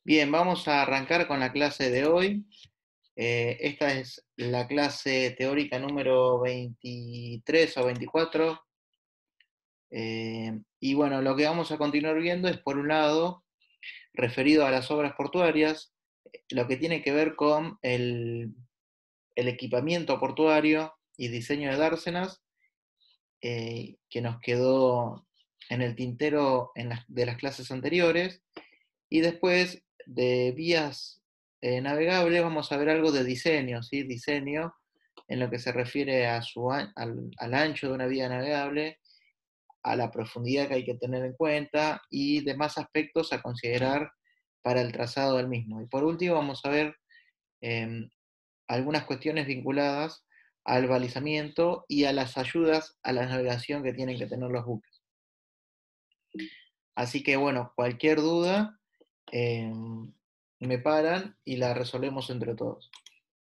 Bien, vamos a arrancar con la clase de hoy. Esta es la clase teórica número 23 o 24. Y bueno, lo que vamos a continuar viendo es, por un lado, referido a las obras portuarias, lo que tiene que ver con el equipamiento portuario y diseño de dársenas, que nos quedó en el tintero de las clases anteriores. Y después de vías navegables vamos a ver algo de diseño, ¿sí? Diseño en lo que se refiere a al ancho de una vía navegable, a la profundidad que hay que tener en cuenta y demás aspectos a considerar para el trazado del mismo. Y por último vamos a ver eh, algunas cuestiones vinculadas al balizamiento y a las ayudas a la navegación que tienen que tener los buques. Así que bueno, cualquier duda eh, me paran y la resolvemos entre todos.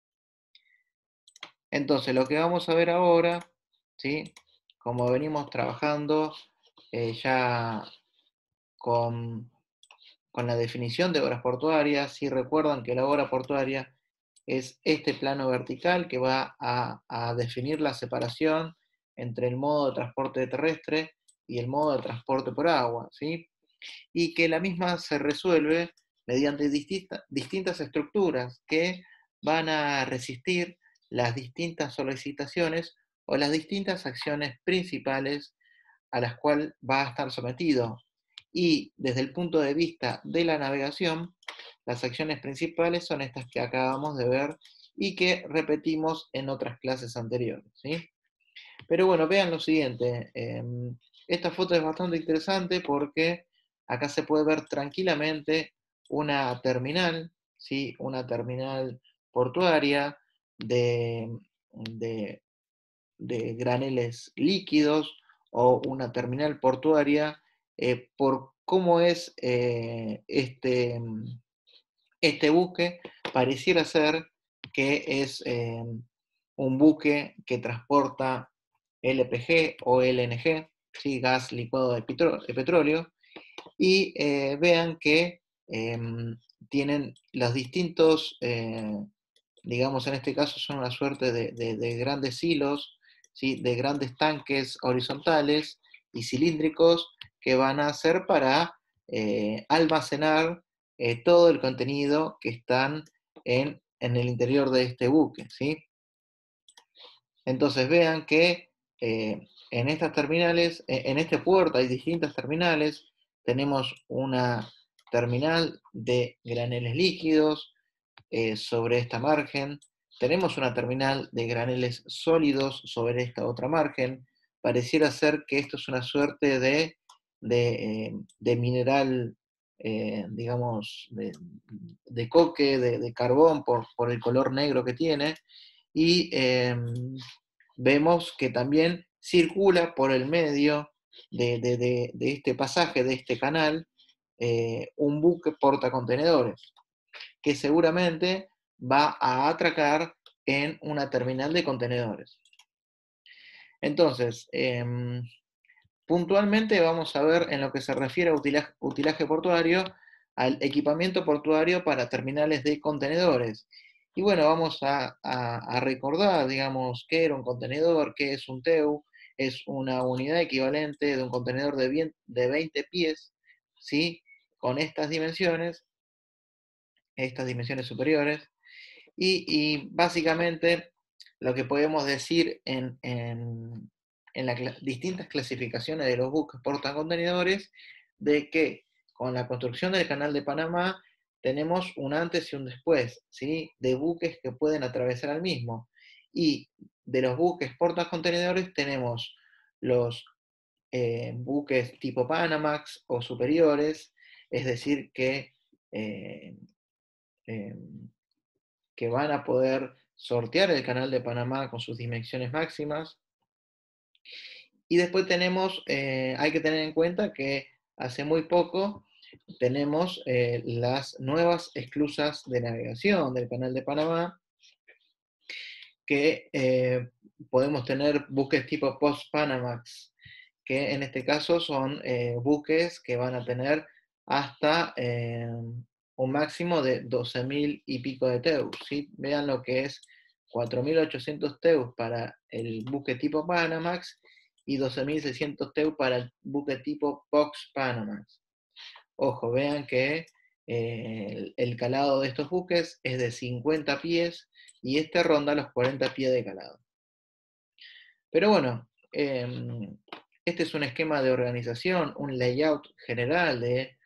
Entonces, lo que vamos a ver ahora, ¿sí? Como venimos trabajando ya con, con la definición de obras portuarias, si recuerdan que la obra portuaria es este plano vertical que va a definir la separación entre el modo de transporte terrestre y el modo de transporte por agua, ¿sí? Y que la misma se resuelve mediante distintas estructuras que van a resistir las distintas solicitaciones o las distintas acciones principales a las cuales va a estar sometido. Y desde el punto de vista de la navegación, las acciones principales son estas que acabamos de ver y que repetimos en otras clases anteriores, ¿sí? Pero bueno, vean lo siguiente. Esta foto es bastante interesante porque acá se puede ver tranquilamente una terminal, ¿sí? Una terminal portuaria de, de, de graneles líquidos o una terminal portuaria por cómo es este buque. Pareciera ser que es un buque que transporta LPG o LNG, ¿sí? Gas licuado de petróleo, y vean que eh, tienen los distintos, digamos en este caso son una suerte de grandes hilos, ¿sí? De grandes tanques horizontales y cilíndricos que van a ser para almacenar todo el contenido que están en el interior de este buque, ¿sí? Entonces vean que en estas terminales, en este puerto hay distintas terminales. Tenemos una terminal de graneles líquidos sobre esta margen. Tenemos una terminal de graneles sólidos sobre esta otra margen. Pareciera ser que esto es una suerte de mineral, digamos, de coque, de carbón por el color negro que tiene. Y vemos que también circula por el medio de este pasaje, de este canal, un buque portacontenedores, que seguramente va a atracar en una terminal de contenedores. Entonces, puntualmente vamos a ver en lo que se refiere a utilaje portuario, al equipamiento portuario para terminales de contenedores. Y bueno, vamos a recordar, digamos, qué era un contenedor, qué es un TEU. Es una unidad equivalente de un contenedor de 20 pies, ¿sí? Con estas dimensiones superiores. Y básicamente lo que podemos decir en las distintas clasificaciones de los buques portacontenedores, de que con la construcción del Canal de Panamá tenemos un antes y un después, ¿sí? De buques que pueden atravesar al mismo. Y de los buques portacontenedores tenemos los buques tipo Panamax o superiores, es decir, eh, eh, que van a poder sortear el Canal de Panamá con sus dimensiones máximas. Y después tenemos, hay que tener en cuenta que hace muy poco tenemos las nuevas esclusas de navegación del Canal de Panamá, que podemos tener buques tipo Post-Panamax, que en este caso son buques que van a tener hasta un máximo de 12.000 y pico de TEU, ¿sí? Vean lo que es 4.800 TEU para el buque tipo Panamax y 12.600 TEU para el buque tipo Pox Panamax. Ojo, vean que el calado de estos buques es de 50 pies y este ronda los 40 pies de calado. Pero bueno, este es un esquema de organización, un layout general de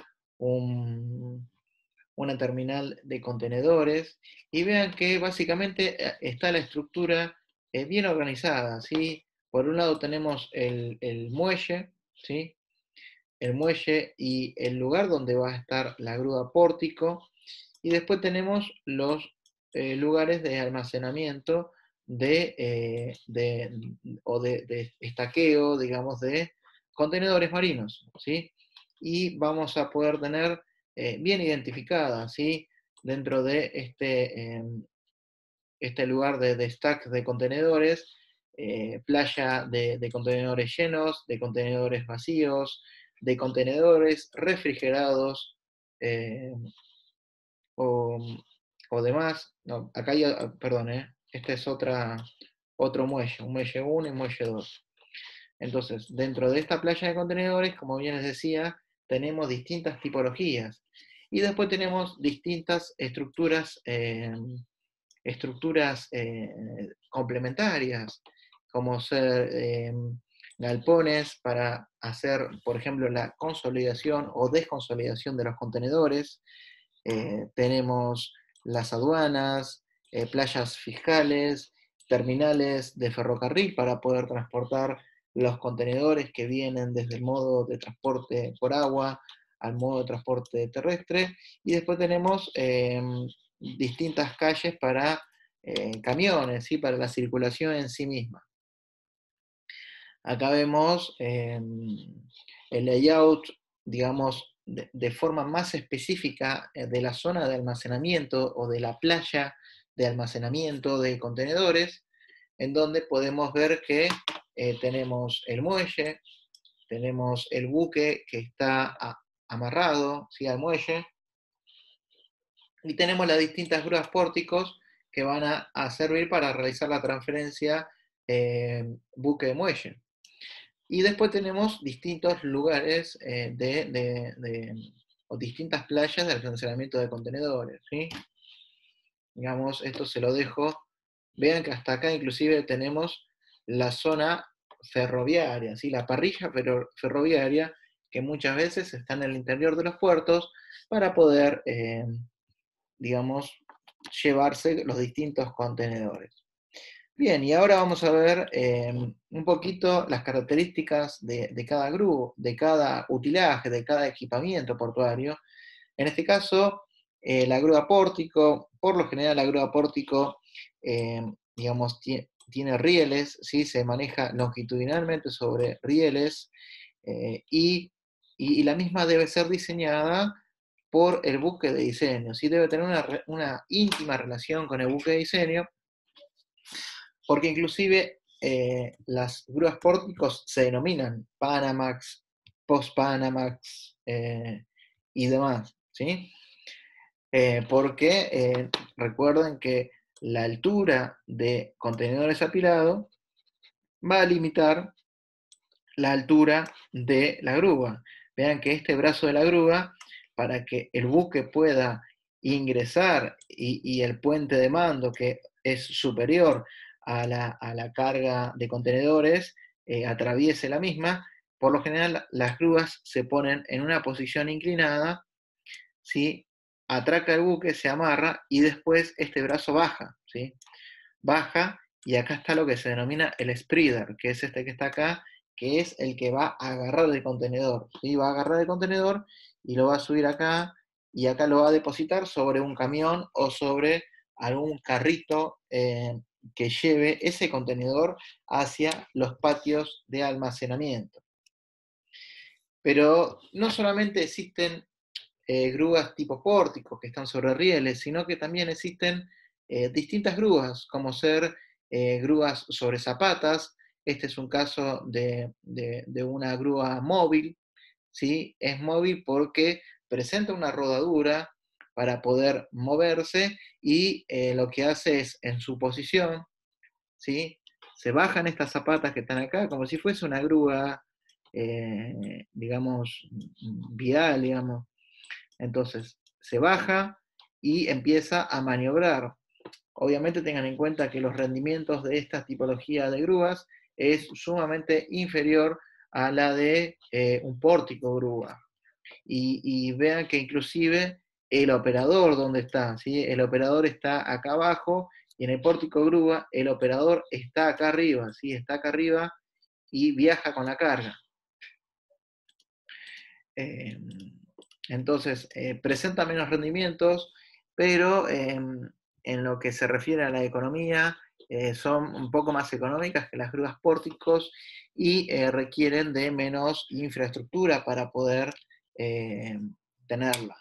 una terminal de contenedores, y vean que básicamente está la estructura bien organizada, ¿sí? Por un lado tenemos el muelle, ¿sí? El muelle y el lugar donde va a estar la grúa pórtico, y después tenemos los lugares de almacenamiento de estaqueo, digamos, de contenedores marinos, ¿sí? Y vamos a poder tener bien identificadas, ¿sí? Dentro de este lugar de stack de contenedores, playa de contenedores llenos, de contenedores vacíos, de contenedores refrigerados, eh, o, o demás. No, acá hay, perdón, este es otro muelle, un muelle 1 y muelle 2. Entonces, dentro de esta playa de contenedores, como bien les decía, tenemos distintas tipologías. Y después tenemos distintas estructuras complementarias, como ser galpones para hacer, por ejemplo, la consolidación o desconsolidación de los contenedores. Tenemos las aduanas, playas fiscales, terminales de ferrocarril para poder transportar los contenedores que vienen desde el modo de transporte por agua al modo de transporte terrestre, y después tenemos distintas calles para camiones, ¿sí? Para la circulación en sí misma. Acá vemos el layout, digamos, de forma más específica de la zona de almacenamiento o de la playa de almacenamiento de contenedores, en donde podemos ver que tenemos el muelle, tenemos el buque que está amarrado, ¿sí? Al muelle, y tenemos las distintas grúas pórticos que van a servir para realizar la transferencia buque-muelle. Y después tenemos distintos lugares o distintas playas de almacenamiento de contenedores, ¿sí? Digamos, esto se lo dejo. Vean que hasta acá inclusive tenemos la zona ferroviaria, ¿sí? La parrilla ferroviaria, que muchas veces está en el interior de los puertos para poder, digamos, llevarse los distintos contenedores. Bien, y ahora vamos a ver un poquito las características de cada grupo, de cada utilaje, de cada equipamiento portuario. En este caso, la grúa pórtico, por lo general la grúa pórtico, digamos, tiene rieles, ¿sí? Se maneja longitudinalmente sobre rieles, y la misma debe ser diseñada por el buque de diseño, ¿sí? Debe tener una íntima relación con el buque de diseño, porque inclusive las grúas pórticos se denominan Panamax, Post-Panamax y demás, ¿sí? Porque recuerden que la altura de contenedores apilado va a limitar la altura de la grúa. Vean que este brazo de la grúa, para que el buque pueda ingresar y el puente de mando, que es superior a la carga de contenedores, atraviese la misma, por lo general las grúas se ponen en una posición inclinada, ¿sí? Atraca el buque, se amarra y después este brazo baja, ¿sí? Baja, y acá está lo que se denomina el spreader, que es este que está acá, que es el que va a agarrar el contenedor, ¿sí? Va a agarrar el contenedor y lo va a subir acá, y acá lo va a depositar sobre un camión o sobre algún carrito que lleve ese contenedor hacia los patios de almacenamiento. Pero no solamente existen grúas tipo pórticos que están sobre rieles, sino que también existen distintas grúas, como ser grúas sobre zapatas. Este es un caso de una grúa móvil, ¿sí? Es móvil porque presenta una rodadura, para poder moverse y lo que hace es, en su posición, ¿sí? Se bajan estas zapatas que están acá como si fuese una grúa, digamos, vial, digamos. Entonces, se baja y empieza a maniobrar. Obviamente tengan en cuenta que los rendimientos de esta tipología de grúas es sumamente inferior a la de un pórtico grúa. Y vean que inclusive el operador, ¿dónde está? ¿Sí? El operador está acá abajo y en el pórtico grúa el operador está acá arriba, ¿sí? Está acá arriba y viaja con la carga. Eh, entonces, presenta menos rendimientos, pero en lo que se refiere a la economía, son un poco más económicas que las grúas pórticos y requieren de menos infraestructura para poder tenerla.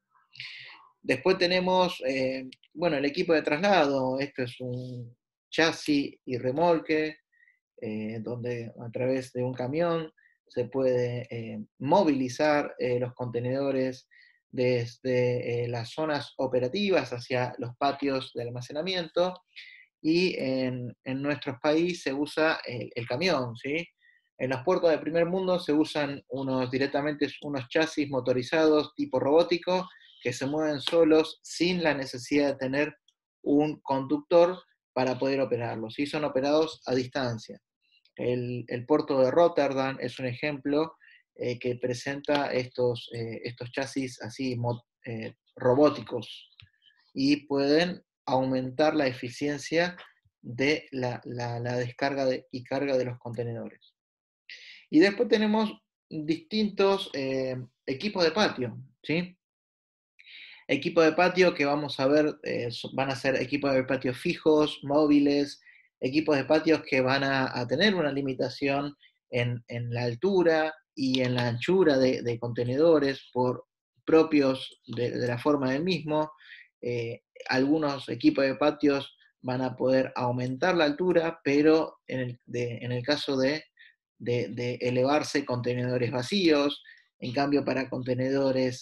Después tenemos, bueno, el equipo de traslado. Esto es un chasis y remolque, donde a través de un camión se puede movilizar los contenedores desde las zonas operativas hacia los patios de almacenamiento, y en nuestros países se usa el camión, ¿sí? En los puertos de primer mundo se usan directamente unos chasis motorizados tipo robótico que se mueven solos sin la necesidad de tener un conductor para poder operarlos, ¿sí? Son operados a distancia. El puerto de Rotterdam es un ejemplo que presenta estos chasis así robóticos y pueden aumentar la eficiencia de la descarga y carga de los contenedores. Y después tenemos distintos equipos de patio, ¿sí? Equipos de patio que vamos a ver, van a ser equipos de patio fijos, móviles, equipos de patios que van a tener una limitación en la altura y en la anchura de contenedores por propios de la forma del mismo. Algunos equipos de patios van a poder aumentar la altura, pero en el caso de elevarse contenedores vacíos. En cambio, para contenedores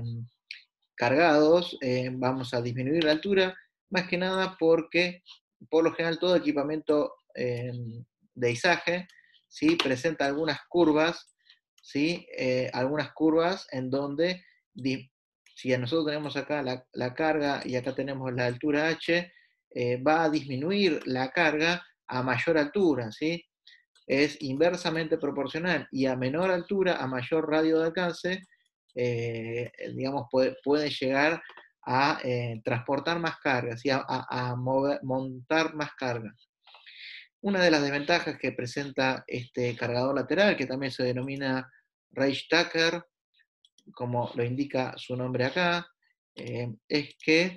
cargados, vamos a disminuir la altura, más que nada porque por lo general todo equipamiento de izaje, ¿sí? Presenta algunas curvas, ¿sí? Algunas curvas en donde, si nosotros tenemos acá la carga y acá tenemos la altura h, va a disminuir la carga a mayor altura, ¿sí? Es inversamente proporcional, y a menor altura, a mayor radio de alcance, digamos, puede llegar a transportar más cargas y a montar más cargas. Una de las desventajas que presenta este cargador lateral, que también se denomina Reichstacker, como lo indica su nombre acá, es que,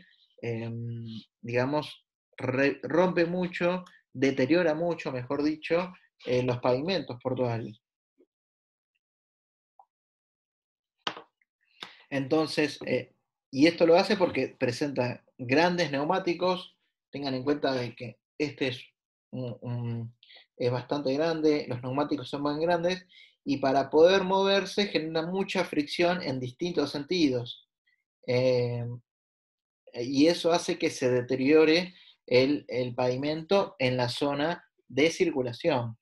digamos, rompe mucho, deteriora mucho, mejor dicho, los pavimentos portuarios. Entonces, y esto lo hace porque presenta grandes neumáticos. Tengan en cuenta de que este es bastante grande, los neumáticos son más grandes, y para poder moverse genera mucha fricción en distintos sentidos. Eh, y eso hace que se deteriore el pavimento en la zona de circulación.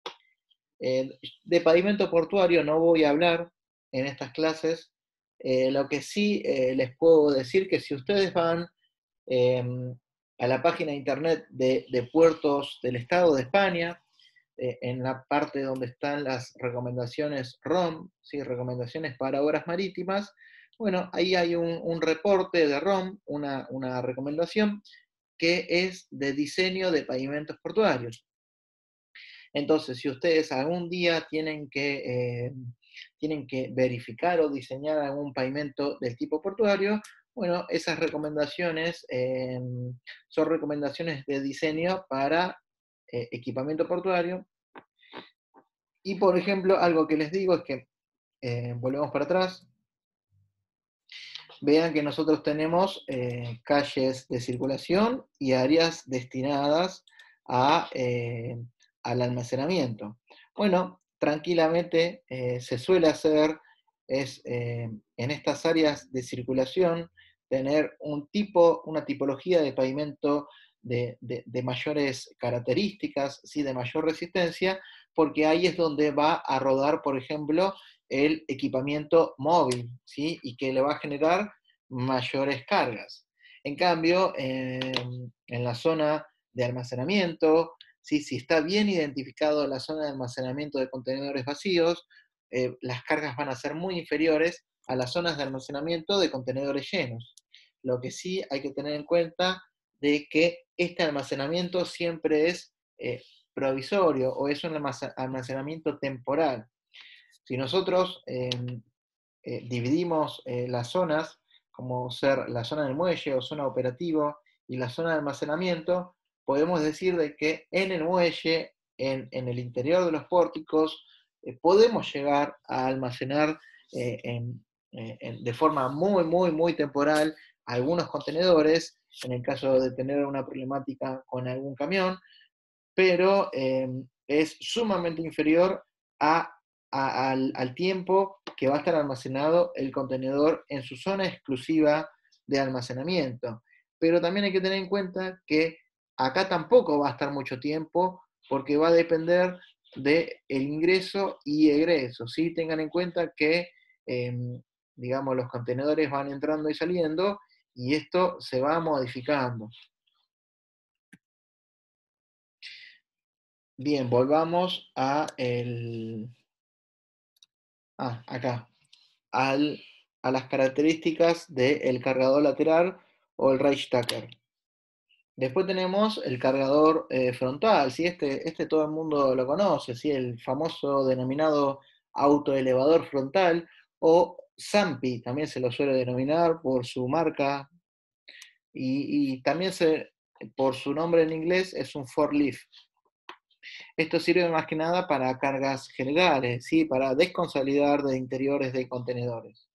De pavimento portuario no voy a hablar en estas clases. Lo que sí les puedo decir que si ustedes van eh, a la página de internet de puertos del Estado de España, en la parte donde están las recomendaciones ROM, ¿sí? Recomendaciones para obras marítimas, bueno, ahí hay un reporte de ROM, una recomendación que es de diseño de pavimentos portuarios. Entonces, si ustedes algún día tienen que verificar o diseñar algún pavimento del tipo portuario, bueno, esas recomendaciones son recomendaciones de diseño para equipamiento portuario. Y, por ejemplo, algo que les digo es que, volvemos para atrás, vean que nosotros tenemos calles de circulación y áreas destinadas al almacenamiento. Bueno, tranquilamente se suele hacer en estas áreas de circulación tener una tipología de pavimento de mayores características, ¿sí? De mayor resistencia, porque ahí es donde va a rodar, por ejemplo, el equipamiento móvil, ¿sí? Y que le va a generar mayores cargas. En cambio, en la zona de almacenamiento, ¿sí? Si está bien identificado la zona de almacenamiento de contenedores vacíos, las cargas van a ser muy inferiores a las zonas de almacenamiento de contenedores llenos. Lo que sí hay que tener en cuenta de que este almacenamiento siempre es provisorio o es un almacenamiento temporal. Si nosotros dividimos las zonas, como ser la zona del muelle o zona operativa y la zona de almacenamiento, podemos decir de que en el muelle, en el interior de los pórticos, podemos llegar a almacenar de forma muy, muy, muy temporal algunos contenedores, en el caso de tener una problemática con algún camión, pero es sumamente inferior al tiempo que va a estar almacenado el contenedor en su zona exclusiva de almacenamiento. Pero también hay que tener en cuenta que acá tampoco va a estar mucho tiempo porque va a depender del ingreso y egreso. ¿Sí? Tengan en cuenta que, digamos, los contenedores van entrando y saliendo y esto se va modificando. Bien, volvamos acá, al, a las características del cargador lateral o el Reichstacker. Después tenemos el cargador frontal, ¿sí? Este todo el mundo lo conoce, ¿sí? El famoso denominado autoelevador frontal o SAMPI, también se lo suele denominar por su marca y también por su nombre en inglés es un forklift. Esto sirve más que nada para cargas generales, ¿sí? Para desconsolidar de interiores de contenedores.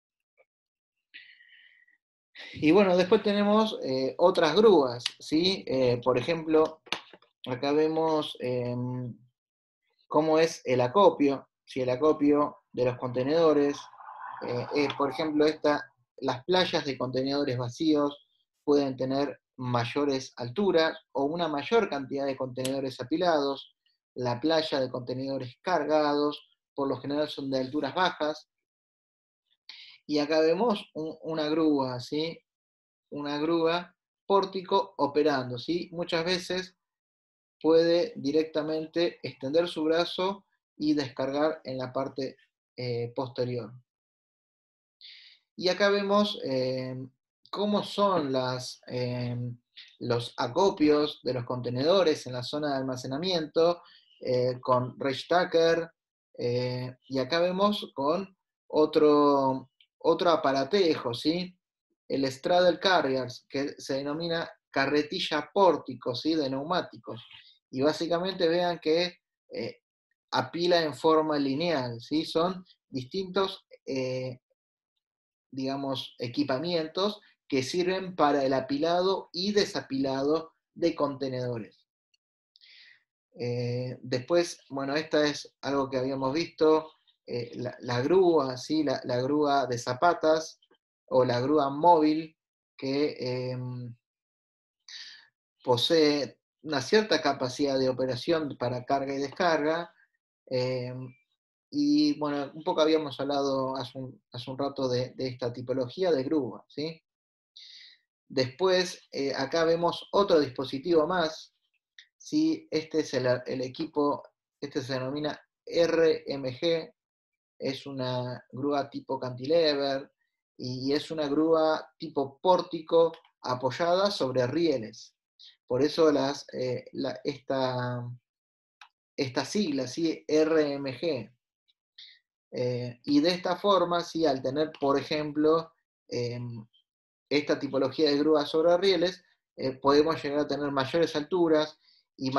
Y bueno, después tenemos otras grúas, ¿sí? Por ejemplo, acá vemos cómo es el acopio, ¿sí? El acopio de los contenedores. Por ejemplo, las playas de contenedores vacíos pueden tener mayores alturas o una mayor cantidad de contenedores apilados. La playa de contenedores cargados, por lo general son de alturas bajas. Y acá vemos una grúa, ¿sí? Una grúa pórtico operando, ¿sí? Muchas veces puede directamente extender su brazo y descargar en la parte posterior. Y acá vemos cómo son los acopios de los contenedores en la zona de almacenamiento con Reichstacker, y acá vemos con otro aparatejo, ¿sí? El Straddle Carriers, que se denomina carretilla pórtico, ¿sí? De neumáticos. Y básicamente vean que apila en forma lineal, ¿sí? Son distintos digamos, equipamientos que sirven para el apilado y desapilado de contenedores. Después, bueno, esta es algo que habíamos visto, la grúa, ¿sí? La grúa de zapatas o la grúa móvil que posee una cierta capacidad de operación para carga y descarga. Eh, y bueno, un poco habíamos hablado hace un rato de esta tipología de grúa, ¿sí? Después, acá vemos otro dispositivo más, ¿sí? Este es el equipo, este se denomina RMG, es una grúa tipo cantilever y es una grúa tipo pórtico apoyada sobre rieles. Por eso esta sigla, ¿sí? RMG. Y de esta forma, ¿sí? Al tener, por ejemplo, esta tipología de grúas sobre rieles, podemos llegar a tener mayores alturas y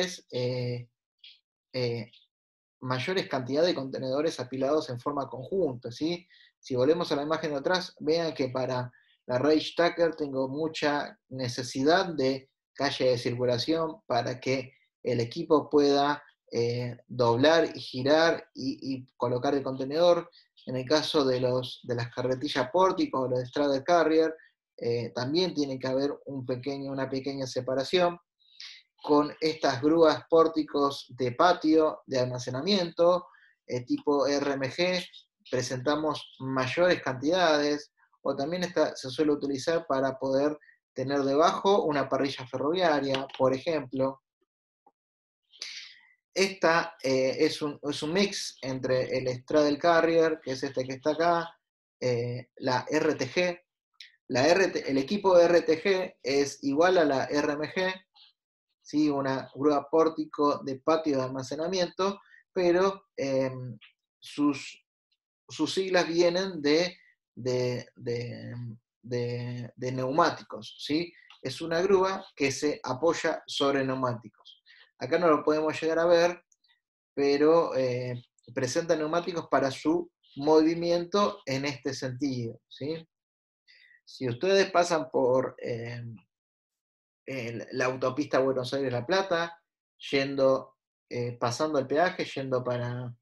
mayores cantidades de contenedores apilados en forma conjunta, ¿sí? Si volvemos a la imagen de atrás, vean que para la Reichstacker tengo mucha necesidad de calle de circulación para que el equipo pueda doblar y girar y colocar el contenedor. En el caso de las carretillas pórticos o los Straddle Carrier, también tiene que haber una pequeña separación. Con estas grúas pórticos de patio de almacenamiento, tipo RMG, presentamos mayores cantidades, o también se suele utilizar para poder tener debajo una parrilla ferroviaria, por ejemplo. Esta es un mix entre el Straddle Carrier, que es este que está acá, la RTG. El equipo de RTG es igual a la RMG, ¿sí? Una grúa pórtico de patio de almacenamiento, pero sus siglas vienen de neumáticos, ¿sí? Es una grúa que se apoya sobre neumáticos. Acá no lo podemos llegar a ver, pero presenta neumáticos para su movimiento en este sentido, ¿sí? Si ustedes pasan por la autopista Buenos Aires-La Plata, pasando el peaje, yendo para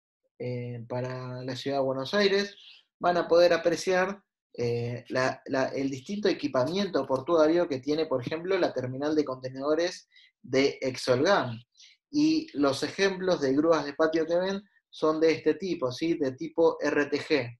la ciudad de Buenos Aires, van a poder apreciar el distinto equipamiento portuario que tiene, por ejemplo, la terminal de contenedores de Exolgan. Y los ejemplos de grúas de patio que ven son de este tipo, ¿sí? De tipo RTG.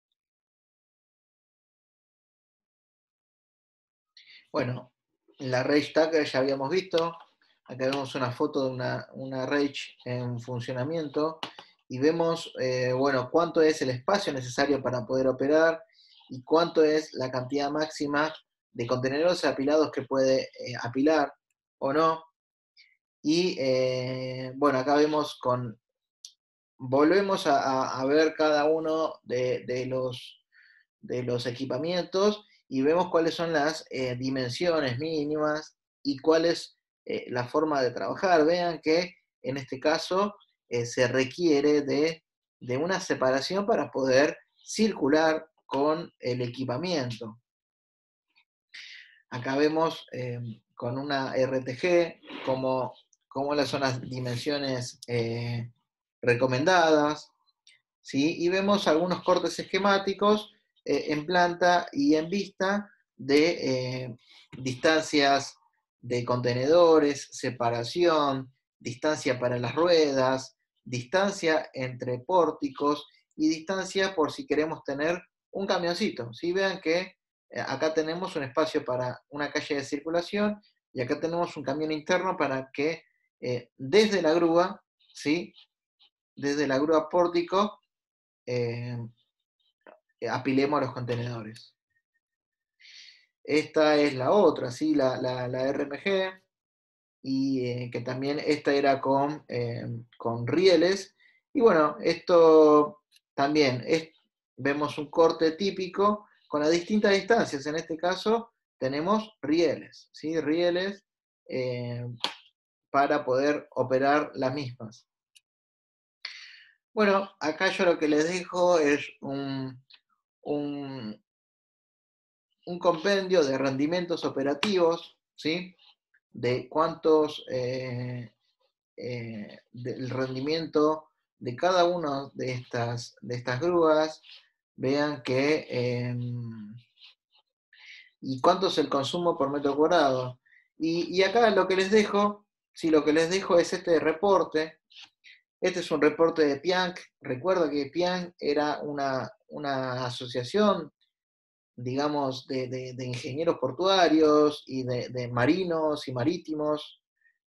Bueno, la Rage Tucker ya habíamos visto. Acá vemos una foto de una Rage en funcionamiento y vemos, bueno, cuánto es el espacio necesario para poder operar y cuánto es la cantidad máxima de contenedores apilados que puede apilar o no. Y bueno, acá volvemos a ver cada uno de los equipamientos y vemos cuáles son las dimensiones mínimas y cuál es la forma de trabajar. Vean que en este caso se requiere de una separación para poder circular con el equipamiento. Acá vemos con una RTG cómo son las dimensiones recomendadas, ¿sí? Y vemos algunos cortes esquemáticos en planta y en vista de distancias de contenedores, separación, distancia para las ruedas, distancia entre pórticos y distancia por si queremos tener un camioncito. ¿Sí? Vean que acá tenemos un espacio para una calle de circulación y acá tenemos un camión interno para que desde la grúa, ¿sí? Desde la grúa pórtico, eh, apilemos los contenedores. Esta es la otra, ¿sí? la RMG, y que también esta era con rieles. Y bueno, esto también vemos un corte típico con las distintas distancias. En este caso tenemos rieles, ¿sí? Rieles para poder operar las mismas. Bueno, acá yo lo que les dejo es un compendio de rendimientos operativos, ¿sí? De cuántos, del rendimiento de cada una de estas grúas. Vean que, y cuánto es el consumo por metro cuadrado. Y acá lo que les dejo, sí, lo que les dejo es este reporte. Este es un reporte de Pianc. Recuerda que Pianc era una asociación, digamos, de ingenieros portuarios y de marinos y marítimos,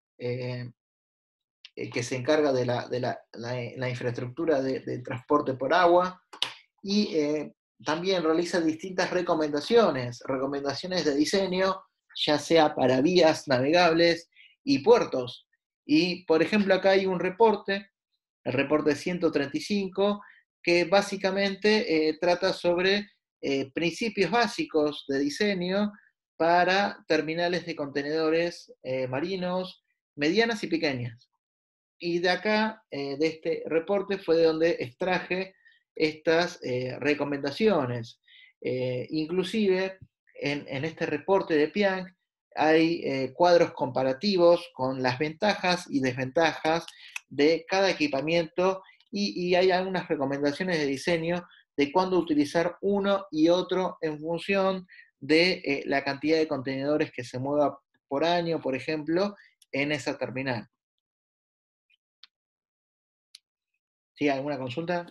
que se encarga de la infraestructura de transporte por agua, y también realiza distintas recomendaciones de diseño, ya sea para vías navegables y puertos. Y, por ejemplo, acá hay un reporte, el reporte 135, que básicamente trata sobre principios básicos de diseño para terminales de contenedores marinos, medianas y pequeñas. Y de acá, de este reporte, fue de donde extraje estas recomendaciones. Inclusive, en este reporte de Pianc hay cuadros comparativos con las ventajas y desventajas de cada equipamiento, y hay algunas recomendaciones de diseño de cuándo utilizar uno y otro en función de la cantidad de contenedores que se mueva por año, por ejemplo, en esa terminal. ¿Sí? ¿Alguna consulta?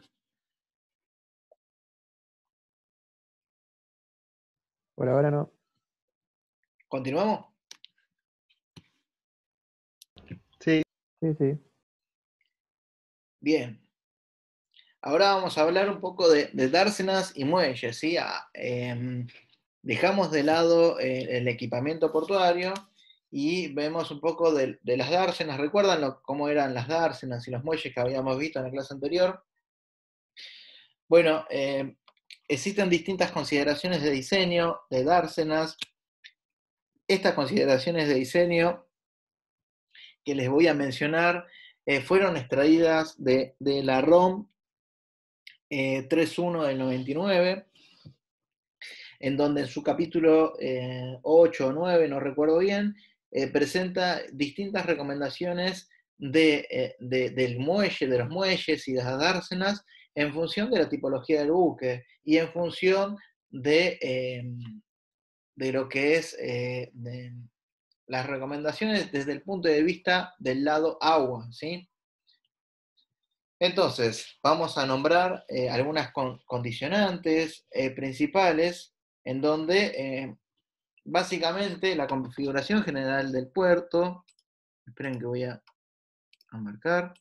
Por ahora no. ¿Continuamos? Sí. Sí, sí. Bien. Ahora vamos a hablar un poco de dársenas y muelles, ¿sí? Dejamos de lado el equipamiento portuario y vemos un poco de las dársenas. ¿Recuerdan cómo eran las dársenas y los muelles que habíamos visto en la clase anterior? Bueno, existen distintas consideraciones de diseño de dársenas. Estas consideraciones de diseño que les voy a mencionar fueron extraídas de la ROM 3.1 del 99, en donde en su capítulo 8 o 9, no recuerdo bien, presenta distintas recomendaciones del muelle, de los muelles y de las dársenas en función de la tipología del buque y en función de lo que es las recomendaciones desde el punto de vista del lado agua, ¿sí? Entonces, vamos a nombrar algunas condicionantes principales en donde básicamente la configuración general del puerto, esperen que voy a marcar,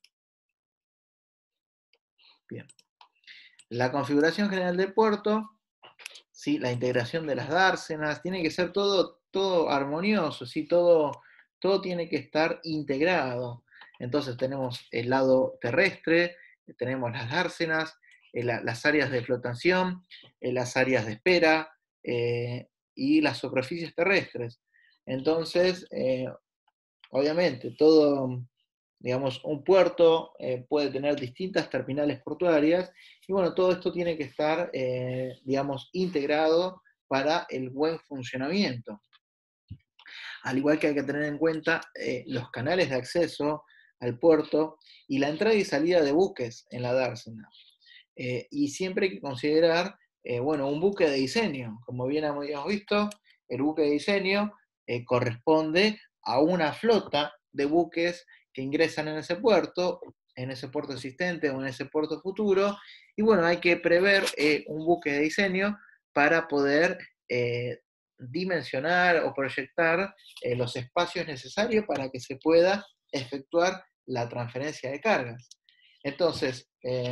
bien, la configuración general del puerto, ¿sí? La integración de las dársenas, tiene que ser todo armonioso, ¿sí? Todo tiene que estar integrado. Entonces tenemos el lado terrestre, tenemos las dársenas, las áreas de flotación, las áreas de espera y las superficies terrestres. Entonces, obviamente, digamos, un puerto puede tener distintas terminales portuarias y bueno, todo esto tiene que estar, digamos, integrado para el buen funcionamiento. Al igual que hay que tener en cuenta los canales de acceso al puerto y la entrada y salida de buques en la dársena. Y siempre hay que considerar, bueno, un buque de diseño. Como bien habíamos visto, el buque de diseño corresponde a una flota de buques que ingresan en ese puerto existente o en ese puerto futuro. Y bueno, hay que prever un buque de diseño para poder dimensionar o proyectar los espacios necesarios para que se pueda efectuar la transferencia de cargas. Entonces,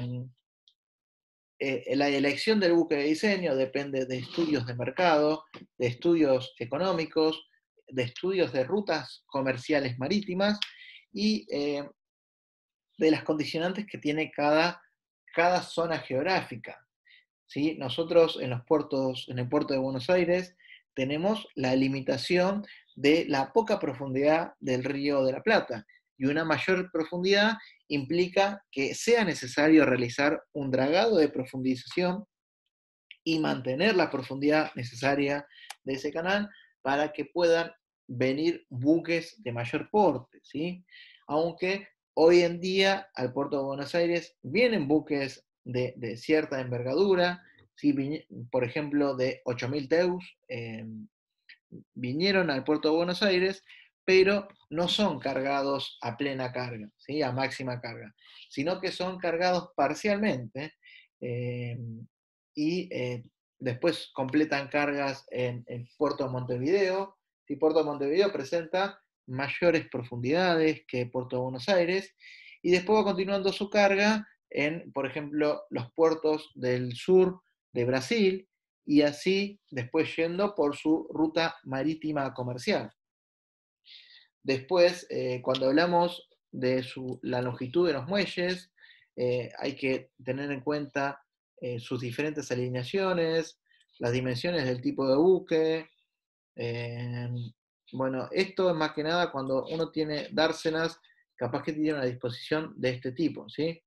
la elección del buque de diseño depende de estudios de mercado, de estudios económicos, de estudios de rutas comerciales marítimas y de las condicionantes que tiene cada zona geográfica. ¿Sí? Nosotros en el puerto de Buenos Aires, tenemos la limitación de la poca profundidad del río de la Plata. Y una mayor profundidad implica que sea necesario realizar un dragado de profundización y mantener la profundidad necesaria de ese canal para que puedan venir buques de mayor porte, ¿sí? Aunque hoy en día al puerto de Buenos Aires vienen buques de cierta envergadura, ¿sí? Por ejemplo, de 8.000 teus, vinieron al puerto de Buenos Aires, pero no son cargados a plena carga, ¿sí? A máxima carga, sino que son cargados parcialmente eh, y después completan cargas en el puerto de Montevideo. Y Puerto de Montevideo presenta mayores profundidades que Puerto de Buenos Aires y después va continuando su carga en, por ejemplo, los puertos del sur de Brasil, y así después yendo por su ruta marítima comercial. Después, cuando hablamos de la longitud de los muelles, hay que tener en cuenta sus diferentes alineaciones, las dimensiones del tipo de buque. eh, bueno, esto es más que nada cuando uno tiene dársenas, capaz que tiene una disposición de este tipo, ¿sí?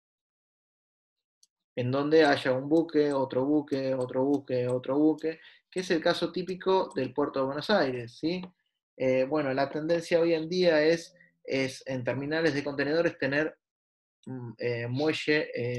En donde haya un buque, otro buque, otro buque, otro buque, que es el caso típico del puerto de Buenos Aires, ¿sí? Bueno, la tendencia hoy en día es en terminales de contenedores tener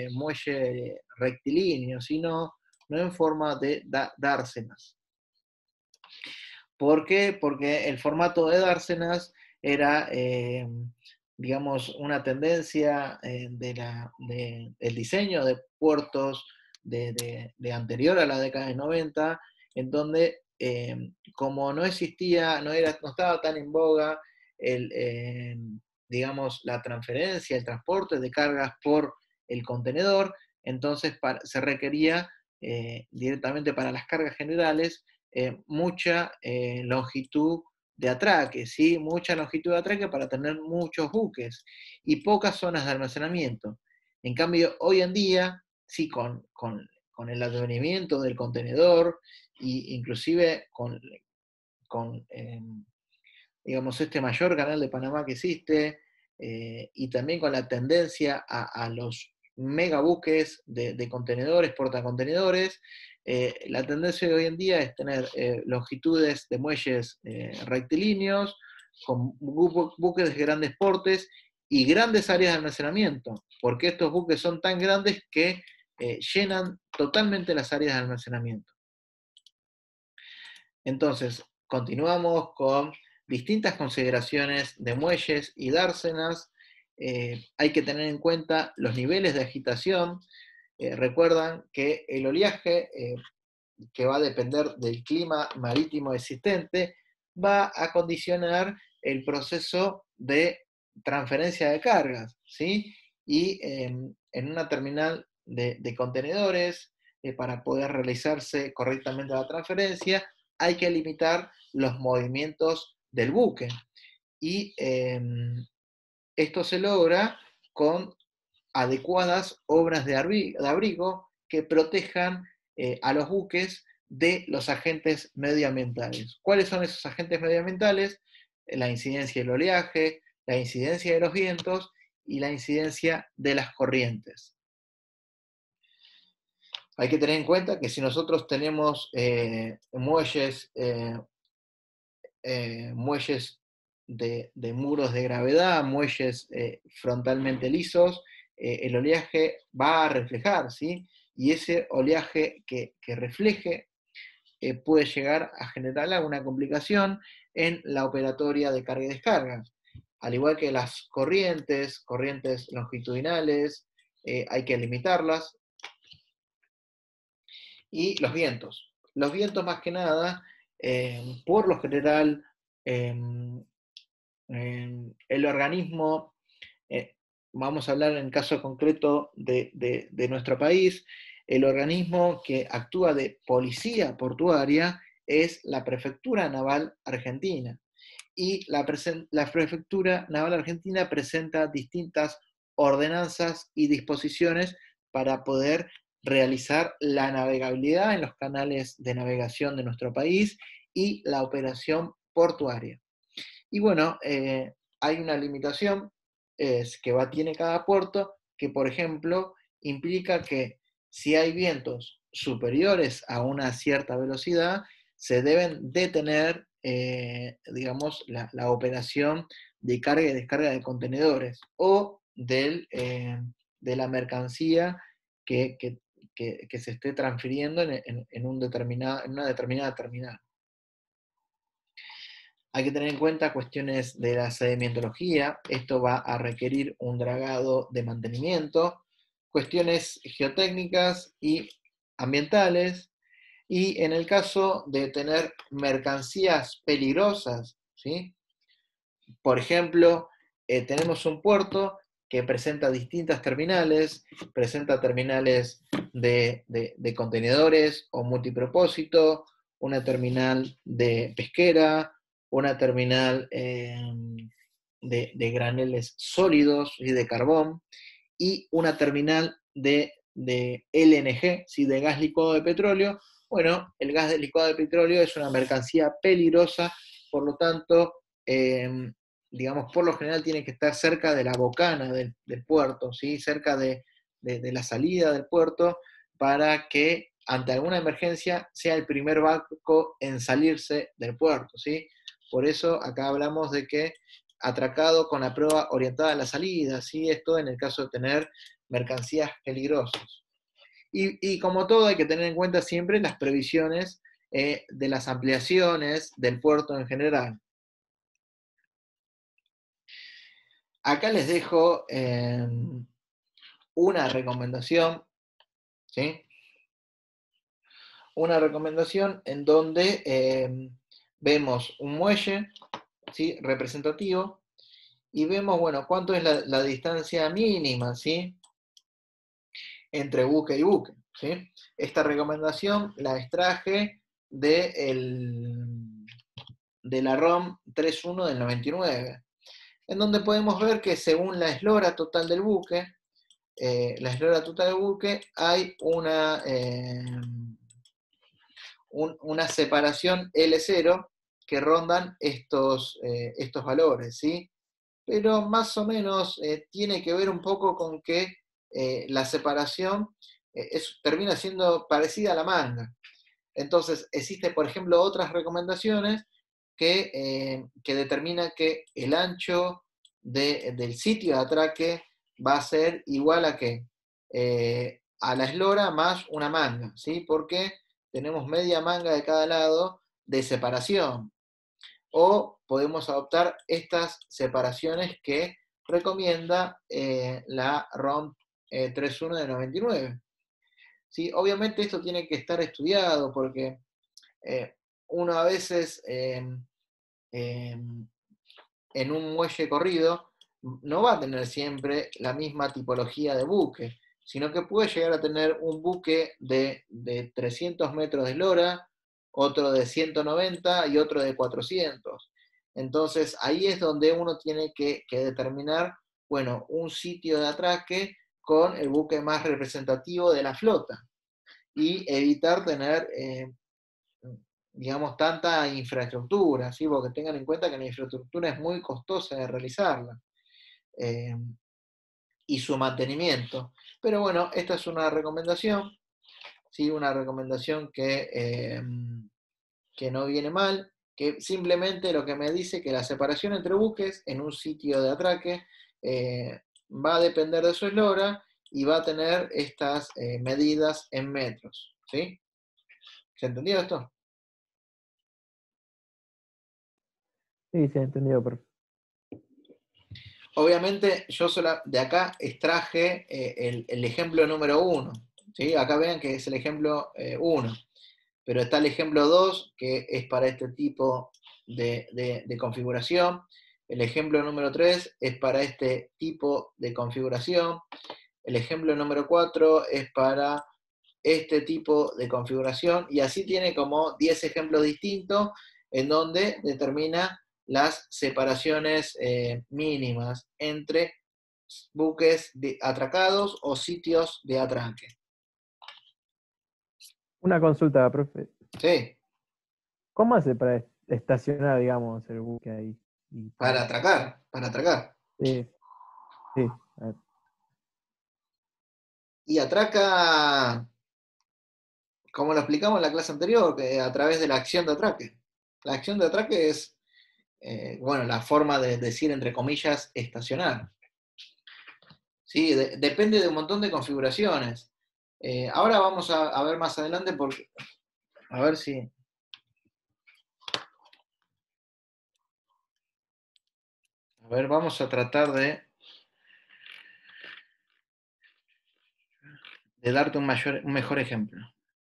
muelle rectilíneo, sino no en forma de dársenas. ¿Por qué? Porque el formato de dársenas era, digamos, una tendencia del diseño de puertos de anterior a la década de 90, en donde, como no existía, no estaba tan en boga digamos, la transferencia, el transporte de cargas por el contenedor, entonces se requería directamente para las cargas generales mucha longitud de atraque, ¿sí? Mucha longitud de atraque para tener muchos buques y pocas zonas de almacenamiento. En cambio, hoy en día, sí, con el advenimiento del contenedor e inclusive con digamos, este mayor canal de Panamá que existe, y también con la tendencia a los megabuques de contenedores, portacontenedores, la tendencia de hoy en día es tener longitudes de muelles rectilíneos, con buques de grandes portes y grandes áreas de almacenamiento, porque estos buques son tan grandes que llenan totalmente las áreas de almacenamiento. Entonces, continuamos con distintas consideraciones de muelles y dársenas. Hay que tener en cuenta los niveles de agitación. Recuerdan que el oleaje, que va a depender del clima marítimo existente, va a condicionar el proceso de transferencia de cargas, ¿sí? Y en una terminal de contenedores, para poder realizarse correctamente la transferencia, hay que limitar los movimientos del buque. Y esto se logra con adecuadas obras de abrigo que protejan a los buques de los agentes medioambientales. ¿Cuáles son esos agentes medioambientales? La incidencia del oleaje, la incidencia de los vientos y la incidencia de las corrientes. Hay que tener en cuenta que si nosotros tenemos muelles de muros de gravedad, muelles frontalmente lisos, el oleaje va a reflejar, ¿sí? Y ese oleaje que refleje puede llegar a generar alguna complicación en la operatoria de carga y descarga. Al igual que las corrientes longitudinales, hay que limitarlas. Y los vientos. Los vientos más que nada, por lo general, el organismo, vamos a hablar en el caso concreto de nuestro país, el organismo que actúa de policía portuaria es la Prefectura Naval Argentina. Y la Prefectura Naval Argentina presenta distintas ordenanzas y disposiciones para poder realizar la navegabilidad en los canales de navegación de nuestro país y la operación portuaria. Y bueno, hay una limitación tiene cada puerto, que por ejemplo implica que si hay vientos superiores a una cierta velocidad, se deben detener, digamos, la operación de carga y descarga de contenedores o de la mercancía que se esté transfiriendo en una determinada terminal. Hay que tener en cuenta cuestiones de la sedimentología, esto va a requerir un dragado de mantenimiento, cuestiones geotécnicas y ambientales, y en el caso de tener mercancías peligrosas, ¿sí? Por ejemplo, tenemos un puerto que presenta distintas terminales, presenta terminales de contenedores o multipropósito, una terminal de pesquera, una terminal de graneles sólidos y de carbón, y una terminal de LNG, ¿sí? De gas licuado de petróleo. Bueno, el gas licuado de petróleo es una mercancía peligrosa, por lo tanto, digamos, por lo general tiene que estar cerca de la bocana del puerto, ¿sí? Cerca de la salida del puerto, para que ante alguna emergencia sea el primer barco en salirse del puerto, ¿sí? Por eso acá hablamos de que atracado con la proa orientada a la salida, ¿sí? Esto en el caso de tener mercancías peligrosas. Y como todo hay que tener en cuenta siempre las previsiones de las ampliaciones del puerto en general. Acá les dejo una recomendación, ¿sí? Una recomendación en donde vemos un muelle, ¿sí? Representativo, y vemos, bueno, cuánto es la distancia mínima, ¿sí? Entre buque y buque, ¿sí? Esta recomendación la extraje de la ROM 3.1 del 99, en donde podemos ver que según la eslora total del buque, hay una separación L0 que rondan estos valores, ¿sí? Pero más o menos tiene que ver un poco con que la separación termina siendo parecida a la manga. Entonces, existe, por ejemplo, otras recomendaciones que determinan que el ancho del sitio de atraque va a ser igual a qué? A la eslora más una manga, ¿sí? Porque tenemos media manga de cada lado de separación. O podemos adoptar estas separaciones que recomienda la ROM 3.1 de 99. ¿Sí? Obviamente esto tiene que estar estudiado porque uno a veces en un muelle corrido no va a tener siempre la misma tipología de buque, sino que puede llegar a tener un buque de 300 metros de eslora, otro de 190 y otro de 400. Entonces ahí es donde uno tiene que determinar, bueno, un sitio de atraque con el buque más representativo de la flota y evitar tener digamos, tanta infraestructura, ¿sí? Porque tengan en cuenta que la infraestructura es muy costosa de realizarla, eh, y su mantenimiento. Pero bueno, esta es una recomendación, ¿sí? Una recomendación que no viene mal, que simplemente lo que me dice que la separación entre buques en un sitio de atraque va a depender de su eslora y va a tener estas medidas en metros, ¿sí? ¿Se entendió esto? Sí, se ha entendido perfecto. Obviamente yo de acá extraje el ejemplo número 1. ¿Sí? Acá vean que es el ejemplo 1. Pero está el ejemplo 2, que es para este tipo de configuración. El ejemplo número 3 es para este tipo de configuración. El ejemplo número 4 es para este tipo de configuración. Y así tiene como 10 ejemplos distintos en donde determina las separaciones mínimas entre buques atracados o sitios de atraque. Una consulta, profe. Sí, ¿Cómo hace para estacionar, digamos, el buque ahí? Y para para... atracar, para atracar. Sí, sí. A ver. Y atraca, como lo explicamos en la clase anterior, a través de la acción de atraque. La acción de atraque es, bueno, la forma de decir, entre comillas, estacionar. ¿Sí? Depende de un montón de configuraciones. Ahora vamos a ver más adelante, porque, a ver si... A ver, vamos a tratar de darte un mejor ejemplo.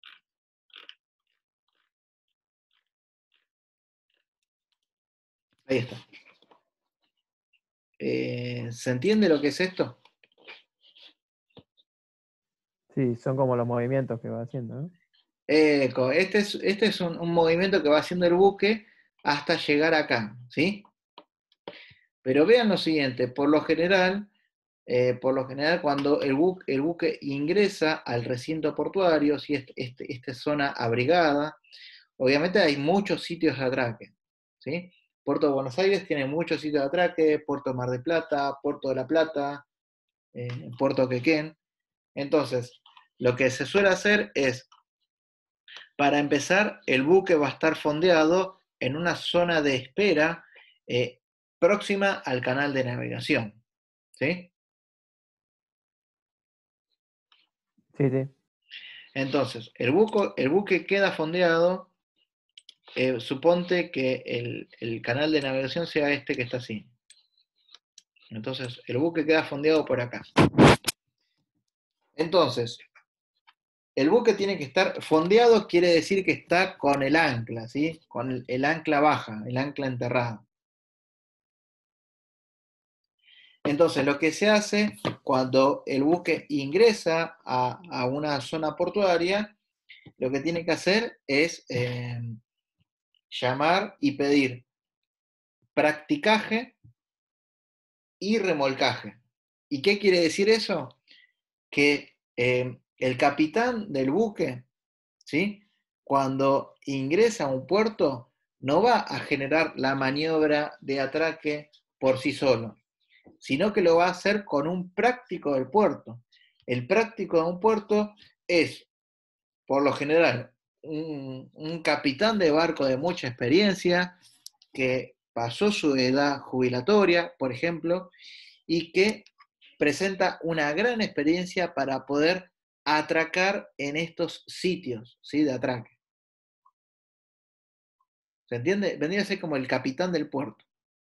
Ahí está. ¿Se entiende lo que es esto? Sí, son como los movimientos que va haciendo, ¿no? Este es un movimiento que va haciendo el buque hasta llegar acá, ¿sí? Pero vean lo siguiente, por lo general cuando el buque ingresa al recinto portuario, si esta es zona abrigada, obviamente hay muchos sitios de atraque, ¿sí? Puerto de Buenos Aires tiene muchos sitios de atraque, Puerto de Mar del Plata, Puerto de La Plata, Puerto Quequén. Entonces, lo que se suele hacer es, para empezar, el buque va a estar fondeado en una zona de espera próxima al canal de navegación, ¿sí? Sí, sí. Entonces, el buque queda fondeado suponte que el canal de navegación sea este que está así. Entonces, el buque queda fondeado por acá. Entonces, el buque tiene que estar fondeado, quiere decir que está con el ancla, ¿sí? Con el ancla baja, el ancla enterrada. Entonces, lo que se hace cuando el buque ingresa a una zona portuaria, lo que tiene que hacer es llamar y pedir practicaje y remolcaje. ¿Y qué quiere decir eso? Que el capitán del buque, ¿sí? Cuando ingresa a un puerto, no va a generar la maniobra de atraque por sí solo, sino que lo va a hacer con un práctico del puerto. El práctico de un puerto es, por lo general, un capitán de barco de mucha experiencia, que pasó su edad jubilatoria, por ejemplo, y que presenta una gran experiencia para poder atracar en estos sitios, ¿sí? De atraque. ¿Se entiende? Vendría a ser como el capitán del puerto.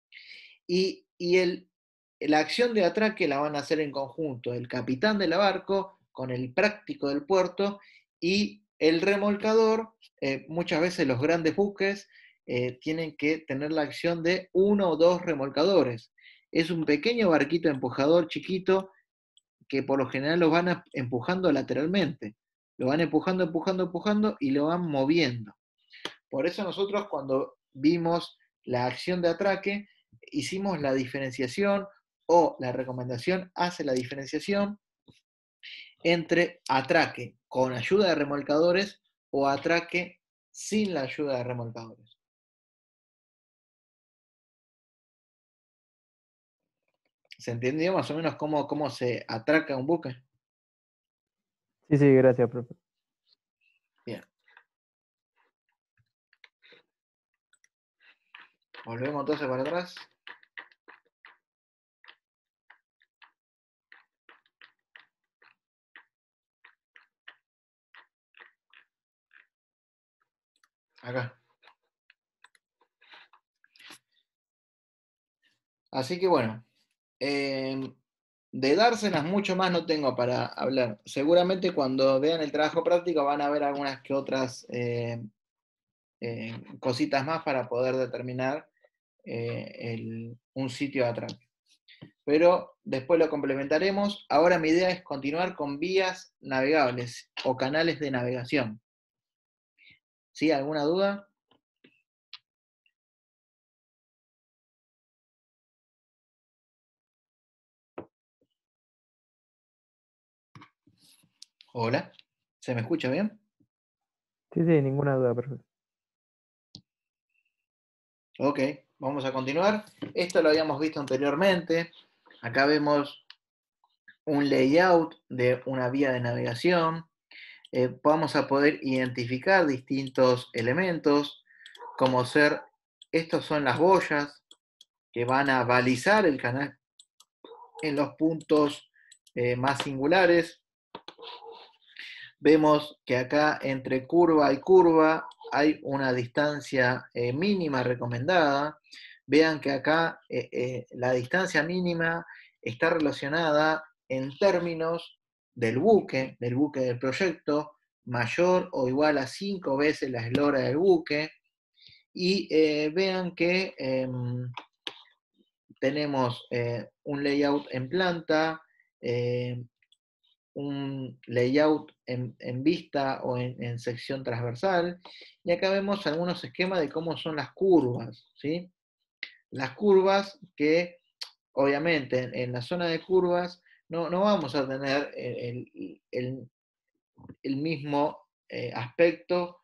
Y la acción de atraque la van a hacer en conjunto el capitán del barco con el práctico del puerto y el remolcador. Muchas veces los grandes buques tienen que tener la acción de uno o dos remolcadores. Es un pequeño barquito empujador chiquito que por lo general lo van empujando lateralmente. Lo van empujando, empujando, empujando y lo van moviendo. Por eso nosotros cuando vimos la acción de atraque, hicimos la diferenciación o la recomendación hace la diferenciación entre atraque con ayuda de remolcadores o atraque sin la ayuda de remolcadores. ¿Se entendió más o menos cómo se atraca un buque? Sí, sí, gracias, profe. Bien. Volvemos entonces para atrás. Acá. Así que bueno, de dárselas mucho más no tengo para hablar. Seguramente cuando vean el trabajo práctico van a ver algunas que otras cositas más para poder determinar un sitio de atraque. Pero después lo complementaremos. Ahora mi idea es continuar con vías navegables o canales de navegación. ¿Sí? ¿Alguna duda? Hola, ¿se me escucha bien? Sí, sí, ninguna duda, profe. Ok, vamos a continuar. Esto lo habíamos visto anteriormente. Acá vemos un layout de una vía de navegación. Vamos a poder identificar distintos elementos, como ser, estos son las boyas que van a balizar el canal en los puntos más singulares. Vemos que acá entre curva y curva hay una distancia mínima recomendada. Vean que acá la distancia mínima está relacionada en términos del buque del proyecto, mayor o igual a 5 veces la eslora del buque. Y vean que tenemos un layout en planta, un layout en vista o en sección transversal, y acá vemos algunos esquemas de cómo son las curvas, ¿sí? Las curvas que, obviamente, en la zona de curvas no vamos a tener el mismo aspecto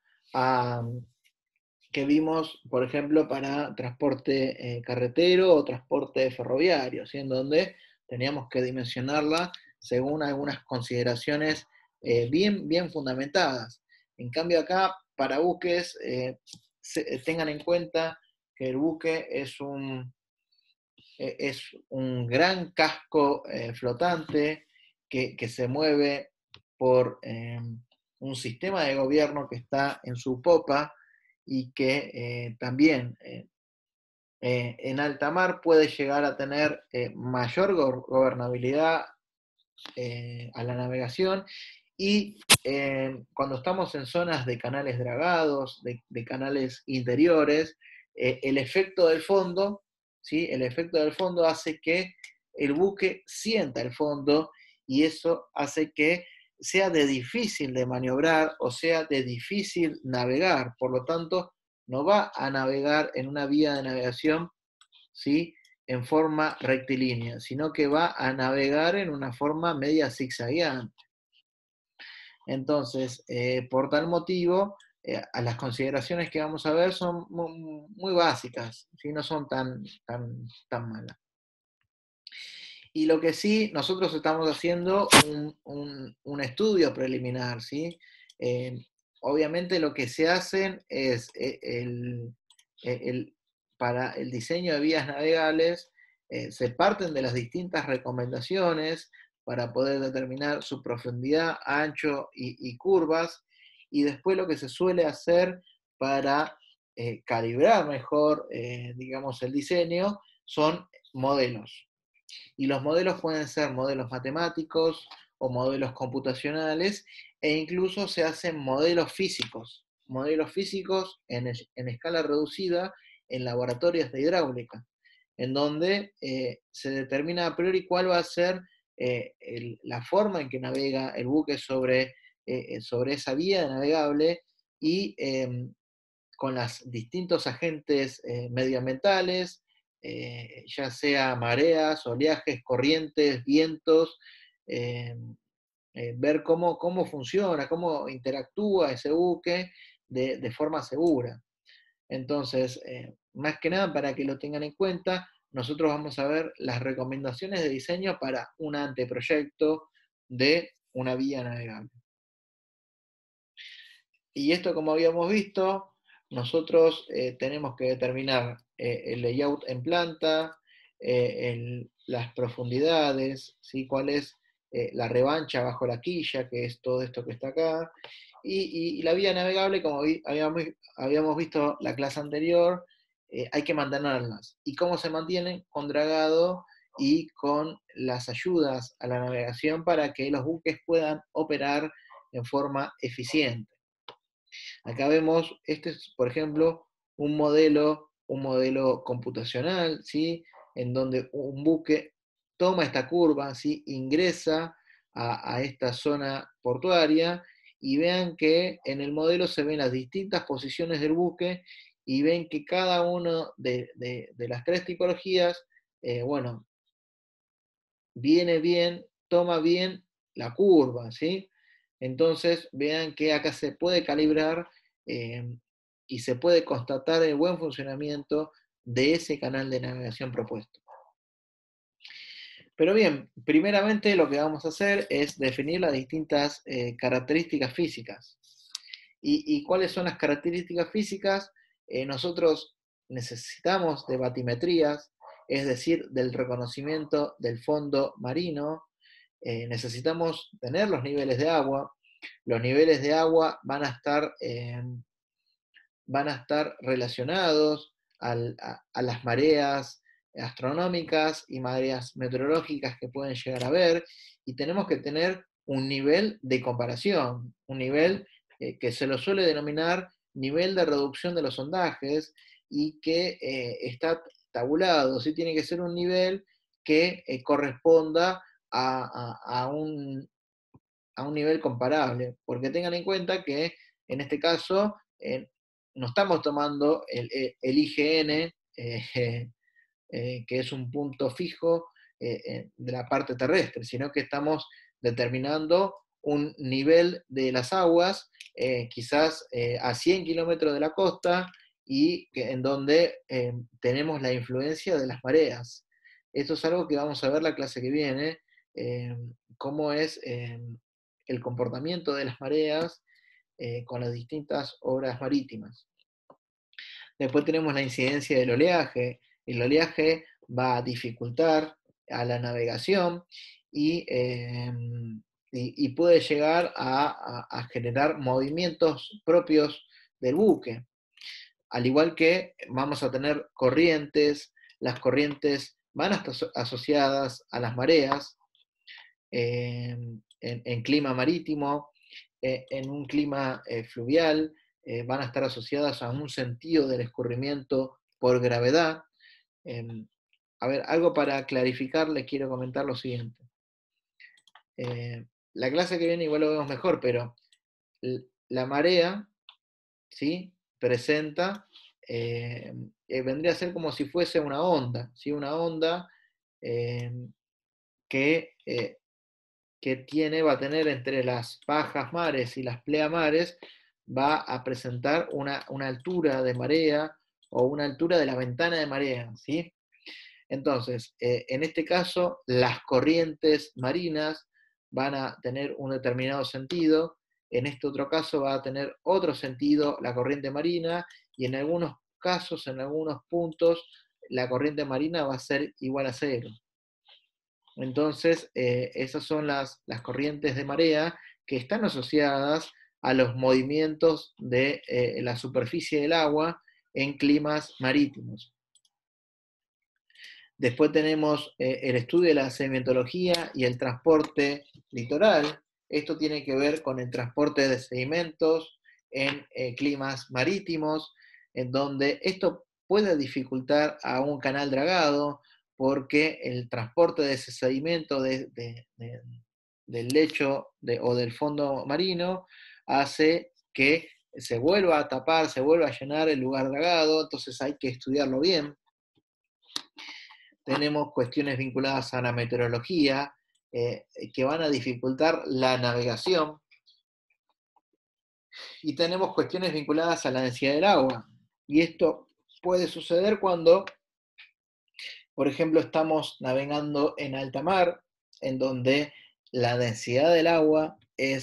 que vimos, por ejemplo, para transporte carretero o transporte ferroviario, ¿sí? En donde teníamos que dimensionarla según algunas consideraciones bien fundamentadas. En cambio acá, para buques, tengan en cuenta que el buque es un gran casco flotante que se mueve por un sistema de gobierno que está en su popa y que también en alta mar puede llegar a tener mayor gobernabilidad a la navegación y cuando estamos en zonas de canales dragados, de canales interiores, el efecto del fondo, ¿sí? El efecto del fondo hace que el buque sienta el fondo y eso hace que sea de difícil de maniobrar o sea de difícil navegar. Por lo tanto, no va a navegar en una vía de navegación, ¿sí?, en forma rectilínea, sino que va a navegar en una forma media zigzagueante. Entonces, por tal motivo, a las consideraciones que vamos a ver son muy básicas, ¿sí? No son tan malas. Y lo que sí, nosotros estamos haciendo un estudio preliminar, ¿sí? Eh, Obviamente lo que se hacen es para el diseño de vías navegables, se parten de las distintas recomendaciones para poder determinar su profundidad, ancho y curvas, y después lo que se suele hacer para calibrar mejor, digamos, el diseño, son modelos. Y los modelos pueden ser modelos matemáticos o modelos computacionales e incluso se hacen modelos físicos en escala reducida en laboratorios de hidráulica, en donde se determina a priori cuál va a ser la forma en que navega el buque sobre esa vía navegable y con los distintos agentes medioambientales, ya sea mareas, oleajes, corrientes, vientos, eh, ver cómo funciona, cómo interactúa ese buque de forma segura. Entonces, más que nada para que lo tengan en cuenta, nosotros vamos a ver las recomendaciones de diseño para un anteproyecto de una vía navegable. Y esto, como habíamos visto, nosotros tenemos que determinar el layout en planta, las profundidades, ¿sí?, cuál es la revancha bajo la quilla, que es todo esto que está acá, y la vía navegable, como habíamos visto la clase anterior, hay que mantenerlas. ¿Y cómo se mantienen? Con dragado y con las ayudas a la navegación para que los buques puedan operar en forma eficiente. Acá vemos, este es, por ejemplo, un modelo computacional, ¿sí?, en donde un buque toma esta curva, ¿sí?, ingresa a esta zona portuaria y vean que en el modelo se ven las distintas posiciones del buque y ven que cada una de las tres tipologías, bueno, viene bien, toma bien la curva, ¿sí? Entonces, vean que acá se puede calibrar y se puede constatar el buen funcionamiento de ese canal de navegación propuesto. Pero bien, primeramente lo que vamos a hacer es definir las distintas características físicas. ¿Y cuáles son las características físicas? Nosotros necesitamos de batimetrías, es decir, del reconocimiento del fondo marino. Necesitamos tener los niveles de agua. Los niveles de agua van a estar relacionados a las mareas astronómicas y mareas meteorológicas que pueden llegar a haber, y tenemos que tener un nivel de comparación, un nivel que se lo suele denominar nivel de reducción de los sondajes y que está tabulado, ¿sí? Tiene que ser un nivel que corresponda a un nivel comparable, porque tengan en cuenta que en este caso no estamos tomando el IGN, que es un punto fijo de la parte terrestre, sino que estamos determinando un nivel de las aguas, quizás a 100 kilómetros de la costa, y en donde tenemos la influencia de las mareas. Esto es algo que vamos a ver la clase que viene, eh, cómo es el comportamiento de las mareas con las distintas obras marítimas. Después tenemos la incidencia del oleaje. El oleaje va a dificultar a la navegación y puede llegar a generar movimientos propios del buque. Al igual que vamos a tener corrientes, las corrientes van a estar asociadas a las mareas en clima marítimo, en un clima fluvial, van a estar asociadas a un sentido del escurrimiento por gravedad. A ver, algo para clarificar, les quiero comentar lo siguiente. La clase que viene igual lo vemos mejor, pero la marea, ¿sí? Presenta, vendría a ser como si fuese una onda, ¿sí? Una onda que, va a tener entre las bajas mares y las pleamares, va a presentar una altura de marea o una altura de la ventana de marea, ¿sí? Entonces, en este caso, las corrientes marinas van a tener un determinado sentido, en este otro caso va a tener otro sentido la corriente marina, y en algunos casos, en algunos puntos, la corriente marina va a ser igual a cero. Entonces, esas son las corrientes de marea que están asociadas a los movimientos de la superficie del agua en climas marítimos. Después tenemos el estudio de la sedimentología y el transporte litoral. Esto tiene que ver con el transporte de sedimentos en climas marítimos, en donde esto puede dificultar a un canal dragado, porque el transporte de ese sedimento del lecho o del fondo marino hace que se vuelva a tapar, se vuelva a llenar el lugar dragado, entonces hay que estudiarlo bien. Tenemos cuestiones vinculadas a la meteorología, que van a dificultar la navegación, y tenemos cuestiones vinculadas a la densidad del agua. Y esto puede suceder cuando, por ejemplo, estamos navegando en alta mar, en donde la densidad del agua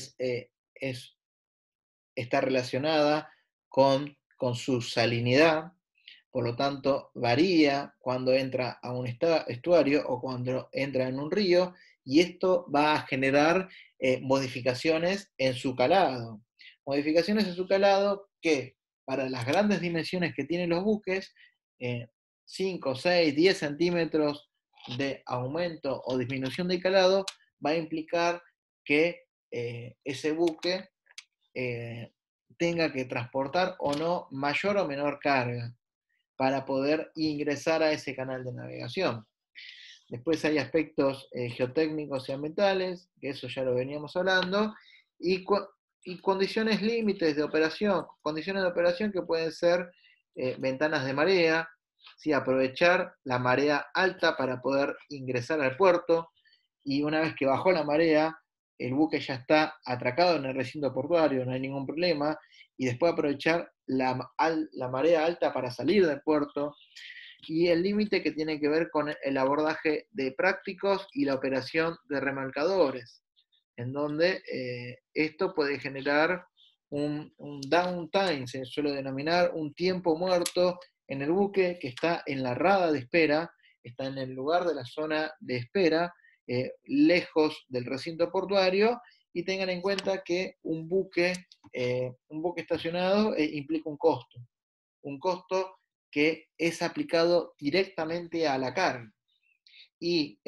está relacionada con su salinidad. Por lo tanto, varía cuando entra a un estuario o cuando entra en un río, y esto va a generar modificaciones en su calado. Modificaciones en su calado que, para las grandes dimensiones que tienen los buques, 5, 6, 10 centímetros de aumento o disminución de calado, va a implicar que ese buque tenga que transportar o no mayor o menor carga para poder ingresar a ese canal de navegación. Después hay aspectos geotécnicos y ambientales, que eso ya lo veníamos hablando, y condiciones límites de operación, condiciones de operación que pueden ser ventanas de marea, ¿sí? Aprovechar la marea alta para poder ingresar al puerto, y una vez que bajó la marea, el buque ya está atracado en el recinto portuario, no hay ningún problema, y después aprovechar la marea alta para salir del puerto, y el límite que tiene que ver con el abordaje de prácticos y la operación de remolcadores, en donde esto puede generar un downtime, se suele denominar un tiempo muerto en el buque, que está en la rada de espera, está en el lugar de la zona de espera, lejos del recinto portuario, y tengan en cuenta que un buque estacionado implica un costo que es aplicado directamente a la carga. Y,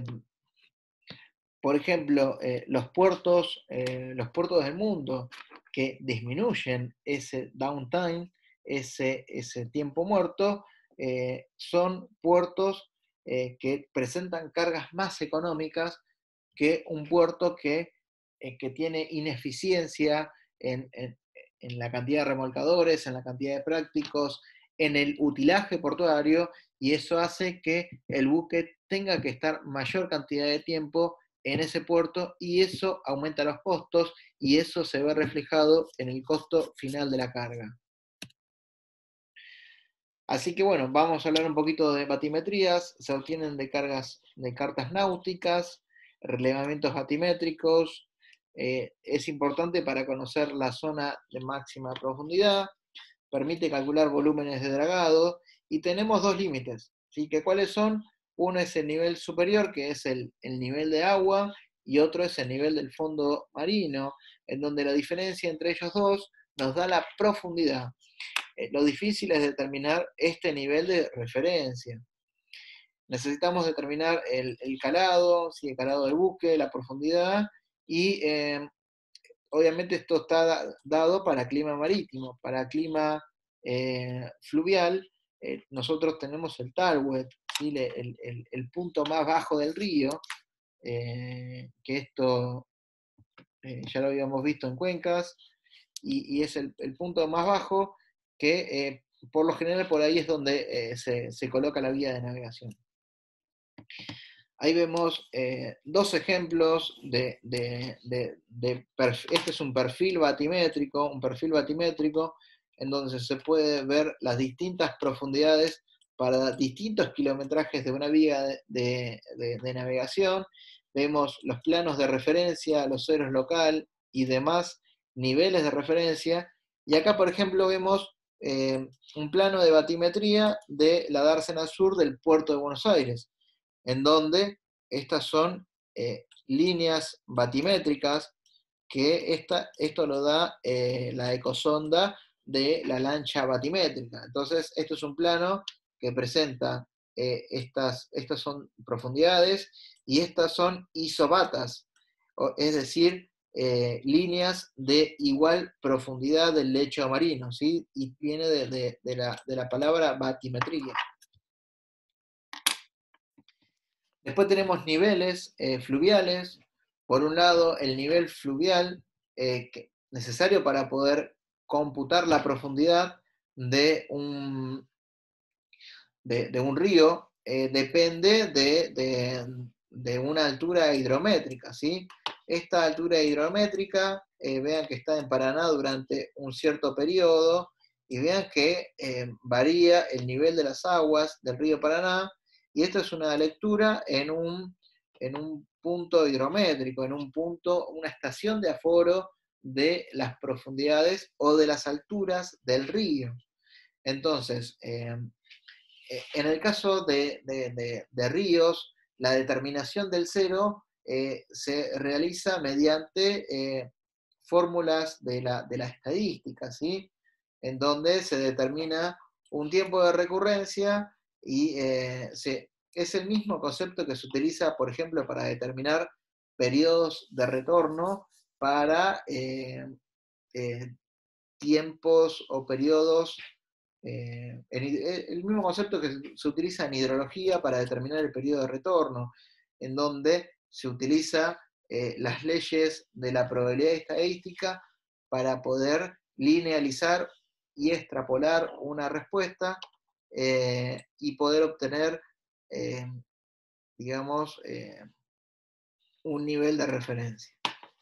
por ejemplo, los puertos del mundo que disminuyen ese downtime, ese tiempo muerto, son puertos que presentan cargas más económicas que un puerto que tiene ineficiencia en la cantidad de remolcadores, en la cantidad de prácticos, en el utilaje portuario, y eso hace que el buque tenga que estar mayor cantidad de tiempo en ese puerto, y eso aumenta los costos, y eso se ve reflejado en el costo final de la carga. Así que bueno, vamos a hablar un poquito de batimetrías. Se obtienen de cartas náuticas, relevamientos batimétricos. Es importante para conocer la zona de máxima profundidad, permite calcular volúmenes de dragado, y tenemos dos límites, ¿sí? ¿Cuáles son? Uno es el nivel superior, que es el nivel de agua, y otro es el nivel del fondo marino, en donde la diferencia entre ellos dos nos da la profundidad. Lo difícil es determinar este nivel de referencia. Necesitamos determinar el calado, si el calado del buque, la profundidad, y obviamente esto está dado para clima marítimo. Para clima fluvial, nosotros tenemos el Talwet, ¿sí? El punto más bajo del río, que esto ya lo habíamos visto en cuencas, y es el punto más bajo que por lo general por ahí es donde se coloca la vía de navegación. Ahí vemos dos ejemplos este es un perfil batimétrico, en donde se puede ver las distintas profundidades para distintos kilometrajes de una vía de navegación. Vemos los planos de referencia, los ceros local y demás niveles de referencia. Y acá, por ejemplo, vemos un plano de batimetría de la dársena sur del puerto de Buenos Aires, en donde estas son líneas batimétricas que esto lo da la ecosonda de la lancha batimétrica. Entonces, esto es un plano que presenta estas son profundidades y estas son isobatas, es decir, líneas de igual profundidad del lecho marino, ¿sí? Y viene de la palabra batimetría. Después tenemos niveles fluviales. Por un lado, el nivel fluvial necesario para poder computar la profundidad de un río depende de una altura hidrométrica, ¿sí? Esta altura hidrométrica, vean que está en Paraná durante un cierto periodo, y vean que varía el nivel de las aguas del río Paraná, y esto es una lectura en un punto hidrométrico, en un punto, una estación de aforo de las profundidades o de las alturas del río. Entonces, en el caso de ríos, la determinación del cero se realiza mediante fórmulas de la estadística, ¿sí? En donde se determina un tiempo de recurrencia y es el mismo concepto que se utiliza, por ejemplo, para determinar periodos de retorno para tiempos o periodos, el mismo concepto que se utiliza en hidrología para determinar el periodo de retorno, en donde se utiliza las leyes de la probabilidad estadística para poder linealizar y extrapolar una respuesta y poder obtener, digamos, un nivel de referencia.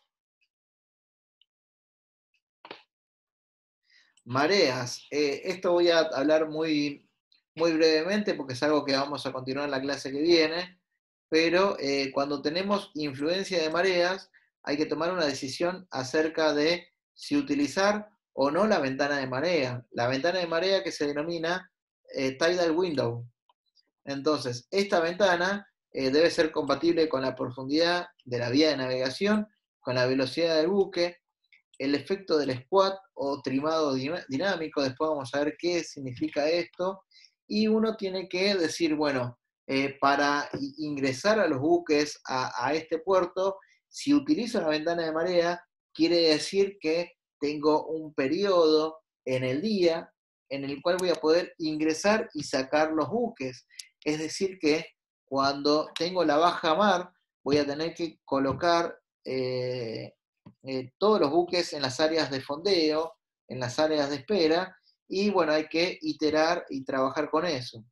Mareas. Esto voy a hablar muy, muy brevemente porque es algo que vamos a continuar en la clase que viene, pero cuando tenemos influencia de mareas hay que tomar una decisión acerca de si utilizar o no la ventana de marea. La ventana de marea que se denomina tidal window. Entonces, esta ventana debe ser compatible con la profundidad de la vía de navegación, con la velocidad del buque, el efecto del squat o trimado dinámico. Después vamos a ver qué significa esto, y uno tiene que decir, bueno, para ingresar a los buques a este puerto, si utilizo la ventana de marea, quiere decir que tengo un periodo en el día en el cual voy a poder ingresar y sacar los buques. Es decir que cuando tengo la baja mar, voy a tener que colocar todos los buques en las áreas de fondeo, en las áreas de espera, y bueno, hay que iterar y trabajar con eso.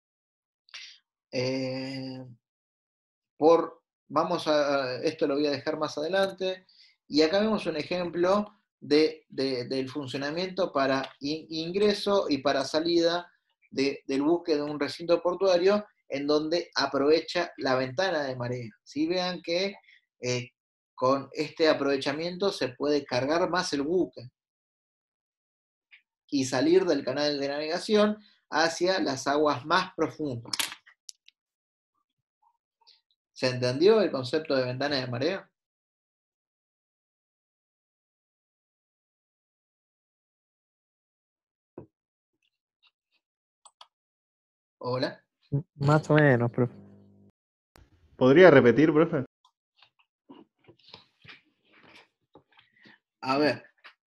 Esto lo voy a dejar más adelante, y acá vemos un ejemplo del funcionamiento para ingreso y para salida del buque de un recinto portuario, en donde aprovecha la ventana de marea. ¿Sí? Vean que con este aprovechamiento se puede cargar más el buque y salir del canal de navegación hacia las aguas más profundas. ¿Se entendió el concepto de ventana de marea? Hola. Más o menos, profe. ¿Podría repetir, profe? A ver,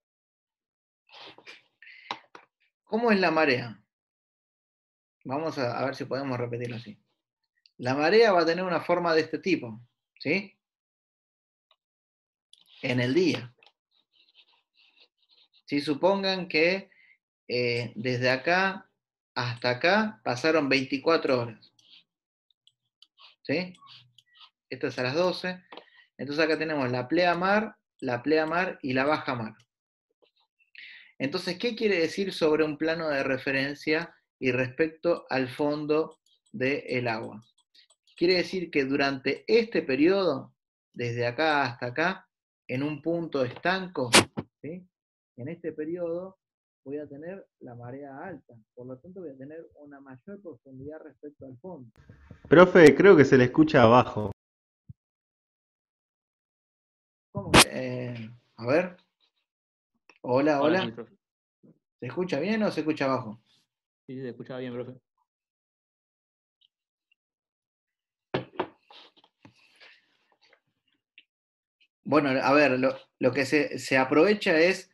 ¿cómo es la marea? Vamos a ver si podemos repetirlo así. La marea va a tener una forma de este tipo, ¿sí? En el día. Si supongan que desde acá hasta acá pasaron 24 horas, ¿sí? Esto es a las 12. Entonces acá tenemos la pleamar y la bajamar. Entonces, ¿qué quiere decir sobre un plano de referencia y respecto al fondo del agua? Quiere decir que durante este periodo, desde acá hasta acá, en un punto estanco, ¿sí? En este periodo voy a tener la marea alta, por lo tanto voy a tener una mayor profundidad respecto al fondo. Profe, creo que se le escucha abajo. ¿Cómo que? A ver. Hola, Ahora sí, hola. profe. ¿Se escucha bien o se escucha bajo? Sí, se escuchaba bien, profe. Bueno, a ver, lo que se aprovecha es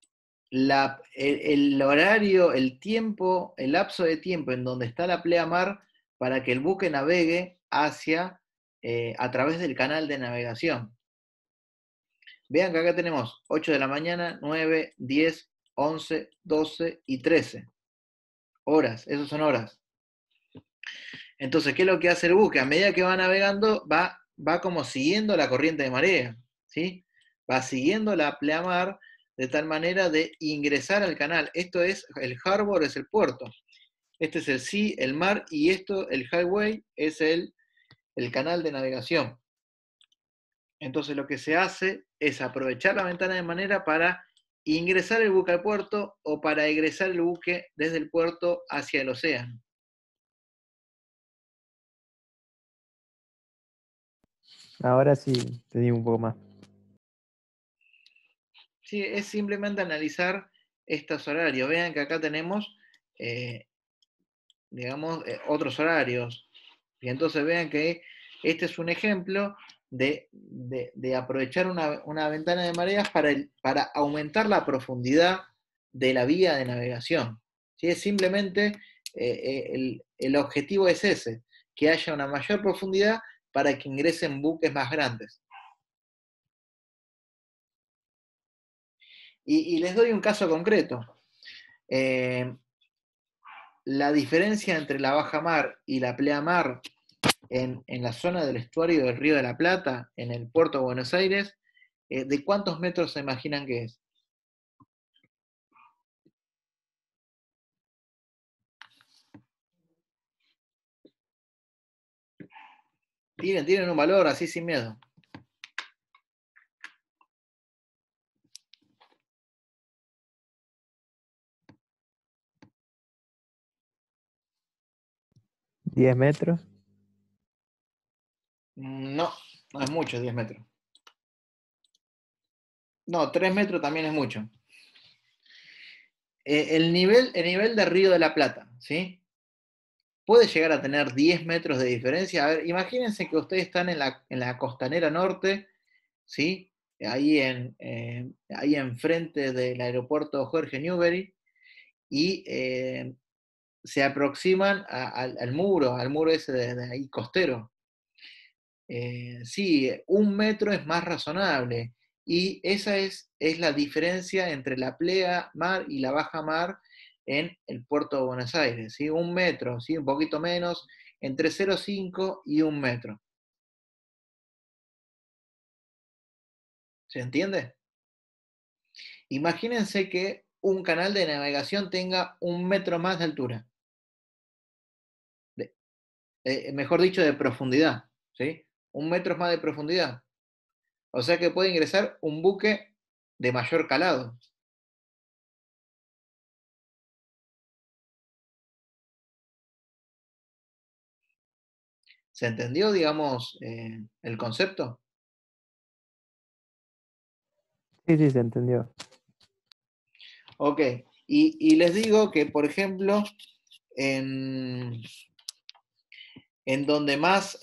el horario, el tiempo, el lapso de tiempo en donde está la pleamar para que el buque navegue a través del canal de navegación. Vean que acá tenemos 8 de la mañana, 9, 10, 11, 12 y 13 horas, esas son horas. Entonces, ¿qué es lo que hace el buque? A medida que va navegando, va como siguiendo la corriente de marea, ¿sí? Va siguiendo la pleamar de tal manera de ingresar al canal. Esto es, el harbor es el puerto. Este es el sea, el mar, y esto, el highway, es el canal de navegación. Entonces lo que se hace es aprovechar la ventana de manera para ingresar el buque al puerto o para egresar el buque desde el puerto hacia el océano. Ahora sí, te digo un poco más. Sí, es simplemente analizar estos horarios. Vean que acá tenemos, digamos, otros horarios. Y entonces vean que este es un ejemplo de aprovechar una ventana de mareas para aumentar la profundidad de la vía de navegación. ¿Sí? Es simplemente, el objetivo es ese, que haya una mayor profundidad para que ingresen buques más grandes. Y les doy un caso concreto. Eh, la diferencia entre la baja mar y la pleamar en la zona del estuario del Río de la Plata, en el puerto de Buenos Aires, ¿de cuántos metros se imaginan que es? Tienen un valor así sin miedo. ¿10 metros? No, no es mucho, 10 metros. No, 3 metros también es mucho. El nivel del Río de la Plata, ¿sí? Puede llegar a tener 10 metros de diferencia. A ver, imagínense que ustedes están en la costanera norte, ¿sí? Ahí enfrente del aeropuerto Jorge Newbery, y se aproximan al muro ese de ahí costero. Sí, 1 metro es más razonable. Y esa es la diferencia entre la plea mar y la baja mar en el puerto de Buenos Aires. ¿Sí? 1 metro, ¿sí? Un poquito menos, entre 0,5 y 1 metro. ¿Se entiende? Imagínense que un canal de navegación tenga 1 metro más de altura. Mejor dicho, de profundidad. ¿Sí? 1 metro más de profundidad. O sea que puede ingresar un buque de mayor calado. ¿Se entendió, digamos, el concepto? Sí, sí, se entendió. Ok. Y les digo que, por ejemplo, en, en donde más,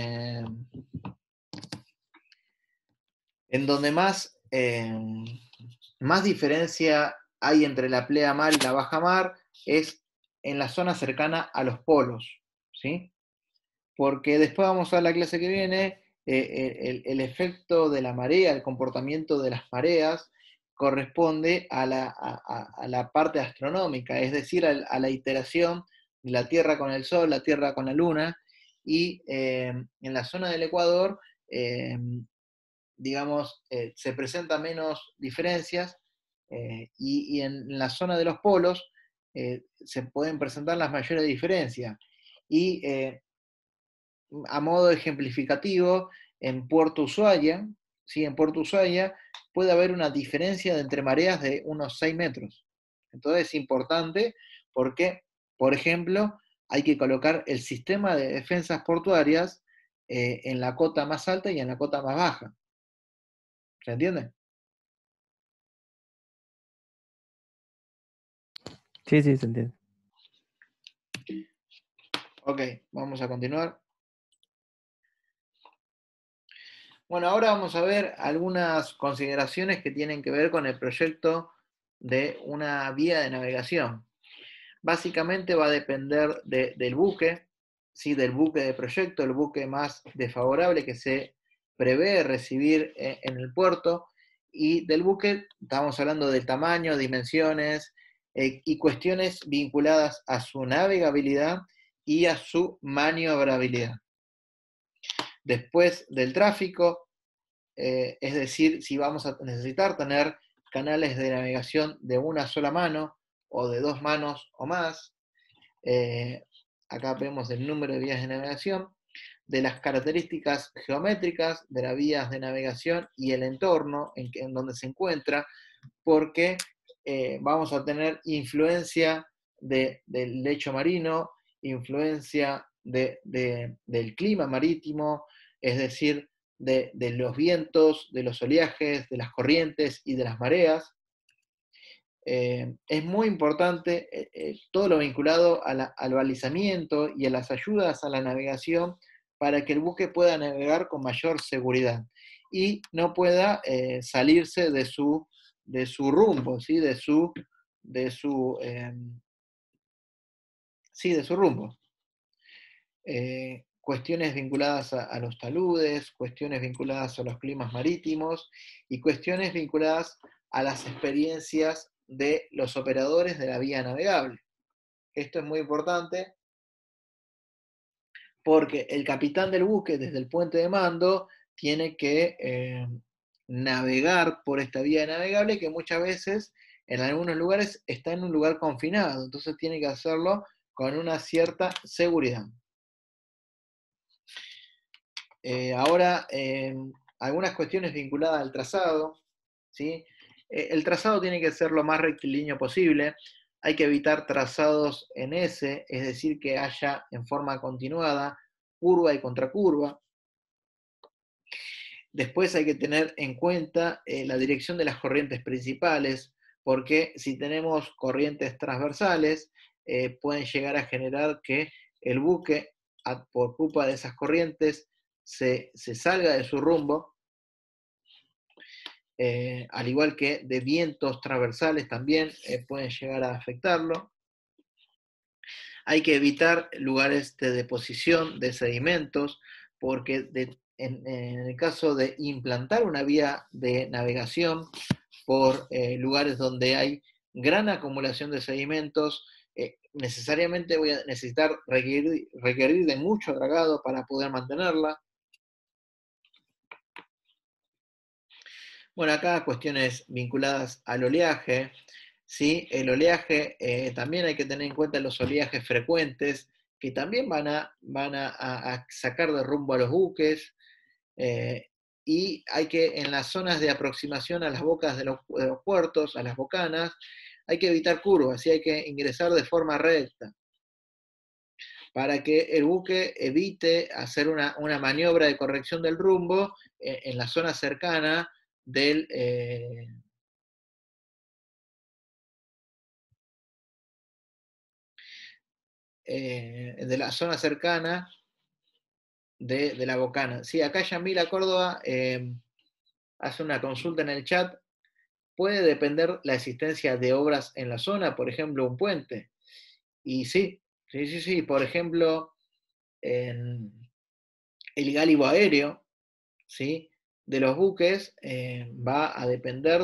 más diferencia hay entre la pleamar y la bajamar es en la zona cercana a los polos, ¿sí? Porque después vamos a ver la clase que viene, el efecto de la marea, el comportamiento de las mareas, corresponde a la parte astronómica, es decir, a la iteración de la Tierra con el Sol, la Tierra con la Luna, y en la zona del Ecuador, digamos, se presentan menos diferencias, y en la zona de los polos se pueden presentar las mayores diferencias. Y a modo ejemplificativo, en Puerto Ushuaia, ¿sí? En Puerto Ushuaia puede haber una diferencia de entre mareas de unos 6 metros. Entonces es importante porque, por ejemplo, hay que colocar el sistema de defensas portuarias en la cota más alta y en la cota más baja. ¿Se entiende? Sí, sí, se entiende. Ok, vamos a continuar. Bueno, ahora vamos a ver algunas consideraciones que tienen que ver con el proyecto de una vía de navegación. Básicamente va a depender del buque, ¿sí? Del buque de proyecto, el buque más desfavorable que se prevé recibir en el puerto, y del buque estamos hablando del tamaño, dimensiones y cuestiones vinculadas a su navegabilidad y a su maniobrabilidad. Después del tráfico, es decir, si vamos a necesitar tener canales de navegación de una sola mano o de 2 manos o más. Acá vemos el número de vías de navegación, de las características geométricas de las vías de navegación y el entorno en donde se encuentra, porque vamos a tener influencia del lecho marino, influencia del clima marítimo, es decir, de los vientos, de los oleajes, de las corrientes y de las mareas. Es muy importante todo lo vinculado al balizamiento y a las ayudas a la navegación para que el buque pueda navegar con mayor seguridad y no pueda salirse de su rumbo, ¿sí? Sí, de su rumbo. Cuestiones vinculadas a los taludes, cuestiones vinculadas a los climas marítimos y cuestiones vinculadas a las experiencias de los operadores de la vía navegable. Esto es muy importante porque el capitán del buque desde el puente de mando tiene que navegar por esta vía navegable que muchas veces en algunos lugares está en un lugar confinado, entonces tiene que hacerlo con una cierta seguridad. Ahora, algunas cuestiones vinculadas al trazado, ¿sí? El trazado tiene que ser lo más rectilíneo posible, hay que evitar trazados en S, es decir, que haya en forma continuada curva y contracurva. Después hay que tener en cuenta la dirección de las corrientes principales, porque si tenemos corrientes transversales, pueden llegar a generar que el buque, por culpa de esas corrientes, se salga de su rumbo, al igual que de vientos transversales también pueden llegar a afectarlo. Hay que evitar lugares de deposición de sedimentos, porque en el caso de implantar una vía de navegación por lugares donde hay gran acumulación de sedimentos, necesariamente voy a necesitar requerir de mucho dragado para poder mantenerla. Bueno, acá cuestiones vinculadas al oleaje, ¿sí? El oleaje, también hay que tener en cuenta los oleajes frecuentes, que también van a sacar de rumbo a los buques, y hay que, en las zonas de aproximación a las bocas de los puertos, a las bocanas, hay que evitar curvas, y hay que ingresar de forma recta, para que el buque evite hacer una maniobra de corrección del rumbo en la zona cercana del... de la zona cercana de la bocana. Sí, acá Yamila Córdoba hace una consulta en el chat. ¿Puede depender la existencia de obras en la zona, por ejemplo, un puente? Y sí. Por ejemplo, en el gálibo aéreo, ¿sí?, de los buques va a depender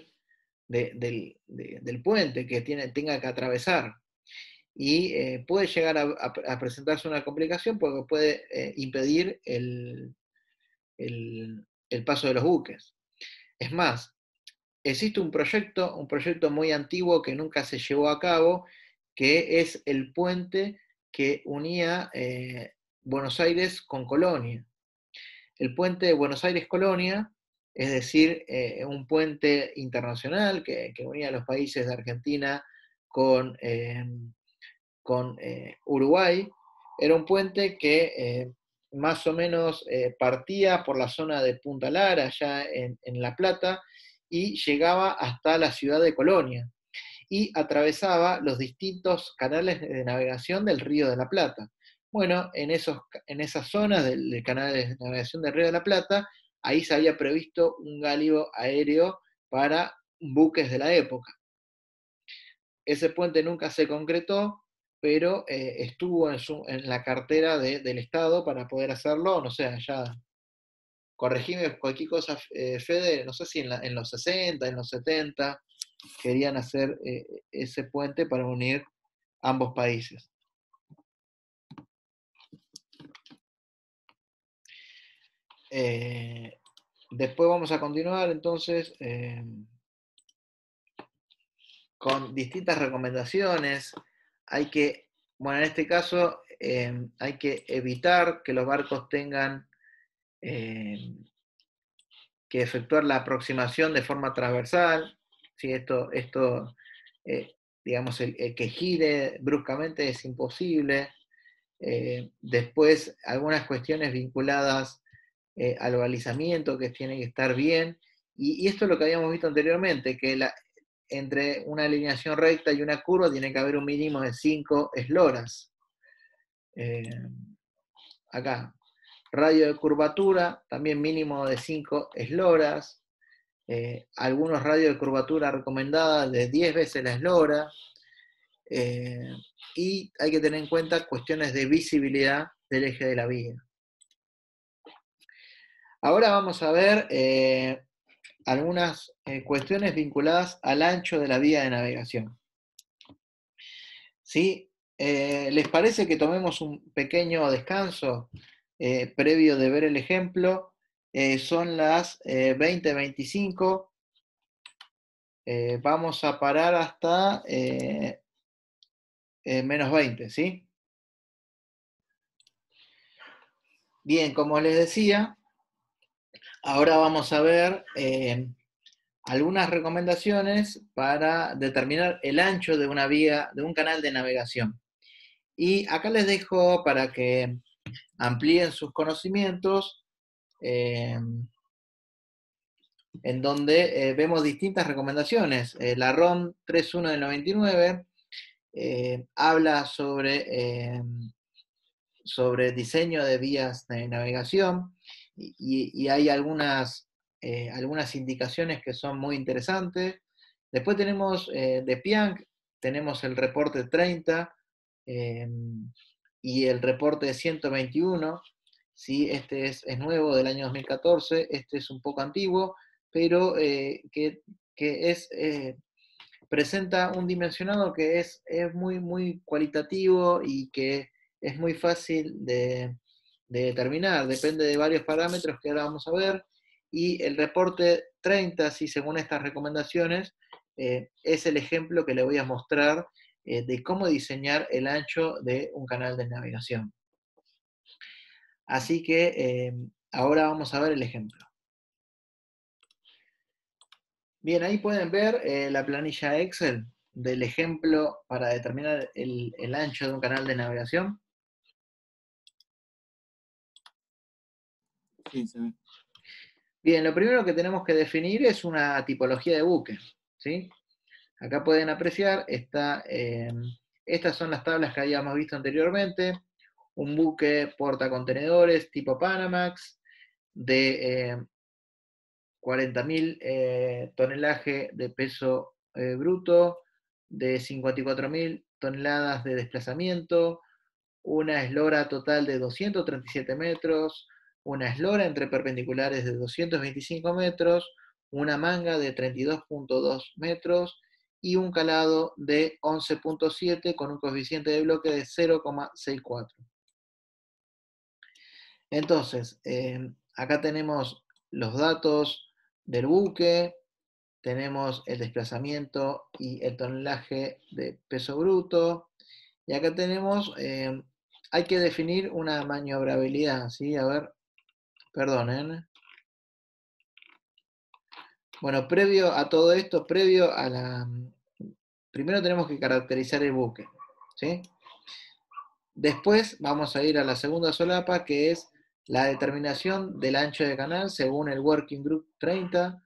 del puente que tenga que atravesar. Y puede llegar a presentarse una complicación porque puede impedir el paso de los buques. Es más, existe un proyecto muy antiguo que nunca se llevó a cabo, que es el puente que unía Buenos Aires con Colonia. El puente de Buenos Aires-Colonia, es decir, un puente internacional que unía a los países de Argentina con Uruguay, era un puente que más o menos partía por la zona de Punta Lara, allá en La Plata, y llegaba hasta la ciudad de Colonia, y atravesaba los distintos canales de navegación del Río de la Plata. Bueno, en esas zonas del canal de navegación del Río de la Plata, ahí se había previsto un gálibo aéreo para buques de la época. Ese puente nunca se concretó, pero estuvo en la cartera del Estado para poder hacerlo, no sé, ya corregime cualquier cosa, Fede, no sé si en los 60, en los 70, querían hacer ese puente para unir ambos países. Después vamos a continuar entonces con distintas recomendaciones. En este caso hay que evitar que los barcos tengan que efectuar la aproximación de forma transversal. ¿Sí? Digamos, el que gire bruscamente es imposible. Después, algunas cuestiones vinculadas al balizamiento que tienen que estar bien. Y esto es lo que habíamos visto anteriormente, que entre una alineación recta y una curva tiene que haber un mínimo de 5 esloras. Acá, radio de curvatura, también mínimo de 5 esloras. Algunos radios de curvatura recomendadas de 10 veces la eslora. Y hay que tener en cuenta cuestiones de visibilidad del eje de la vía. Ahora vamos a ver algunas cuestiones vinculadas al ancho de la vía de navegación. ¿Sí? ¿Les parece que tomemos un pequeño descanso previo de ver el ejemplo? Son las 20:25. Vamos a parar hasta menos 20, ¿sí? Bien, como les decía, ahora vamos a ver algunas recomendaciones para determinar el ancho de una vía, de un canal de navegación. Y acá les dejo para que amplíen sus conocimientos, en donde vemos distintas recomendaciones. La ROM 3.1 del 99 habla sobre diseño de vías de navegación, y hay algunas indicaciones que son muy interesantes. Después tenemos de Piank, tenemos el reporte 30 y el reporte 121. ¿Sí? Este es nuevo, del año 2014, este es un poco antiguo, pero que presenta un dimensionado que es muy, muy cualitativo y que es muy fácil de determinar, depende de varios parámetros que ahora vamos a ver, y el reporte 30, si según estas recomendaciones, es el ejemplo que le voy a mostrar de cómo diseñar el ancho de un canal de navegación. Así que ahora vamos a ver el ejemplo. Bien, ahí pueden ver la planilla Excel del ejemplo para determinar el ancho de un canal de navegación. Sí, se ve. Bien, lo primero que tenemos que definir es una tipología de buque, ¿sí? Acá pueden apreciar, estas son las tablas que habíamos visto anteriormente. un buque portacontenedores tipo Panamax de 40.000 tonelaje de peso bruto, de 54.000 toneladas de desplazamiento, una eslora total de 237 metros, una eslora entre perpendiculares de 225 metros, una manga de 32.2 metros y un calado de 11.7 con un coeficiente de bloque de 0,64. Entonces, acá tenemos los datos del buque, tenemos el desplazamiento y el tonelaje de peso bruto, y acá tenemos, hay que definir una maniobrabilidad, ¿sí? A ver, perdonen. Bueno, previo a todo esto, primero tenemos que caracterizar el buque, ¿sí? Después vamos a ir a la segunda solapa, que es la determinación del ancho de canal según el Working Group 30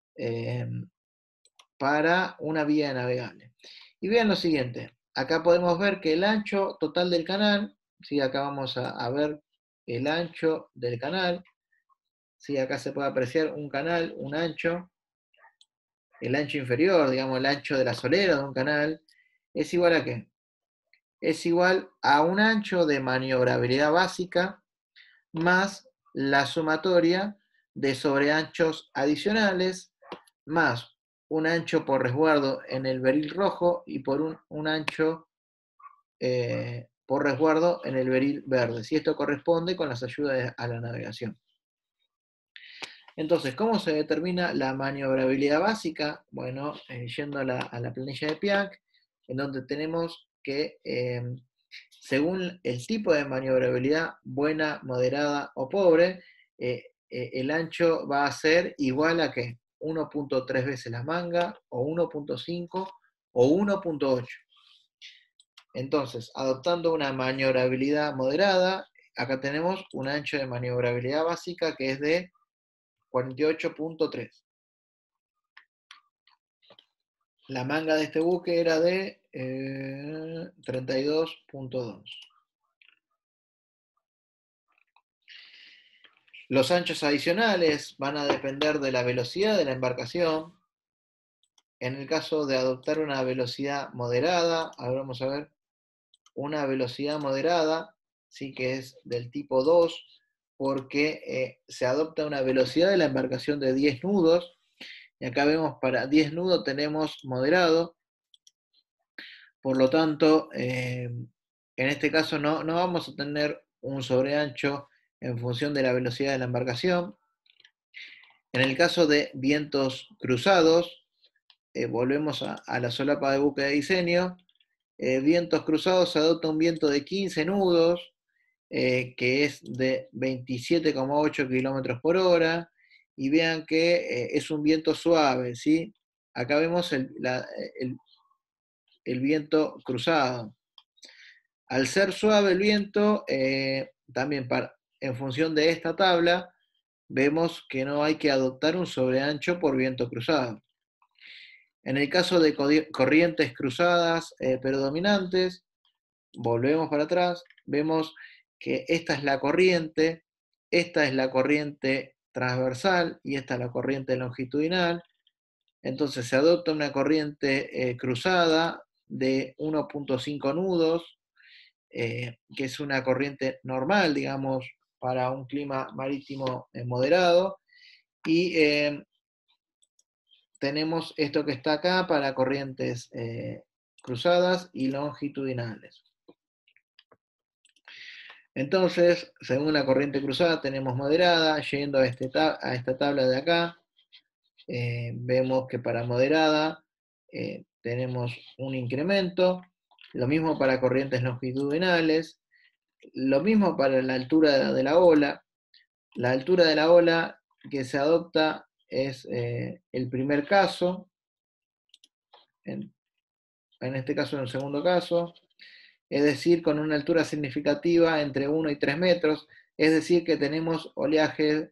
para una vía navegable. Y vean lo siguiente, acá podemos ver que el ancho total del canal, ¿sí? Acá vamos a ver el ancho del canal, ¿sí? Acá se puede apreciar un canal, un ancho, el ancho inferior, digamos el ancho de la solera de un canal, es igual a ¿qué? Es igual a un ancho de maniobrabilidad básica más la sumatoria de sobreanchos adicionales más un ancho por resguardo en el beril rojo y por un ancho por resguardo en el beril verde, si esto corresponde con las ayudas a la navegación. Entonces, ¿cómo se determina la maniobrabilidad básica? Bueno, yendo a la planilla de Piac, en donde tenemos que, según el tipo de maniobrabilidad, buena, moderada o pobre, el ancho va a ser igual a ¿qué? 1.3 veces la manga, o 1.5, o 1.8. Entonces, adoptando una maniobrabilidad moderada, acá tenemos un ancho de maniobrabilidad básica que es de 48.3. La manga de este buque era de 32.2. Los anchos adicionales van a depender de la velocidad de la embarcación. En el caso de adoptar una velocidad moderada, ahora vamos a ver, una velocidad moderada, sí que es del tipo 2, porque se adopta una velocidad de la embarcación de 10 nudos, y acá vemos para 10 nudos tenemos moderado, por lo tanto, en este caso no vamos a tener un sobreancho en función de la velocidad de la embarcación. En el caso de vientos cruzados, volvemos a la solapa de buque de diseño, vientos cruzados se adopta un viento de 15 nudos, que es de 27,8 km por hora, y vean que es un viento suave, ¿sí? Acá vemos el viento cruzado. Al ser suave el viento, también en función de esta tabla, vemos que no hay que adoptar un sobreancho por viento cruzado. En el caso de corrientes cruzadas predominantes, volvemos para atrás, vemos que esta es la corriente transversal y esta es la corriente longitudinal. Entonces se adopta una corriente cruzada de 1.5 nudos, que es una corriente normal, digamos, para un clima marítimo moderado, y tenemos esto que está acá para corrientes cruzadas y longitudinales. Entonces, según la corriente cruzada tenemos moderada, yendo a esta tabla de acá, vemos que para moderada tenemos un incremento, lo mismo para corrientes longitudinales, lo mismo para la altura de la ola. La altura de la ola que se adopta es el primer caso, en este caso en el segundo caso, es decir, con una altura significativa entre 1 y 3 metros, es decir, que tenemos oleaje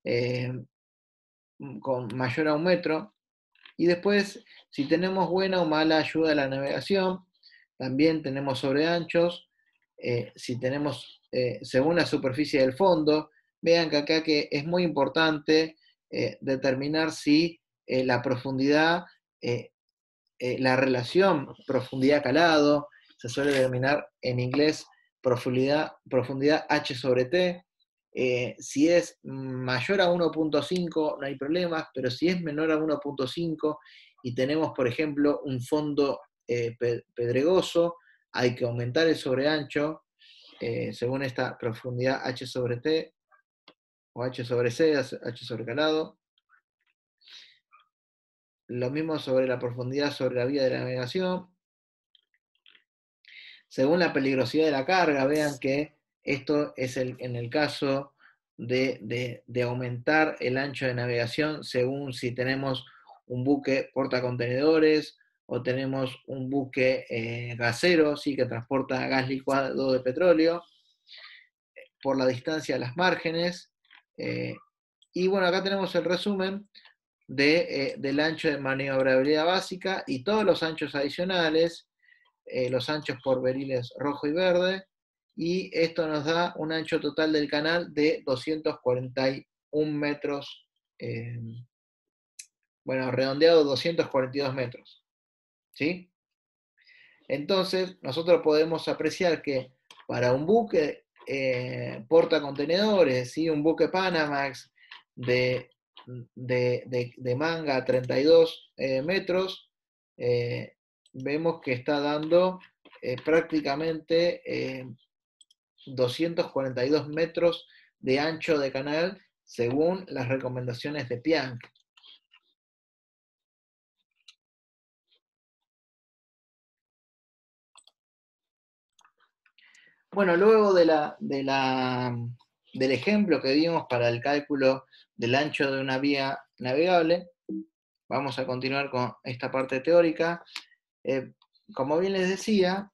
con mayor a 1 metro, y después, si tenemos buena o mala ayuda a la navegación, también tenemos sobreanchos, si tenemos según la superficie del fondo. Vean que acá que es muy importante determinar si la profundidad, la relación profundidad-calado, se suele denominar en inglés profundidad H sobre T. Si es mayor a 1.5 no hay problemas, pero si es menor a 1.5 y tenemos, por ejemplo, un fondo pedregoso, hay que aumentar el sobreancho según esta profundidad H sobre T o H sobre C, H sobre calado. Lo mismo sobre la profundidad sobre la vía de la navegación. Según la peligrosidad de la carga, vean que esto es en el caso de aumentar el ancho de navegación según si tenemos un buque portacontenedores o tenemos un buque gasero, ¿sí? Que transporta gas licuado de petróleo, por la distancia a las márgenes. Y bueno, acá tenemos el resumen del ancho de maniobrabilidad básica y todos los anchos adicionales, los anchos por beriles rojo y verde, y esto nos da un ancho total del canal de 241 metros, bueno, redondeado 242 metros, ¿sí? Entonces, nosotros podemos apreciar que para un buque portacontenedores, ¿sí? Un buque Panamax de manga 32 metros, vemos que está dando prácticamente 242 metros de ancho de canal según las recomendaciones de Piank. Bueno, luego del ejemplo que vimos para el cálculo del ancho de una vía navegable, vamos a continuar con esta parte teórica. Como bien les decía,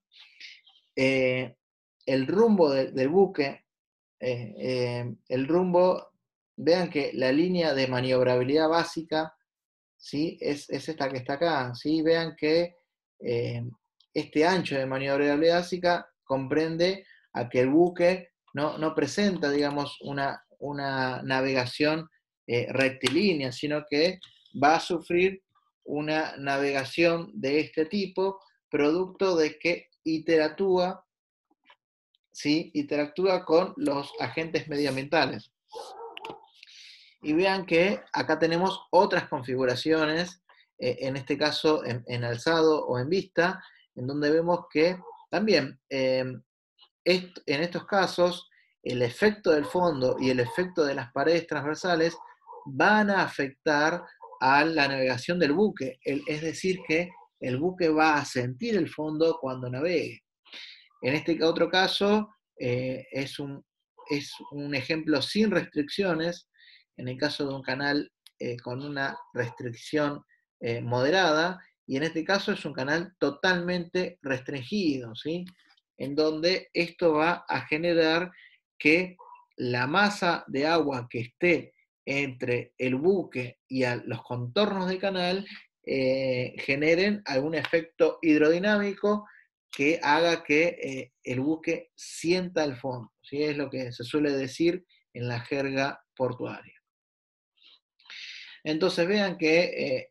el rumbo del buque, el rumbo, vean que la línea de maniobrabilidad básica, ¿sí? es esta que está acá, ¿sí? Vean que este ancho de maniobrabilidad básica comprende a que el buque no presenta, digamos, una navegación rectilínea, sino que va a sufrir una navegación de este tipo, producto de que interactúa, ¿sí? Interactúa con los agentes medioambientales. Y vean que acá tenemos otras configuraciones, en este caso en alzado o en vista, en donde vemos que también en estos casos el efecto del fondo y el efecto de las paredes transversales van a afectar a la navegación del buque, es decir que el buque va a sentir el fondo cuando navegue. En este otro caso es un ejemplo sin restricciones, en el caso de un canal con una restricción moderada, y en este caso es un canal totalmente restringido, ¿sí? En donde esto va a generar que la masa de agua que esté entre el buque y los contornos del canal generen algún efecto hidrodinámico que haga que el buque sienta el fondo, ¿sí? Es lo que se suele decir en la jerga portuaria. Entonces vean que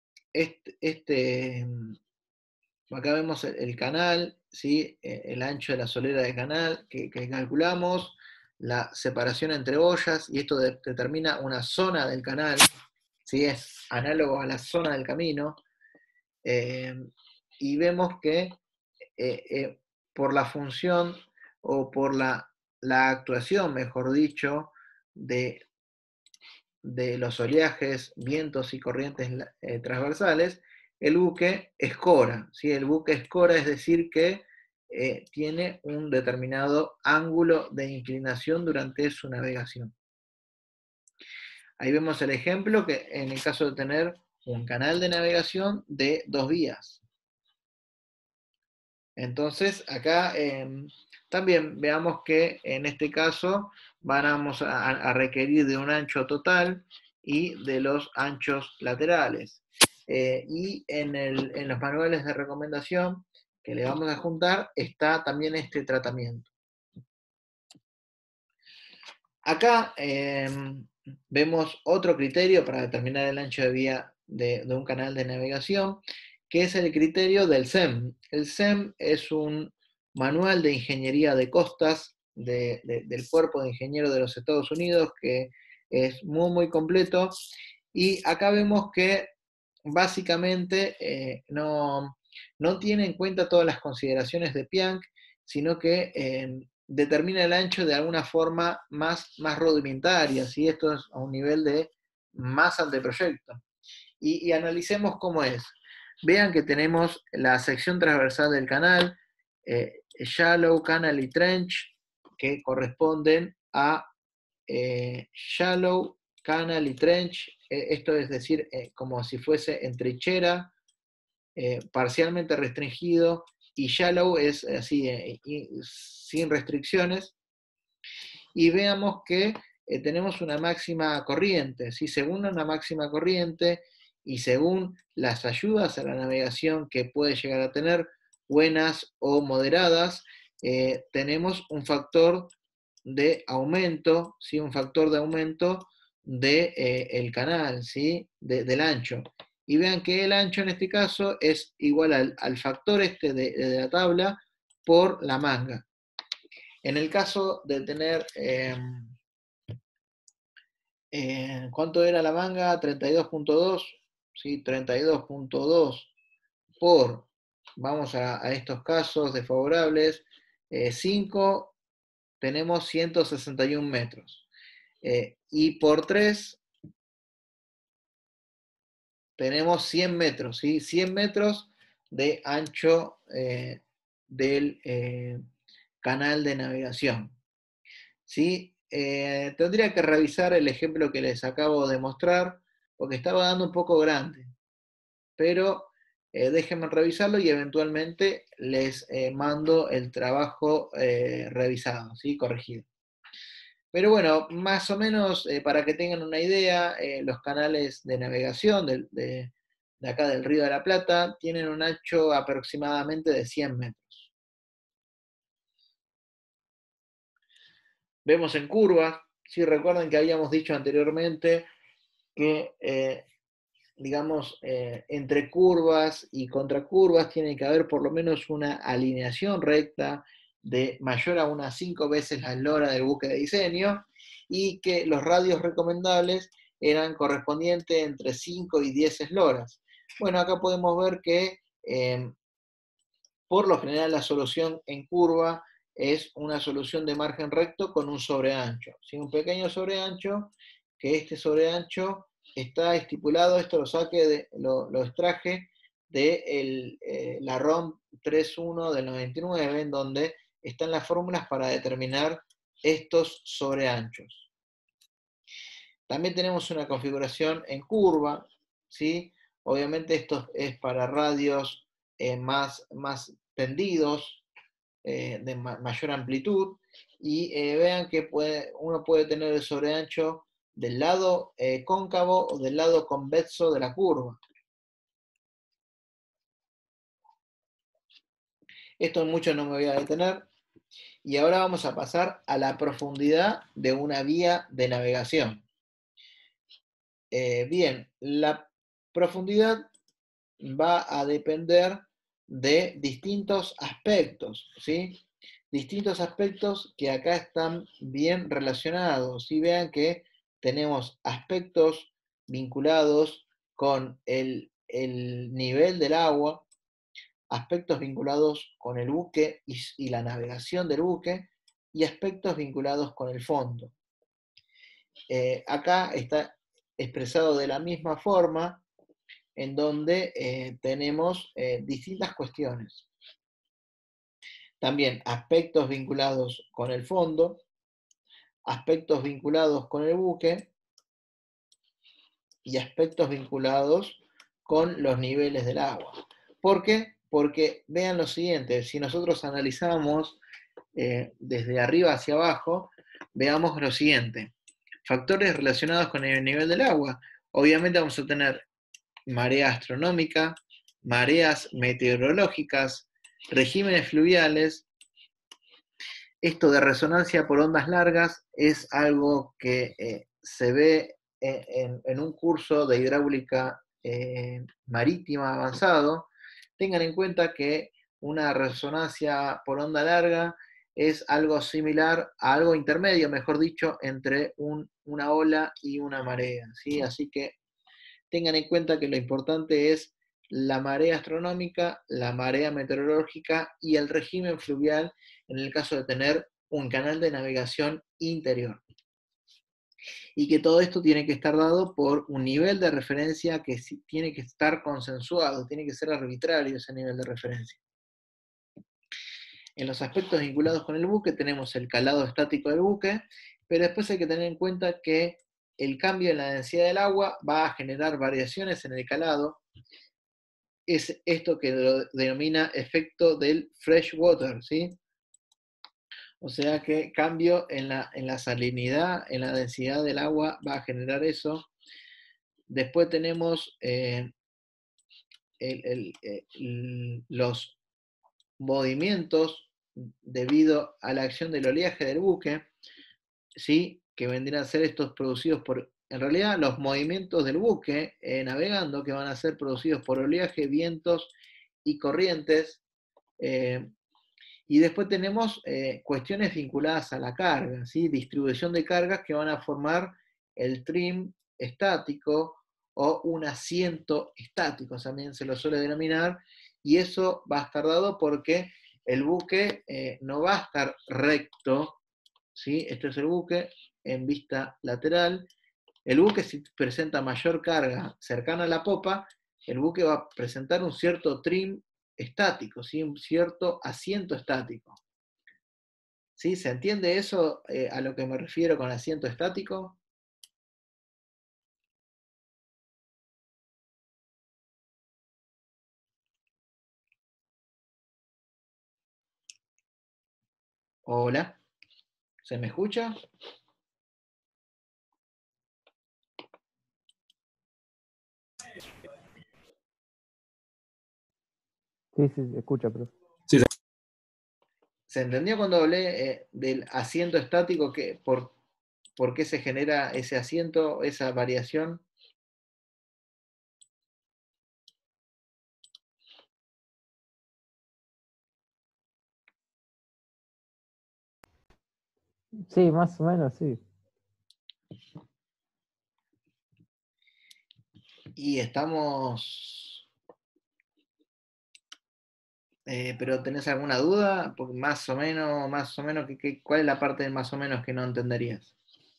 acá vemos el canal, ¿sí? El ancho de la solera del canal que calculamos, la separación entre boyas, y esto determina una zona del canal, ¿sí? Es análogo a la zona del camino, y vemos que por la función o por la actuación, mejor dicho, de los oleajes, vientos y corrientes transversales, el buque escora, ¿sí? El buque escora, es decir que tiene un determinado ángulo de inclinación durante su navegación. Ahí vemos el ejemplo que en el caso de tener un canal de navegación de 2 vías. Entonces, acá también veamos que en este caso vamos a requerir de un ancho total y de los anchos laterales. Y en los manuales de recomendación que le vamos a juntar está también este tratamiento. Acá vemos otro criterio para determinar el ancho de vía de un canal de navegación, que es el criterio del CEM. El CEM es un manual de ingeniería de costas del Cuerpo de Ingenieros de los Estados Unidos, que es muy, muy completo. Y acá vemos que básicamente no tiene en cuenta todas las consideraciones de Planck, sino que determina el ancho de alguna forma más rudimentaria, ¿sí? Esto es a un nivel de más anteproyecto. Y analicemos cómo es. Vean que tenemos la sección transversal del canal, shallow, canal y trench, que corresponden a shallow, canal y trench, esto es decir, como si fuese en trinchera, parcialmente restringido, y shallow es así, sin restricciones. Y veamos que tenemos una máxima corriente, ¿sí? Según una máxima corriente y según las ayudas a la navegación que puede llegar a tener, buenas o moderadas, tenemos un factor de aumento, ¿sí? Un factor de aumento del canal, ¿sí? Del ancho. Y vean que el ancho en este caso es igual al factor este de la tabla por la manga. En el caso de tener, ¿cuánto era la manga? 32.2, ¿sí? 32.2 por, vamos a estos casos desfavorables, 5, tenemos 161 metros. Y por 3 tenemos 100 metros, ¿sí? 100 metros de ancho del canal de navegación, ¿sí? Tendría que revisar el ejemplo que les acabo de mostrar, porque estaba dando un poco grande, pero déjenme revisarlo y eventualmente les mando el trabajo revisado, ¿sí? Corregido. Pero bueno, más o menos para que tengan una idea, los canales de navegación de acá del Río de la Plata tienen un ancho aproximadamente de 100 metros. Vemos en curvas, si recuerdan que habíamos dicho anteriormente que, digamos, entre curvas y contracurvas tiene que haber por lo menos una alineación recta de mayor a unas 5 veces la eslora del buque de diseño, y que los radios recomendables eran correspondientes entre 5 y 10 esloras. Bueno, acá podemos ver que por lo general la solución en curva es una solución de margen recto con un sobreancho, ¿sí? Un pequeño sobreancho, que este sobreancho está estipulado, esto lo extraje de la ROM 3.1 del 99, en donde están las fórmulas para determinar estos sobreanchos. También tenemos una configuración en curva, ¿sí? Obviamente esto es para radios más tendidos, de mayor amplitud, y vean que uno puede tener el sobreancho del lado cóncavo o del lado convexo de la curva. Esto mucho no me voy a detener. Y ahora vamos a pasar a la profundidad de una vía de navegación. Bien, la profundidad va a depender de distintos aspectos, ¿sí? Distintos aspectos que acá están bien relacionados. Y vean que tenemos aspectos vinculados con el nivel del agua, aspectos vinculados con el buque y la navegación del buque, y aspectos vinculados con el fondo. Acá está expresado de la misma forma, en donde tenemos distintas cuestiones. También aspectos vinculados con el fondo, aspectos vinculados con el buque y aspectos vinculados con los niveles del agua. ¿Por qué? Porque vean lo siguiente, si nosotros analizamos desde arriba hacia abajo, veamos lo siguiente. Factores relacionados con el nivel del agua. Obviamente vamos a tener marea astronómica, mareas meteorológicas, regímenes fluviales, Esto de resonancia por ondas largas es algo que se ve en un curso de hidráulica marítima avanzado. Tengan en cuenta que una resonancia por onda larga es algo similar a algo intermedio, mejor dicho, entre una ola y una marea, ¿sí? Así que tengan en cuenta que lo importante es la marea astronómica, la marea meteorológica y el régimen fluvial en el caso de tener un canal de navegación interior. Y que todo esto tiene que estar dado por un nivel de referencia que tiene que estar consensuado, tiene que ser arbitrario ese nivel de referencia. En los aspectos vinculados con el buque tenemos el calado estático del buque, pero después hay que tener en cuenta que el cambio en la densidad del agua va a generar variaciones en el calado. Es esto que lo denomina efecto del fresh water, ¿sí? O sea que cambio en la salinidad, en la densidad del agua va a generar eso. Después tenemos los movimientos debido a la acción del oleaje del buque, ¿sí? Que vendrían a ser estos producidos por, en realidad, los movimientos del buque navegando, que van a ser producidos por oleaje, vientos y corrientes. Y después tenemos cuestiones vinculadas a la carga, ¿sí? Distribución de cargas que van a formar el trim estático o un asiento estático, también se lo suele denominar, y eso va a estar dado porque el buque no va a estar recto, ¿sí? Este es el buque en vista lateral. El buque, si presenta mayor carga cercana a la popa, el buque va a presentar un cierto trim estático, ¿sí? Un cierto asiento estático. ¿Sí? ¿Se entiende eso a lo que me refiero con asiento estático? Hola, ¿se me escucha? Sí, sí, se escucha, profe. ¿Se entendió cuando hablé del asiento estático? ¿Por qué se genera ese asiento, esa variación? Sí, más o menos, sí. Y estamos... pero ¿tenés alguna duda? Porque más o menos, ¿cuál es la parte de más o menos que no entenderías?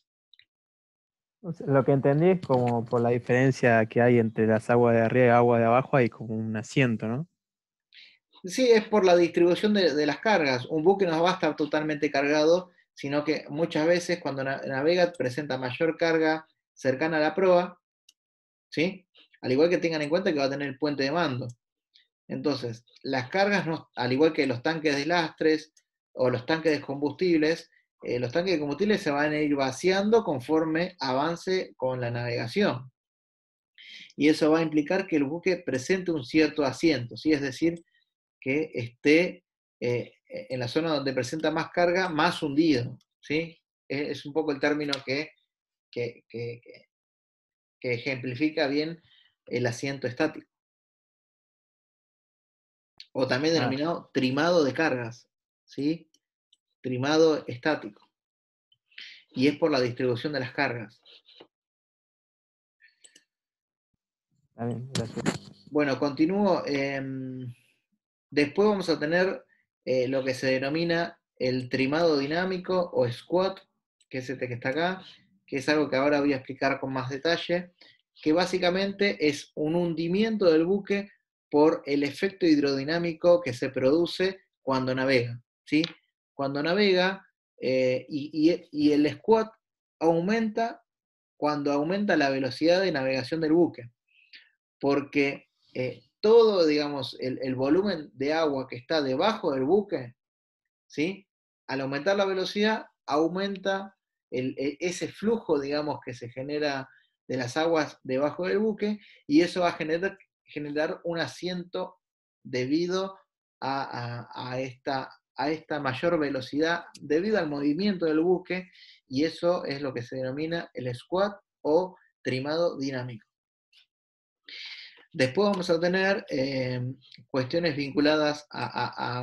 O sea, lo que entendí es como por la diferencia que hay entre las aguas de arriba y aguas de abajo, hay como un asiento, ¿no? Sí, es por la distribución de las cargas. Un buque no va a estar totalmente cargado, sino que muchas veces cuando navega presenta mayor carga cercana a la proa, ¿sí? Al igual que tengan en cuenta que va a tener el puente de mando. Entonces, las cargas, no, al igual que los tanques de lastres o los tanques de combustibles, los tanques de combustible se van a ir vaciando conforme avance con la navegación. Y eso va a implicar que el buque presente un cierto asiento, ¿sí? Es decir, que esté en la zona donde presenta más carga, más hundido, ¿sí? Es un poco el término que, que, que ejemplifica bien el asiento estático, o también Ah, denominado trimado de cargas, ¿sí? Trimado estático, y es por la distribución de las cargas. está bien, gracias. Bueno, continúo. Después vamos a tener lo que se denomina el trimado dinámico o squat, que es este que está acá, que es algo que ahora voy a explicar con más detalle, que básicamente es un hundimiento del buque por el efecto hidrodinámico que se produce cuando navega, ¿sí? Cuando navega y el squat aumenta cuando aumenta la velocidad de navegación del buque, porque todo, digamos, el volumen de agua que está debajo del buque, ¿sí? Al aumentar la velocidad, aumenta ese flujo, digamos, que se genera de las aguas debajo del buque, y eso va a generar un asiento debido a a esta mayor velocidad debido al movimiento del buque, y eso es lo que se denomina el squat o trimado dinámico. Después vamos a tener cuestiones vinculadas a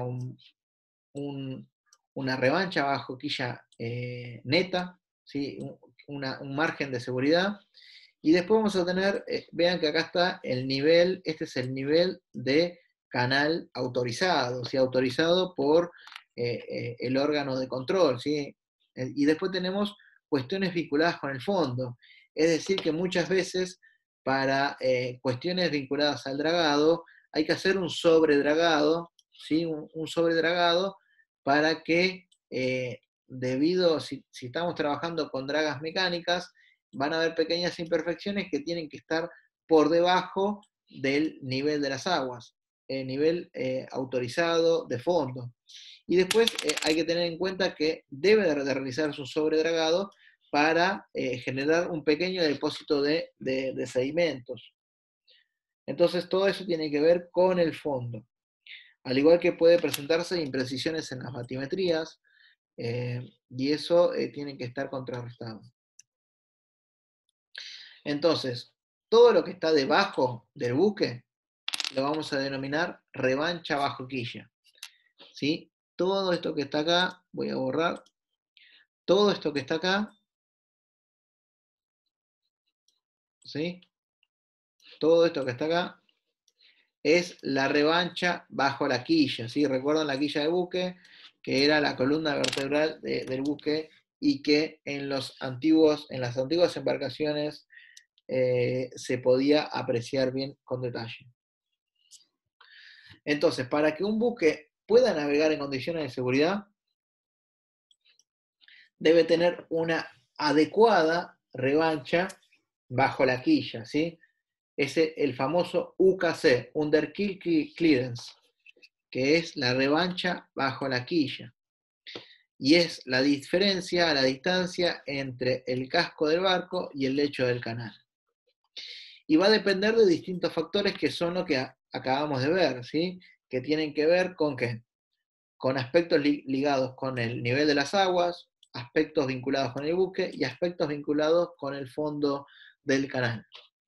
una revancha bajo quilla neta, ¿sí? Un margen de seguridad. Y después vamos a tener, vean que acá está el nivel, este es el nivel de canal autorizado, ¿sí? Autorizado por el órgano de control, ¿sí? Y después tenemos cuestiones vinculadas con el fondo. Es decir, que muchas veces para cuestiones vinculadas al dragado hay que hacer un sobredragado, ¿sí? Un sobredragado para que, debido, si estamos trabajando con dragas mecánicas, van a haber pequeñas imperfecciones que tienen que estar por debajo del nivel de las aguas, el nivel autorizado de fondo. Y después hay que tener en cuenta que debe de realizarse un sobredragado para generar un pequeño depósito de sedimentos. Entonces todo eso tiene que ver con el fondo. Al igual que puede presentarse imprecisiones en las batimetrías, y eso tiene que estar contrarrestado. Entonces, todo lo que está debajo del buque lo vamos a denominar revancha bajo quilla, ¿sí? Todo esto que está acá, voy a borrar, todo esto que está acá, ¿sí? Todo esto que está acá es la revancha bajo la quilla, ¿sí? Recuerdan la quilla de buque, que era la columna vertebral del buque y que en las antiguas embarcaciones se podía apreciar bien con detalle. Entonces, para que un buque pueda navegar en condiciones de seguridad, debe tener una adecuada revancha bajo la quilla, ¿sí? Es el famoso UKC, Underkill Clearance, que es la revancha bajo la quilla. Y es la diferencia, la distancia entre el casco del barco y el lecho del canal. Y va a depender de distintos factores que son lo que acabamos de ver, ¿sí? Que tienen que ver con ¿qué? Con aspectos ligados con el nivel de las aguas, aspectos vinculados con el buque y aspectos vinculados con el fondo del canal.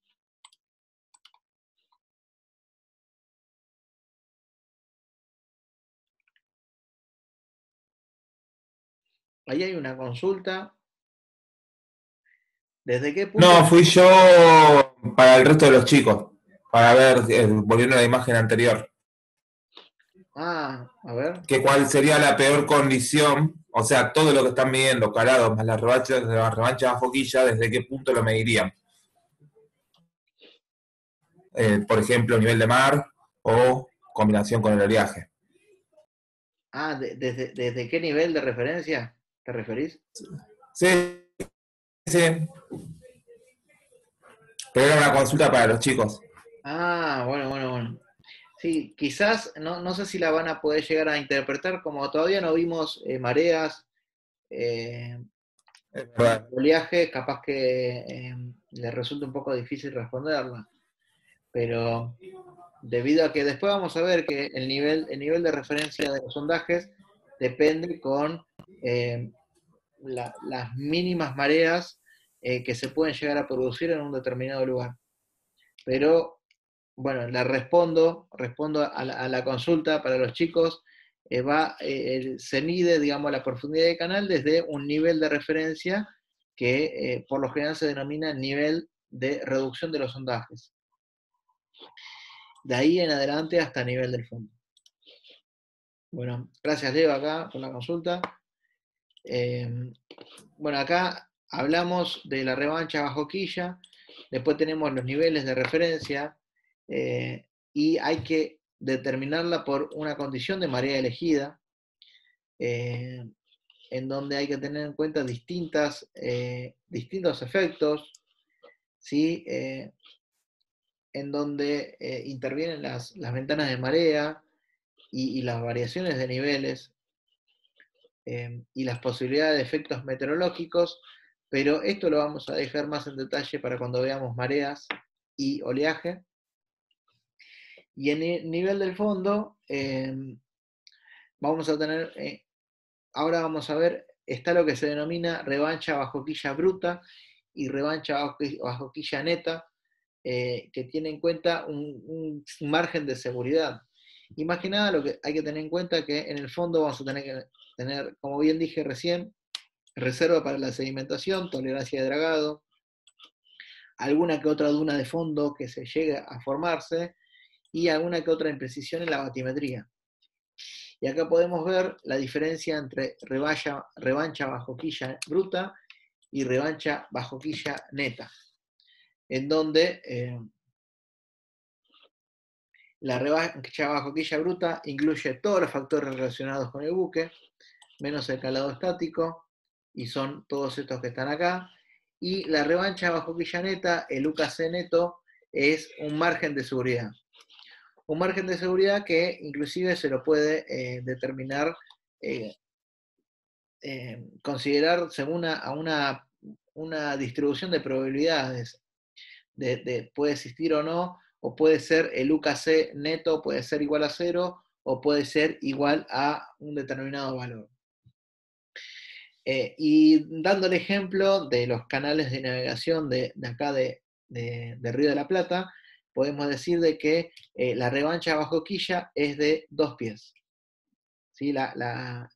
Ahí hay una consulta. ¿Desde qué punto? No, fui yo para el resto de los chicos, para ver, volviendo a la imagen anterior, Ah, a ver. que cuál sería la peor condición, o sea, todo lo que están midiendo, calados, más la revancha bajo quilla, ¿desde qué punto lo medirían? Por ejemplo, nivel de mar o combinación con el oleaje. Ah, ¿desde qué nivel de referencia te referís? Sí, sí, pero era una consulta para los chicos. Ah, bueno. Sí, quizás, no sé si la van a poder llegar a interpretar, como todavía no vimos mareas, oleaje, capaz que les resulta un poco difícil responderla. Pero debido a que después vamos a ver que el nivel de referencia de los sondajes depende con las mínimas mareas que se pueden llegar a producir en un determinado lugar. Pero bueno, respondo a la consulta para los chicos. Se mide, digamos, la profundidad del canal desde un nivel de referencia que por lo general se denomina nivel de reducción de los sondajes. De ahí en adelante hasta nivel del fondo. Bueno, gracias Leo acá por la consulta. Bueno, acá hablamos de la revancha bajo quilla, después tenemos los niveles de referencia, y hay que determinarla por una condición de marea elegida, en donde hay que tener en cuenta distintos efectos, ¿sí? En donde intervienen las ventanas de marea y las variaciones de niveles, y las posibilidades de efectos meteorológicos, pero esto lo vamos a dejar más en detalle para cuando veamos mareas y oleaje. Y en el nivel del fondo, vamos a tener, ahora vamos a ver, está lo que se denomina revancha bajo quilla bruta y revancha bajo quilla neta, que tiene en cuenta un margen de seguridad. Y más que nada lo que hay que tener en cuenta que en el fondo vamos a tener que tener, como bien dije recién, reserva para la sedimentación, tolerancia de dragado, alguna que otra duna de fondo que se llegue a formarse y alguna que otra imprecisión en la batimetría. Y acá podemos ver la diferencia entre revancha bajo quilla bruta y revancha bajo quilla neta, en donde la revancha bajo quilla bruta incluye todos los factores relacionados con el buque, menos el calado estático, y son todos estos que están acá. Y la revancha bajo quilla neta, el UKC neto, es un margen de seguridad. Un margen de seguridad que inclusive se lo puede determinar, considerar según una distribución de probabilidades. Puede existir o no, o puede ser el UKC neto, puede ser igual a 0, o puede ser igual a un determinado valor. Y dando el ejemplo de los canales de navegación de acá de Río de la Plata, podemos decir de que la revancha bajo quilla es de 2 pies. ¿Sí? La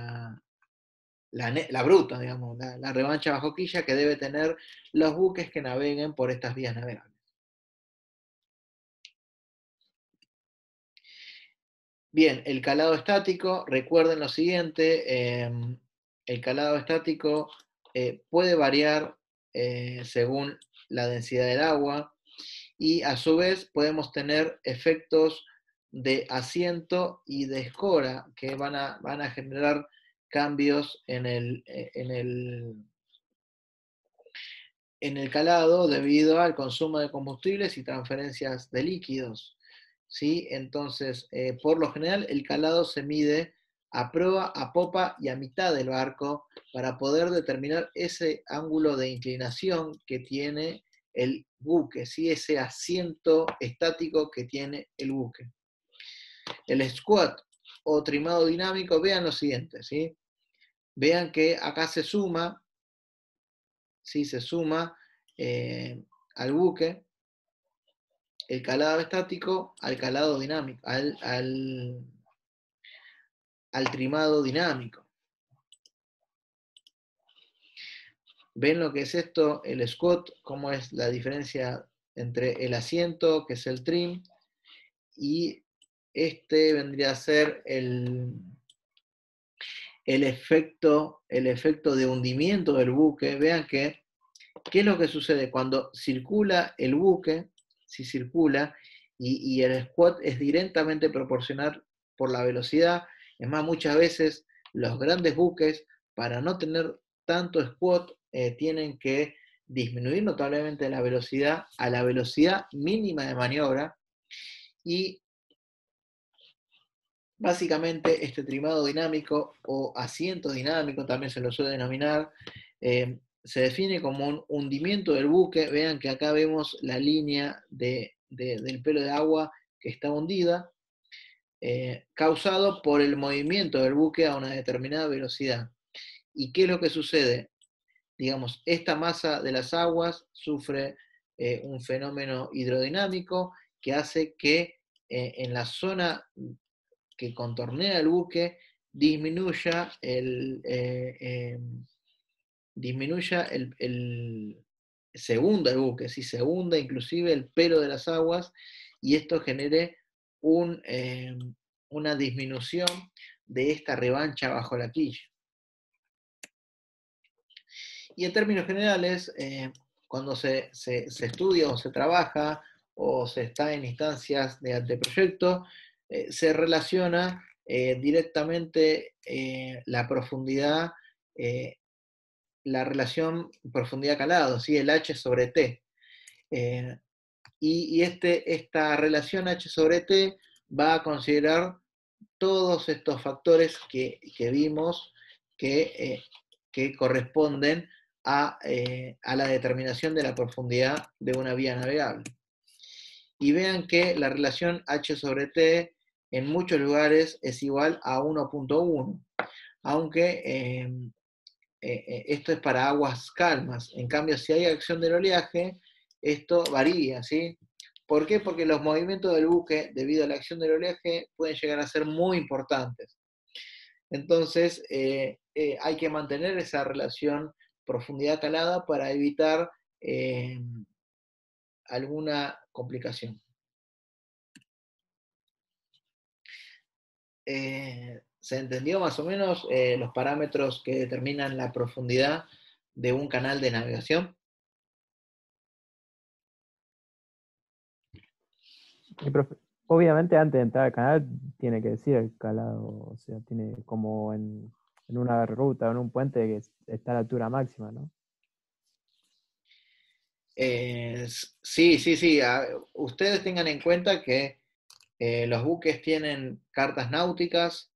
bruta, digamos, la revancha bajo quilla que debe tener los buques que naveguen por estas vías navegables. Bien, el calado estático, recuerden lo siguiente, el calado estático puede variar según la densidad del agua y a su vez podemos tener efectos de asiento y de escora que van a generar cambios en el calado debido al consumo de combustibles y transferencias de líquidos. ¿Sí? Entonces, por lo general, el calado se mide a proa, a popa y a mitad del barco para poder determinar ese ángulo de inclinación que tiene el buque, ¿sí? Ese asiento estático que tiene el buque. El squat o trimado dinámico, vean lo siguiente, ¿sí? Vean que acá se suma, ¿sí? Se suma al buque el calado estático al calado dinámico, al trimado dinámico. ¿Ven lo que es esto? El squat, cómo es la diferencia entre el asiento, que es el trim, y este vendría a ser el efecto de hundimiento del buque. Vean que, ¿qué es lo que sucede? Cuando circula el buque, si circula, y el squat es directamente proporcional por la velocidad. Es más, muchas veces los grandes buques, para no tener tanto squat, tienen que disminuir notablemente la velocidad a la velocidad mínima de maniobra, y básicamente este trimado dinámico o asiento dinámico, también se lo suele denominar, se define como un hundimiento del buque. Vean que acá vemos la línea del pelo de agua que está hundida, causado por el movimiento del buque a una determinada velocidad. ¿Y qué es lo que sucede? Digamos, esta masa de las aguas sufre un fenómeno hidrodinámico que hace que en la zona que contornea el buque disminuya se hunda el buque, ¿sí? Se hunda inclusive el pelo de las aguas, y esto genere una disminución de esta revancha bajo la quilla. Y en términos generales, cuando se estudia o se trabaja o se está en instancias de anteproyecto, se relaciona directamente la profundidad, la relación profundidad-calado, ¿sí? El H sobre T. Y esta relación H sobre T va a considerar todos estos factores que vimos que corresponden a la determinación de la profundidad de una vía navegable. Y vean que la relación H sobre T en muchos lugares es igual a 1.1, aunque esto es para aguas calmas. En cambio, si hay acción del oleaje, esto varía, ¿sí? ¿Por qué? Porque los movimientos del buque, debido a la acción del oleaje, pueden llegar a ser muy importantes. Entonces, hay que mantener esa relación profundidad-calada para evitar alguna complicación. ¿Se entendió más o menos los parámetros que determinan la profundidad de un canal de navegación? Y, profe, obviamente antes de entrar al canal tiene que decir el calado, o sea, tiene como en una ruta o en un puente que está a la altura máxima, ¿no? Sí. Ustedes tengan en cuenta que los buques tienen cartas náuticas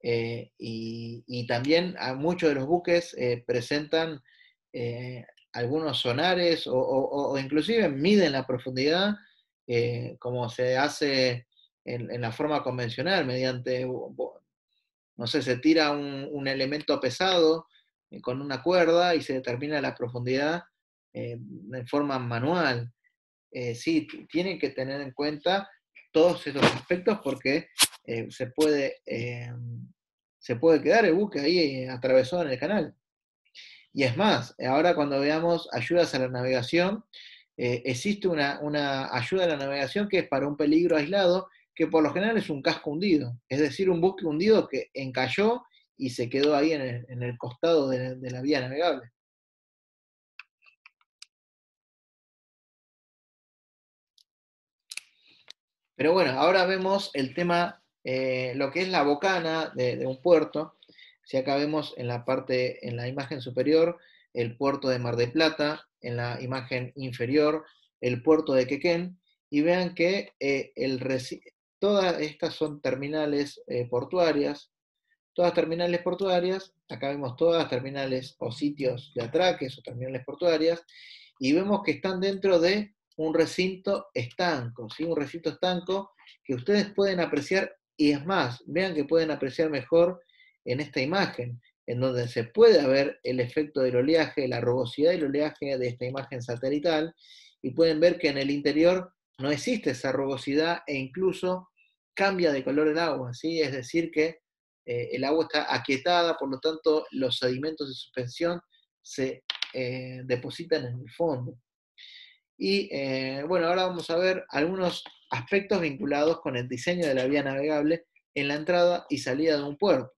y también a muchos de los buques presentan algunos sonares o inclusive miden la profundidad como se hace en la forma convencional, mediante, no sé, se tira elemento pesado con una cuerda y se determina la profundidad en forma manual. Sí, tienen que tener en cuenta todos estos aspectos porque se puede quedar el buque ahí atravesado en el canal. Y es más, ahora cuando veamos ayudas a la navegación, existe una ayuda a la navegación que es para un peligro aislado, que por lo general es un casco hundido, es decir, un buque hundido que encalló y se quedó ahí en el costado de la vía navegable. Pero bueno, ahora vemos el tema, lo que es la bocana de un puerto. Si acá vemos en la imagen superior, el puerto de Mar del Plata, en la imagen inferior, el puerto de Quequén, y vean que todas estas son terminales portuarias, acá vemos todas terminales o sitios de atraques o terminales portuarias, y vemos que están dentro de un recinto estanco, ¿sí? Un recinto estanco que ustedes pueden apreciar, y es más, vean que pueden apreciar mejor en esta imagen, en donde se puede ver el efecto del oleaje, la rugosidad del oleaje de esta imagen satelital, y pueden ver que en el interior no existe esa rugosidad e incluso cambia de color el agua, ¿sí? Es decir que el agua está aquietada, por lo tanto los sedimentos de suspensión se depositan en el fondo. Y bueno, ahora vamos a ver algunos aspectos vinculados con el diseño de la vía navegable en la entrada y salida de un puerto.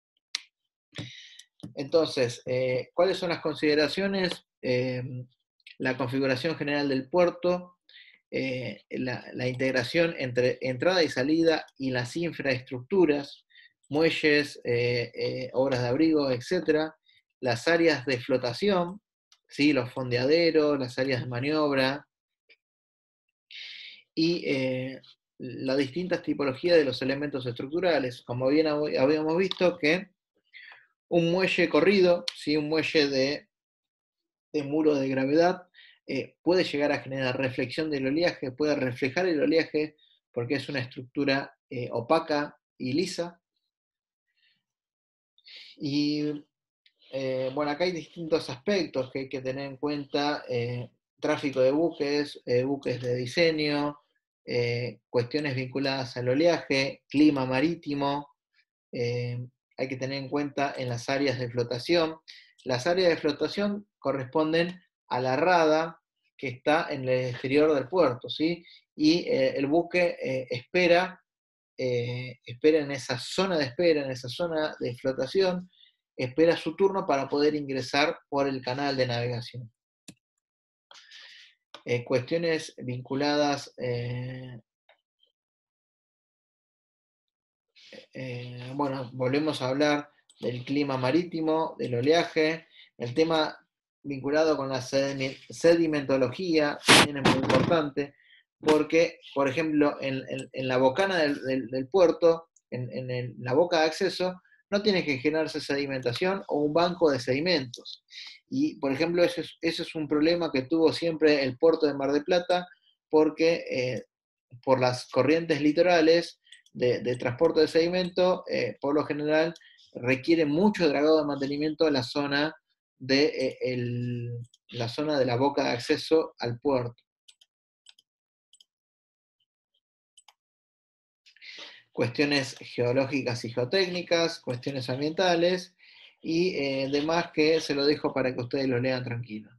Entonces, ¿cuáles son las consideraciones? La configuración general del puerto, la integración entre entrada y salida y las infraestructuras, muelles, obras de abrigo, etc. Las áreas de flotación, ¿sí? Los fondeaderos, las áreas de maniobra y las distintas tipologías de los elementos estructurales. Como bien habíamos visto que un muelle corrido, ¿sí? Un muelle de muro de gravedad, puede llegar a generar reflexión del oleaje, puede reflejar el oleaje porque es una estructura opaca y lisa. Y bueno, acá hay distintos aspectos que hay que tener en cuenta: tráfico de buques, buques de diseño, cuestiones vinculadas al oleaje, clima marítimo. Hay que tener en cuenta en las áreas de flotación. Las áreas de flotación corresponden a la rada que está en el exterior del puerto, ¿sí? Y el buque espera en esa zona de espera, en esa zona de flotación, espera su turno para poder ingresar por el canal de navegación. Cuestiones vinculadas, bueno, volvemos a hablar del clima marítimo, del oleaje, el tema vinculado con la sedimentología también es muy importante, porque, por ejemplo, en la bocana del puerto, en la boca de acceso, no tiene que generarse sedimentación o un banco de sedimentos. Y, por ejemplo, ese es un problema que tuvo siempre el puerto de Mar del Plata, porque por las corrientes litorales de transporte de sedimento, por lo general, requiere mucho dragado de mantenimiento en la zona la zona de la boca de acceso al puerto. Cuestiones geológicas y geotécnicas, cuestiones ambientales y demás que se lo dejo para que ustedes lo lean tranquilo.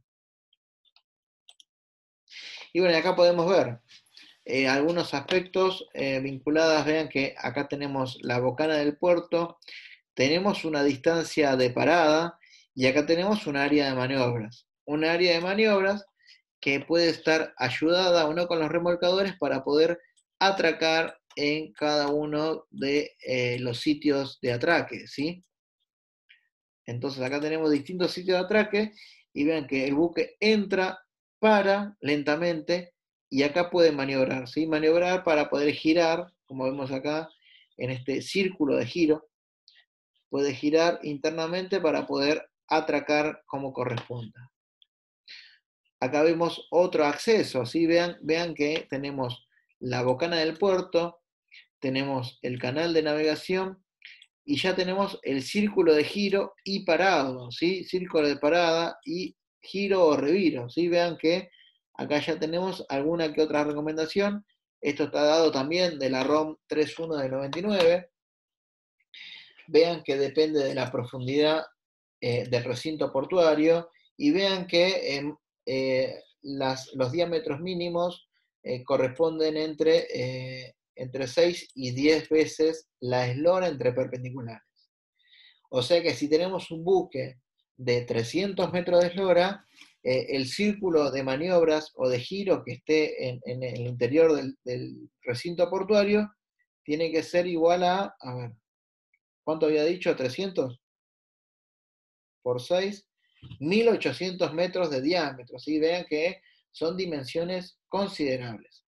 Y bueno, acá podemos ver algunos aspectos vinculados. Vean que acá tenemos la bocana del puerto, tenemos una distancia de parada y acá tenemos un área de maniobras. Un área de maniobras que puede estar ayudada o no con los remolcadores para poder atracar en cada uno de los sitios de atraque, ¿sí? Entonces acá tenemos distintos sitios de atraque y vean que el buque entra, para lentamente y acá puede maniobrar, ¿sí? Maniobrar para poder girar, como vemos acá en este círculo de giro, puede girar internamente para poder atracar como corresponda. Acá vemos otro acceso, ¿sí? Vean que tenemos la bocana del puerto, tenemos el canal de navegación y ya tenemos el círculo de giro y parado, ¿sí? Círculo de parada y giro o reviro, ¿sí? Vean que acá ya tenemos alguna que otra recomendación. Esto está dado también de la ROM 3.1 del 99. Vean que depende de la profundidad del recinto portuario y vean que los diámetros mínimos corresponden entre 6 y 10 veces la eslora entre perpendiculares. O sea que si tenemos un buque de 300 metros de eslora, el círculo de maniobras o de giro que esté en el interior del recinto portuario tiene que ser igual a ver, ¿cuánto había dicho? 300 por 6, 1800 metros de diámetro. ¿Sí? Vean que son dimensiones considerables.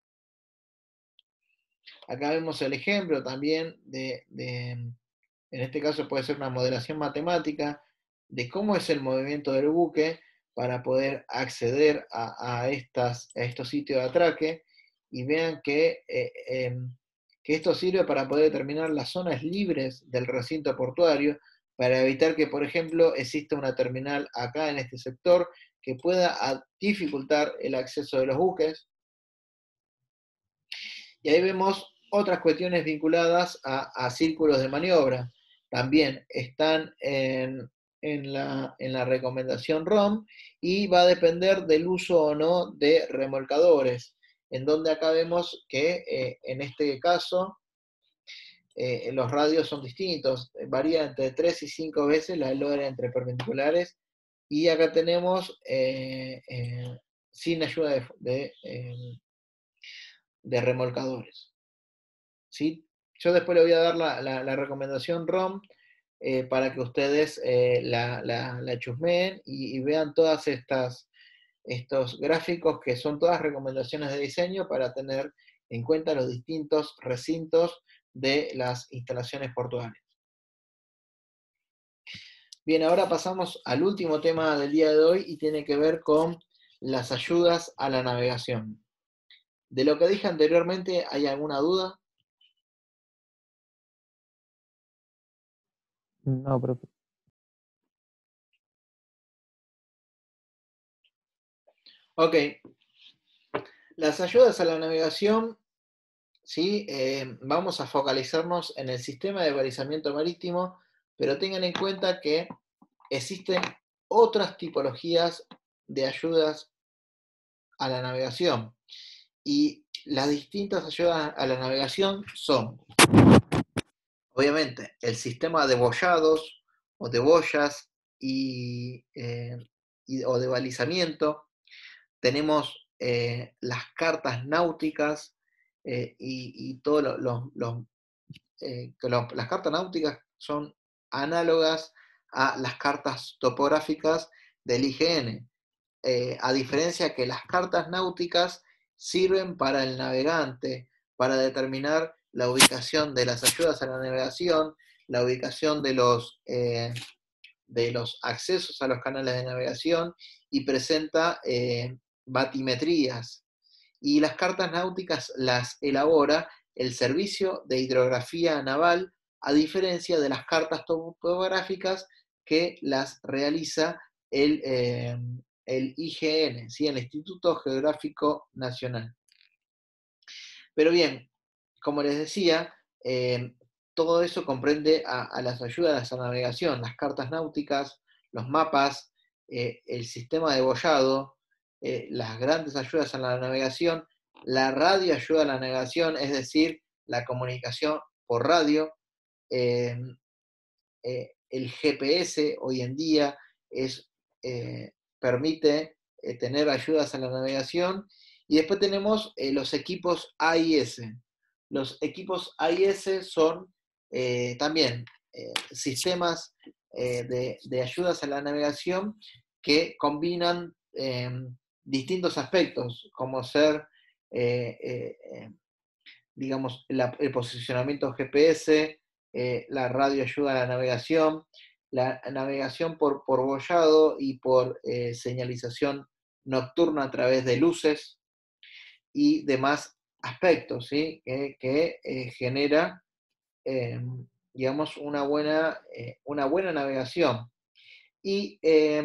Acá vemos el ejemplo también en este caso puede ser una modelación matemática de cómo es el movimiento del buque para poder acceder a estos sitios de atraque y vean que esto sirve para poder determinar las zonas libres del recinto portuario para evitar que, por ejemplo, exista una terminal acá en este sector que pueda dificultar el acceso de los buques. Y ahí vemos otras cuestiones vinculadas a círculos de maniobra. También están en la recomendación ROM y va a depender del uso o no de remolcadores, en donde acá vemos que en este caso los radios son distintos, varía entre 3 y 5 veces la eslora entre perpendiculares y acá tenemos sin ayuda de remolcadores. ¿Sí? Yo después le voy a dar la recomendación ROM para que ustedes la chusmeen y vean todas estos gráficos que son todas recomendaciones de diseño para tener en cuenta los distintos recintos de las instalaciones portuarias. Bien, ahora pasamos al último tema del día de hoy y tiene que ver con las ayudas a la navegación. De lo que dije anteriormente, ¿hay alguna duda? No, profe. Ok. Las ayudas a la navegación, ¿sí? Vamos a focalizarnos en el sistema de balizamiento marítimo, pero tengan en cuenta que existen otras tipologías de ayudas a la navegación. Y las distintas ayudas a la navegación son, obviamente, el sistema de boyados o de boyas o de balizamiento. Tenemos las cartas náuticas y todos las cartas náuticas son análogas a las cartas topográficas del IGN. A diferencia que las cartas náuticas sirven para el navegante, para determinar la ubicación de las ayudas a la navegación, la ubicación de los accesos a los canales de navegación y presenta batimetrías. Y las cartas náuticas las elabora el servicio de hidrografía naval, a diferencia de las cartas topográficas que las realiza el IGN, ¿sí? El Instituto Geográfico Nacional. Pero bien, como les decía, todo eso comprende a las ayudas a la navegación, las cartas náuticas, los mapas, el sistema de boyado, las grandes ayudas a la navegación, la radio ayuda a la navegación, es decir, la comunicación por radio, el GPS hoy en día permite tener ayudas a la navegación, y después tenemos los equipos AIS. Los equipos AIS son también sistemas de ayudas a la navegación que combinan distintos aspectos, como ser, digamos, el posicionamiento GPS, la radio ayuda a la navegación por boyado y por señalización nocturna a través de luces y demás aspectos, ¿sí? que genera, digamos, una buena navegación. Y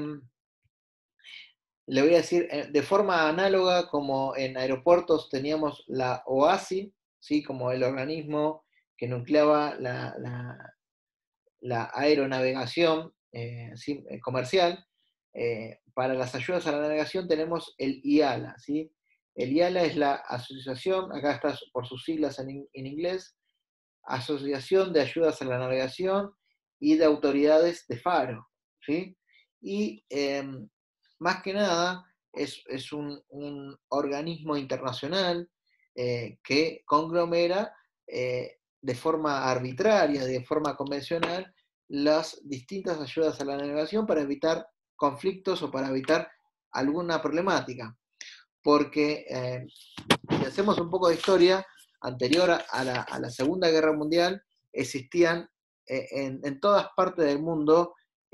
le voy a decir, de forma análoga, como en aeropuertos teníamos la OASI, ¿sí? Como el organismo que nucleaba la aeronavegación ¿sí? Comercial, para las ayudas a la navegación tenemos el IALA, ¿sí? El IALA es la asociación, acá está por sus siglas en inglés, Asociación de Ayudas a la Navegación y de Autoridades de Faro, ¿sí? Y más que nada es un organismo internacional que conglomera de forma arbitraria, de forma convencional, las distintas ayudas a la navegación para evitar conflictos o para evitar alguna problemática. Porque si hacemos un poco de historia, anterior a la Segunda Guerra Mundial, existían en todas partes del mundo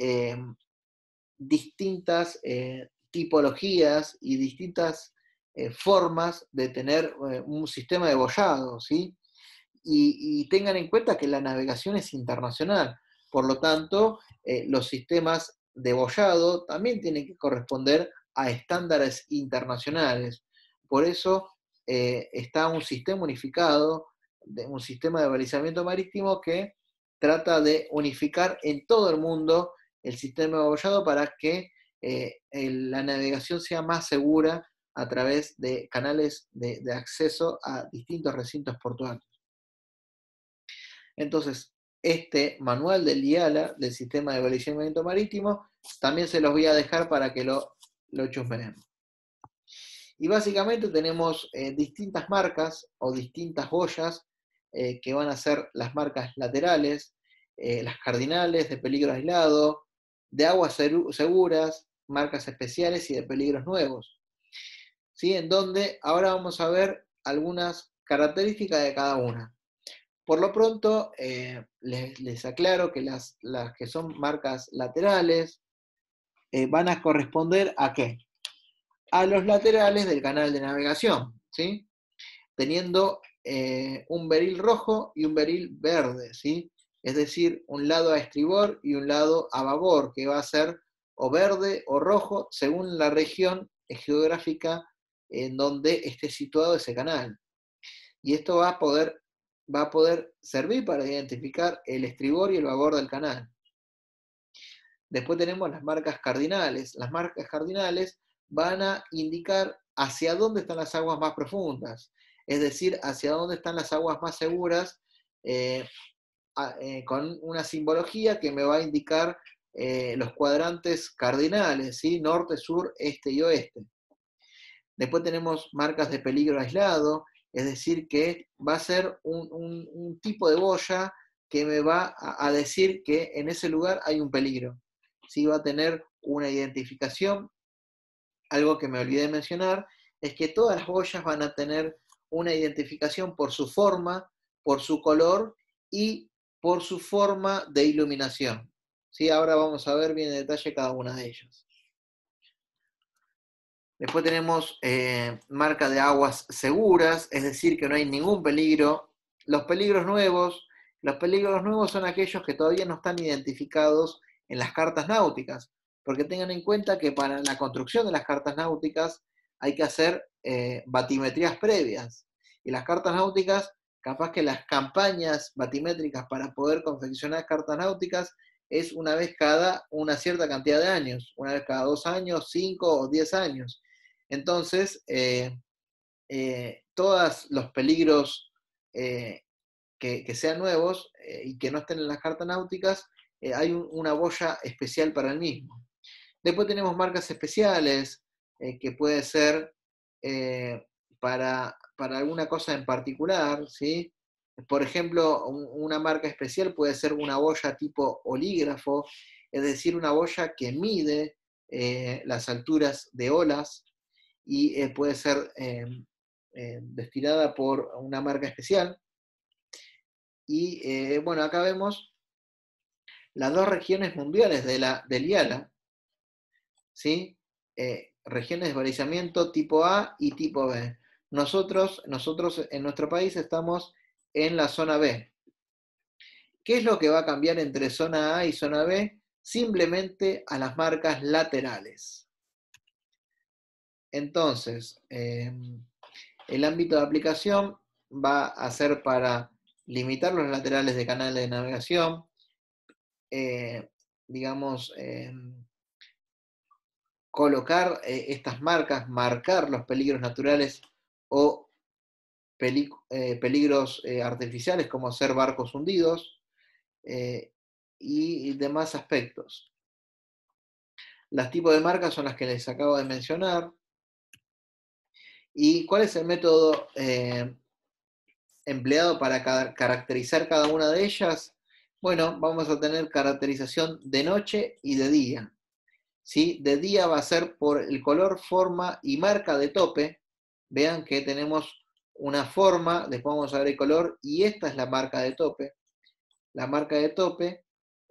distintas tipologías y distintas formas de tener un sistema de boyado, ¿sí? Y tengan en cuenta que la navegación es internacional, por lo tanto, los sistemas de boyado también tienen que corresponder a estándares internacionales. Por eso está un sistema unificado, un sistema de balizamiento marítimo que trata de unificar en todo el mundo el sistema de boyado para que la navegación sea más segura a través de canales de acceso a distintos recintos portuarios. Entonces, este manual del IALA, del Sistema de Balizamiento Marítimo, también se los voy a dejar para que lo chusmeen. Y básicamente tenemos distintas marcas o distintas boyas que van a ser las marcas laterales, las cardinales, de peligro aislado, de aguas seguras, marcas especiales y de peligros nuevos. ¿Sí? En donde ahora vamos a ver algunas características de cada una. Por lo pronto, les aclaro que las que son marcas laterales van a corresponder ¿a qué? A los laterales del canal de navegación, ¿sí? Teniendo un beril rojo y un beril verde, ¿sí? Es decir, un lado a estribor y un lado a babor, que va a ser o verde o rojo, según la región geográfica en donde esté situado ese canal. Y esto va a poder servir para identificar el estribor y el babor del canal. Después tenemos las marcas cardinales. Las marcas cardinales van a indicar hacia dónde están las aguas más profundas, es decir, hacia dónde están las aguas más seguras, con una simbología que me va a indicar los cuadrantes cardinales, ¿sí? Norte, sur, este y oeste. Después tenemos marcas de peligro aislado, es decir, que va a ser un tipo de boya que me va a decir que en ese lugar hay un peligro. ¿Sí? Va a tener una identificación. Algo que me olvidé de mencionar es que todas las boyas van a tener una identificación por su forma, por su color y por su forma de iluminación. ¿Sí? Ahora vamos a ver bien en detalle cada una de ellas. Después tenemos marca de aguas seguras, es decir, que no hay ningún peligro Los peligros nuevos son aquellos que todavía no están identificados en las cartas náuticas, porque tengan en cuenta que para la construcción de las cartas náuticas hay que hacer batimetrías previas. Y las cartas náuticas, capaz que las campañas batimétricas para poder confeccionar cartas náuticas es una vez cada una cierta cantidad de años, una vez cada 2 años, 5 o 10 años. Entonces, todos los peligros que sean nuevos y que no estén en las cartas náuticas, hay una boya especial para el mismo. Después tenemos marcas especiales, que puede ser para alguna cosa en particular, ¿sí? Por ejemplo, una marca especial puede ser una boya tipo olígrafo, es decir, una boya que mide las alturas de olas y puede ser destilada por una marca especial. Y bueno, acá vemos las 2 regiones mundiales del IALA, ¿sí? Regiones de balizamiento tipo A y tipo B. Nosotros en nuestro país estamos en la zona B. ¿Qué es lo que va a cambiar entre zona A y zona B? Simplemente a las marcas laterales. Entonces, el ámbito de aplicación va a ser para limitar los laterales de canales de navegación, digamos, colocar estas marcas, marcar los peligros naturales o peligros artificiales como ser barcos hundidos y demás aspectos. Los tipos de marcas son las que les acabo de mencionar. ¿Y cuál es el método empleado para caracterizar cada una de ellas? Bueno, vamos a tener caracterización de noche y de día. ¿Sí? De día va a ser por el color, forma y marca de tope. Vean que tenemos una forma, después vamos a ver el color, y esta es la marca de tope. La marca de tope.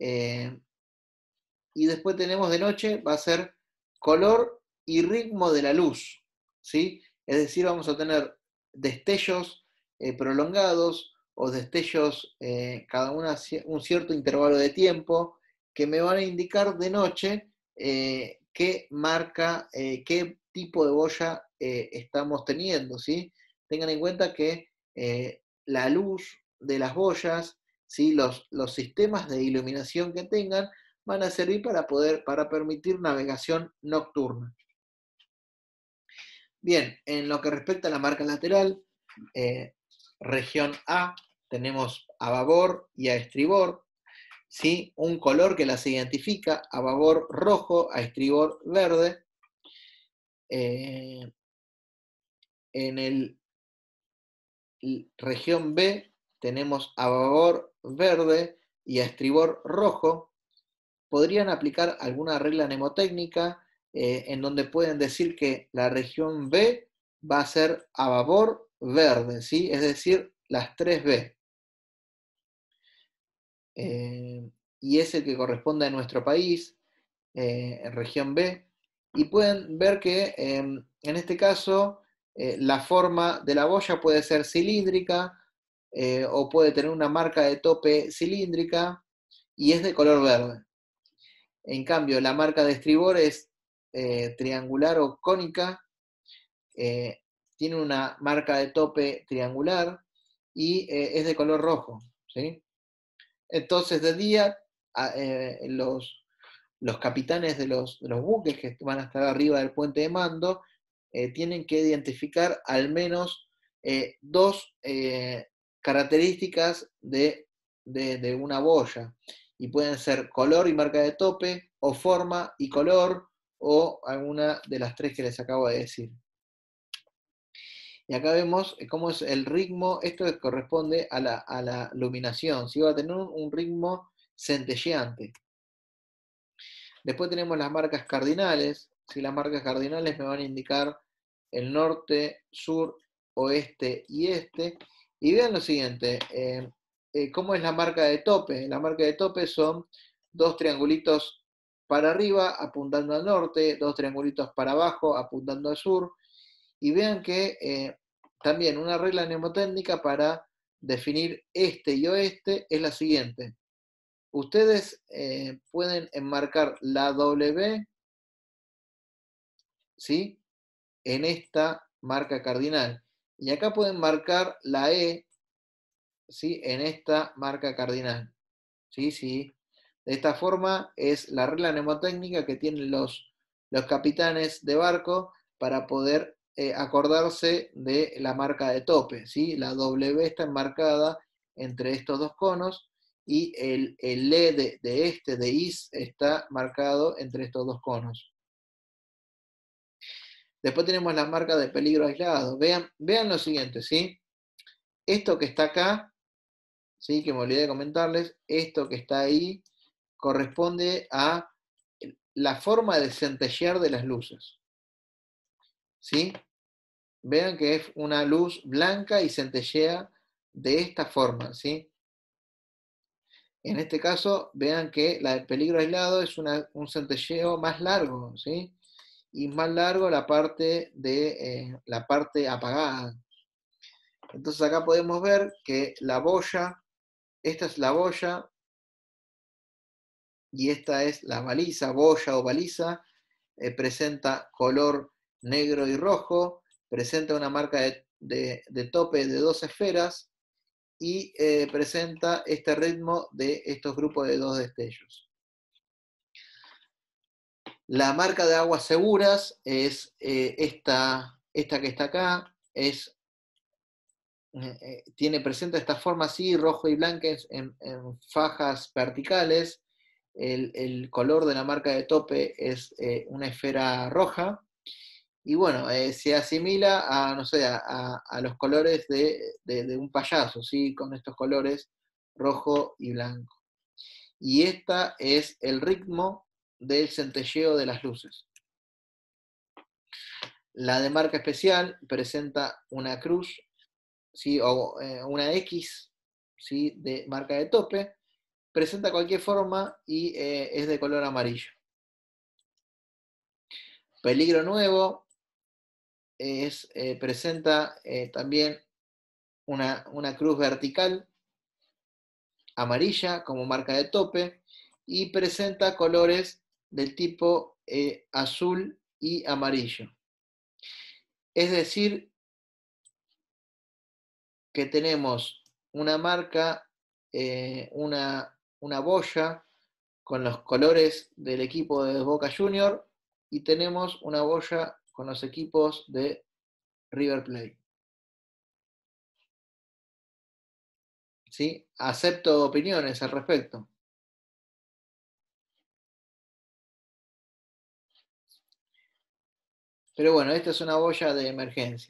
Y después tenemos de noche, va a ser color y ritmo de la luz. ¿Sí? Es decir, vamos a tener destellos prolongados o destellos cada un cierto intervalo de tiempo que me van a indicar de noche qué marca, qué tipo de boya estamos teniendo, ¿sí? Tengan en cuenta que la luz de las boyas, ¿sí? Los sistemas de iluminación que tengan van a servir para permitir navegación nocturna. Bien, en lo que respecta a la marca lateral, región A, tenemos a babor y a estribor, ¿sí? Un color que las identifica, a babor rojo, a estribor verde. En el región B tenemos a babor verde y a estribor rojo. Podrían aplicar alguna regla mnemotécnica en donde pueden decir que la región B va a ser a babor verde, ¿sí? Es decir, las 3B. Y es el que corresponde a nuestro país, región B. Y pueden ver que en este caso la forma de la boya puede ser cilíndrica o puede tener una marca de tope cilíndrica y es de color verde. En cambio, la marca de estribor es triangular o cónica, tiene una marca de tope triangular y es de color rojo, ¿sí? Entonces, de día, los capitanes de los buques que van a estar arriba del puente de mando tienen que identificar al menos 2 características de una boya. Y pueden ser color y marca de tope, o forma y color, o alguna de las 3 que les acabo de decir. Y acá vemos cómo es el ritmo, esto corresponde a la iluminación, ¿sí? Va a tener un ritmo centelleante. Después tenemos las marcas cardinales, ¿sí? Las marcas cardinales me van a indicar el norte, sur, oeste y este. Y vean lo siguiente, ¿cómo es la marca de tope? La marca de tope son 2 triangulitos para arriba apuntando al norte, 2 triangulitos para abajo apuntando al sur. Y vean que también una regla mnemotécnica para definir este y oeste es la siguiente. Ustedes pueden enmarcar la W, ¿sí?, en esta marca cardinal. Y acá pueden marcar la E, ¿sí?, en esta marca cardinal. ¿Sí? Sí. De esta forma es la regla mnemotécnica que tienen los capitanes de barco para poder acordarse de la marca de tope. ¿Sí? La W está enmarcada entre estos dos conos y el E de IS está marcado entre estos dos conos. Después tenemos las marcas de peligro aislado. Vean lo siguiente, ¿sí? Esto que está acá, ¿sí?, que me olvidé de comentarles, esto que está ahí corresponde a la forma de centellear de las luces. ¿Sí? Vean que es una luz blanca y centellea de esta forma, ¿sí? En este caso, vean que la de peligro aislado es un centelleo más largo, ¿sí? Y más largo la parte apagada. Entonces acá podemos ver que la boya, esta es la boya y esta es la baliza, boya o baliza, presenta color negro y rojo, presenta una marca de tope de 2 esferas y presenta este ritmo de estos grupos de 2 destellos. La marca de aguas seguras es esta que está acá, presenta esta forma así, rojo y blanca en fajas verticales. El color de la marca de tope es una esfera roja. Y bueno, se asimila a, no sé, a los colores de un payaso, ¿sí? Con estos colores rojo y blanco. Y esta es el ritmo del centelleo de las luces. La de marca especial presenta una cruz, ¿sí?, o una X, ¿sí?, de marca de tope, presenta cualquier forma y es de color amarillo. Peligro nuevo presenta también una cruz vertical amarilla como marca de tope y presenta colores del tipo azul y amarillo. Es decir, que tenemos una marca, una boya con los colores del equipo de Boca Junior y tenemos una boya con los equipos de River Plate. ¿Sí? Acepto opiniones al respecto. Pero bueno, esta es una boya de emergencia.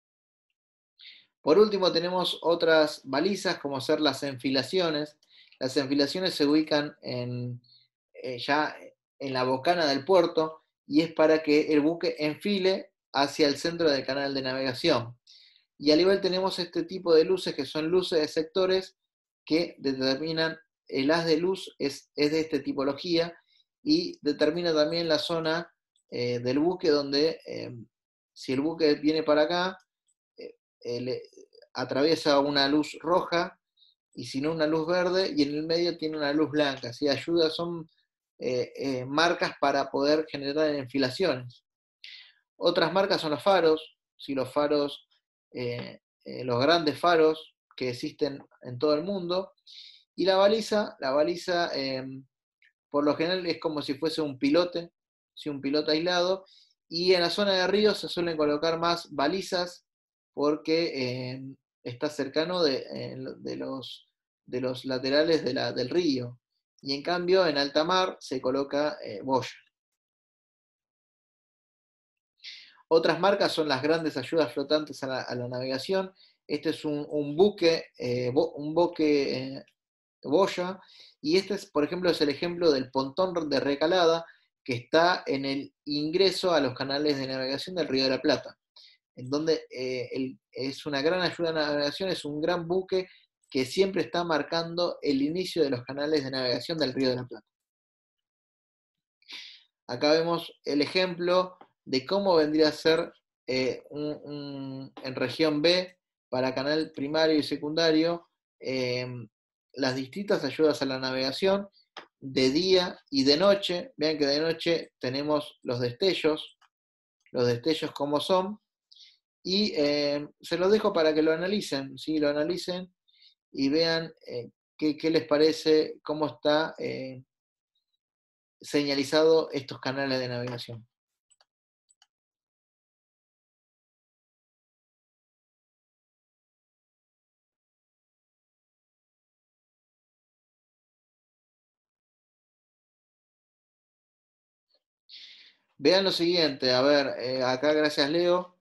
Por último tenemos otras balizas como ser las enfilaciones. Las enfilaciones se ubican ya en la bocana del puerto y es para que el buque enfile hacia el centro del canal de navegación. Y al igual tenemos este tipo de luces que son luces de sectores que determinan el haz de luz es de esta tipología y determina también la zona del buque donde si el buque viene para acá atraviesa una luz roja y si no una luz verde y en el medio tiene una luz blanca. ¿Sí? Ayuda, son marcas para poder generar enfilaciones. Otras marcas son los faros, ¿sí? Los faros, los grandes faros que existen en todo el mundo. Y la baliza por lo general es como si fuese un pilote, ¿sí? Un piloto aislado. Y en la zona de ríos se suelen colocar más balizas porque está cercano de los laterales del río. Y en cambio en alta mar se coloca boya. Otras marcas son las grandes ayudas flotantes a la navegación. Este es un buque boya, y este, por ejemplo, es el ejemplo del pontón de recalada que está en el ingreso a los canales de navegación del Río de la Plata, en donde es una gran ayuda a la navegación, es un gran buque que siempre está marcando el inicio de los canales de navegación del Río de la Plata. Acá vemos el ejemplo de cómo vendría a ser en región B para canal primario y secundario las distintas ayudas a la navegación de día y de noche. Vean que de noche tenemos los destellos como son, y se los dejo para que lo analicen, ¿sí? Lo analicen y vean qué les parece, cómo está señalizado estos canales de navegación. Vean lo siguiente, a ver, acá gracias Leo.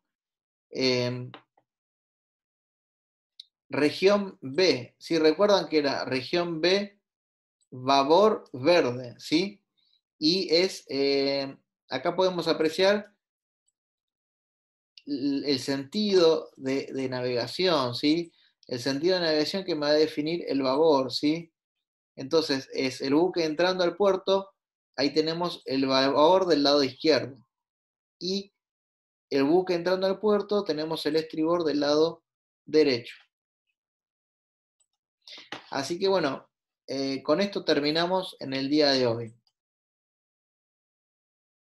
Región B, si recuerdan que era región B, babor verde, ¿sí? Y acá podemos apreciar el sentido de navegación, ¿sí? El sentido de navegación que me va a definir el babor, ¿sí? Entonces, es el buque entrando al puerto, ahí tenemos el babor del lado izquierdo. Y el buque entrando al puerto, tenemos el estribor del lado derecho. Así que bueno, con esto terminamos en el día de hoy.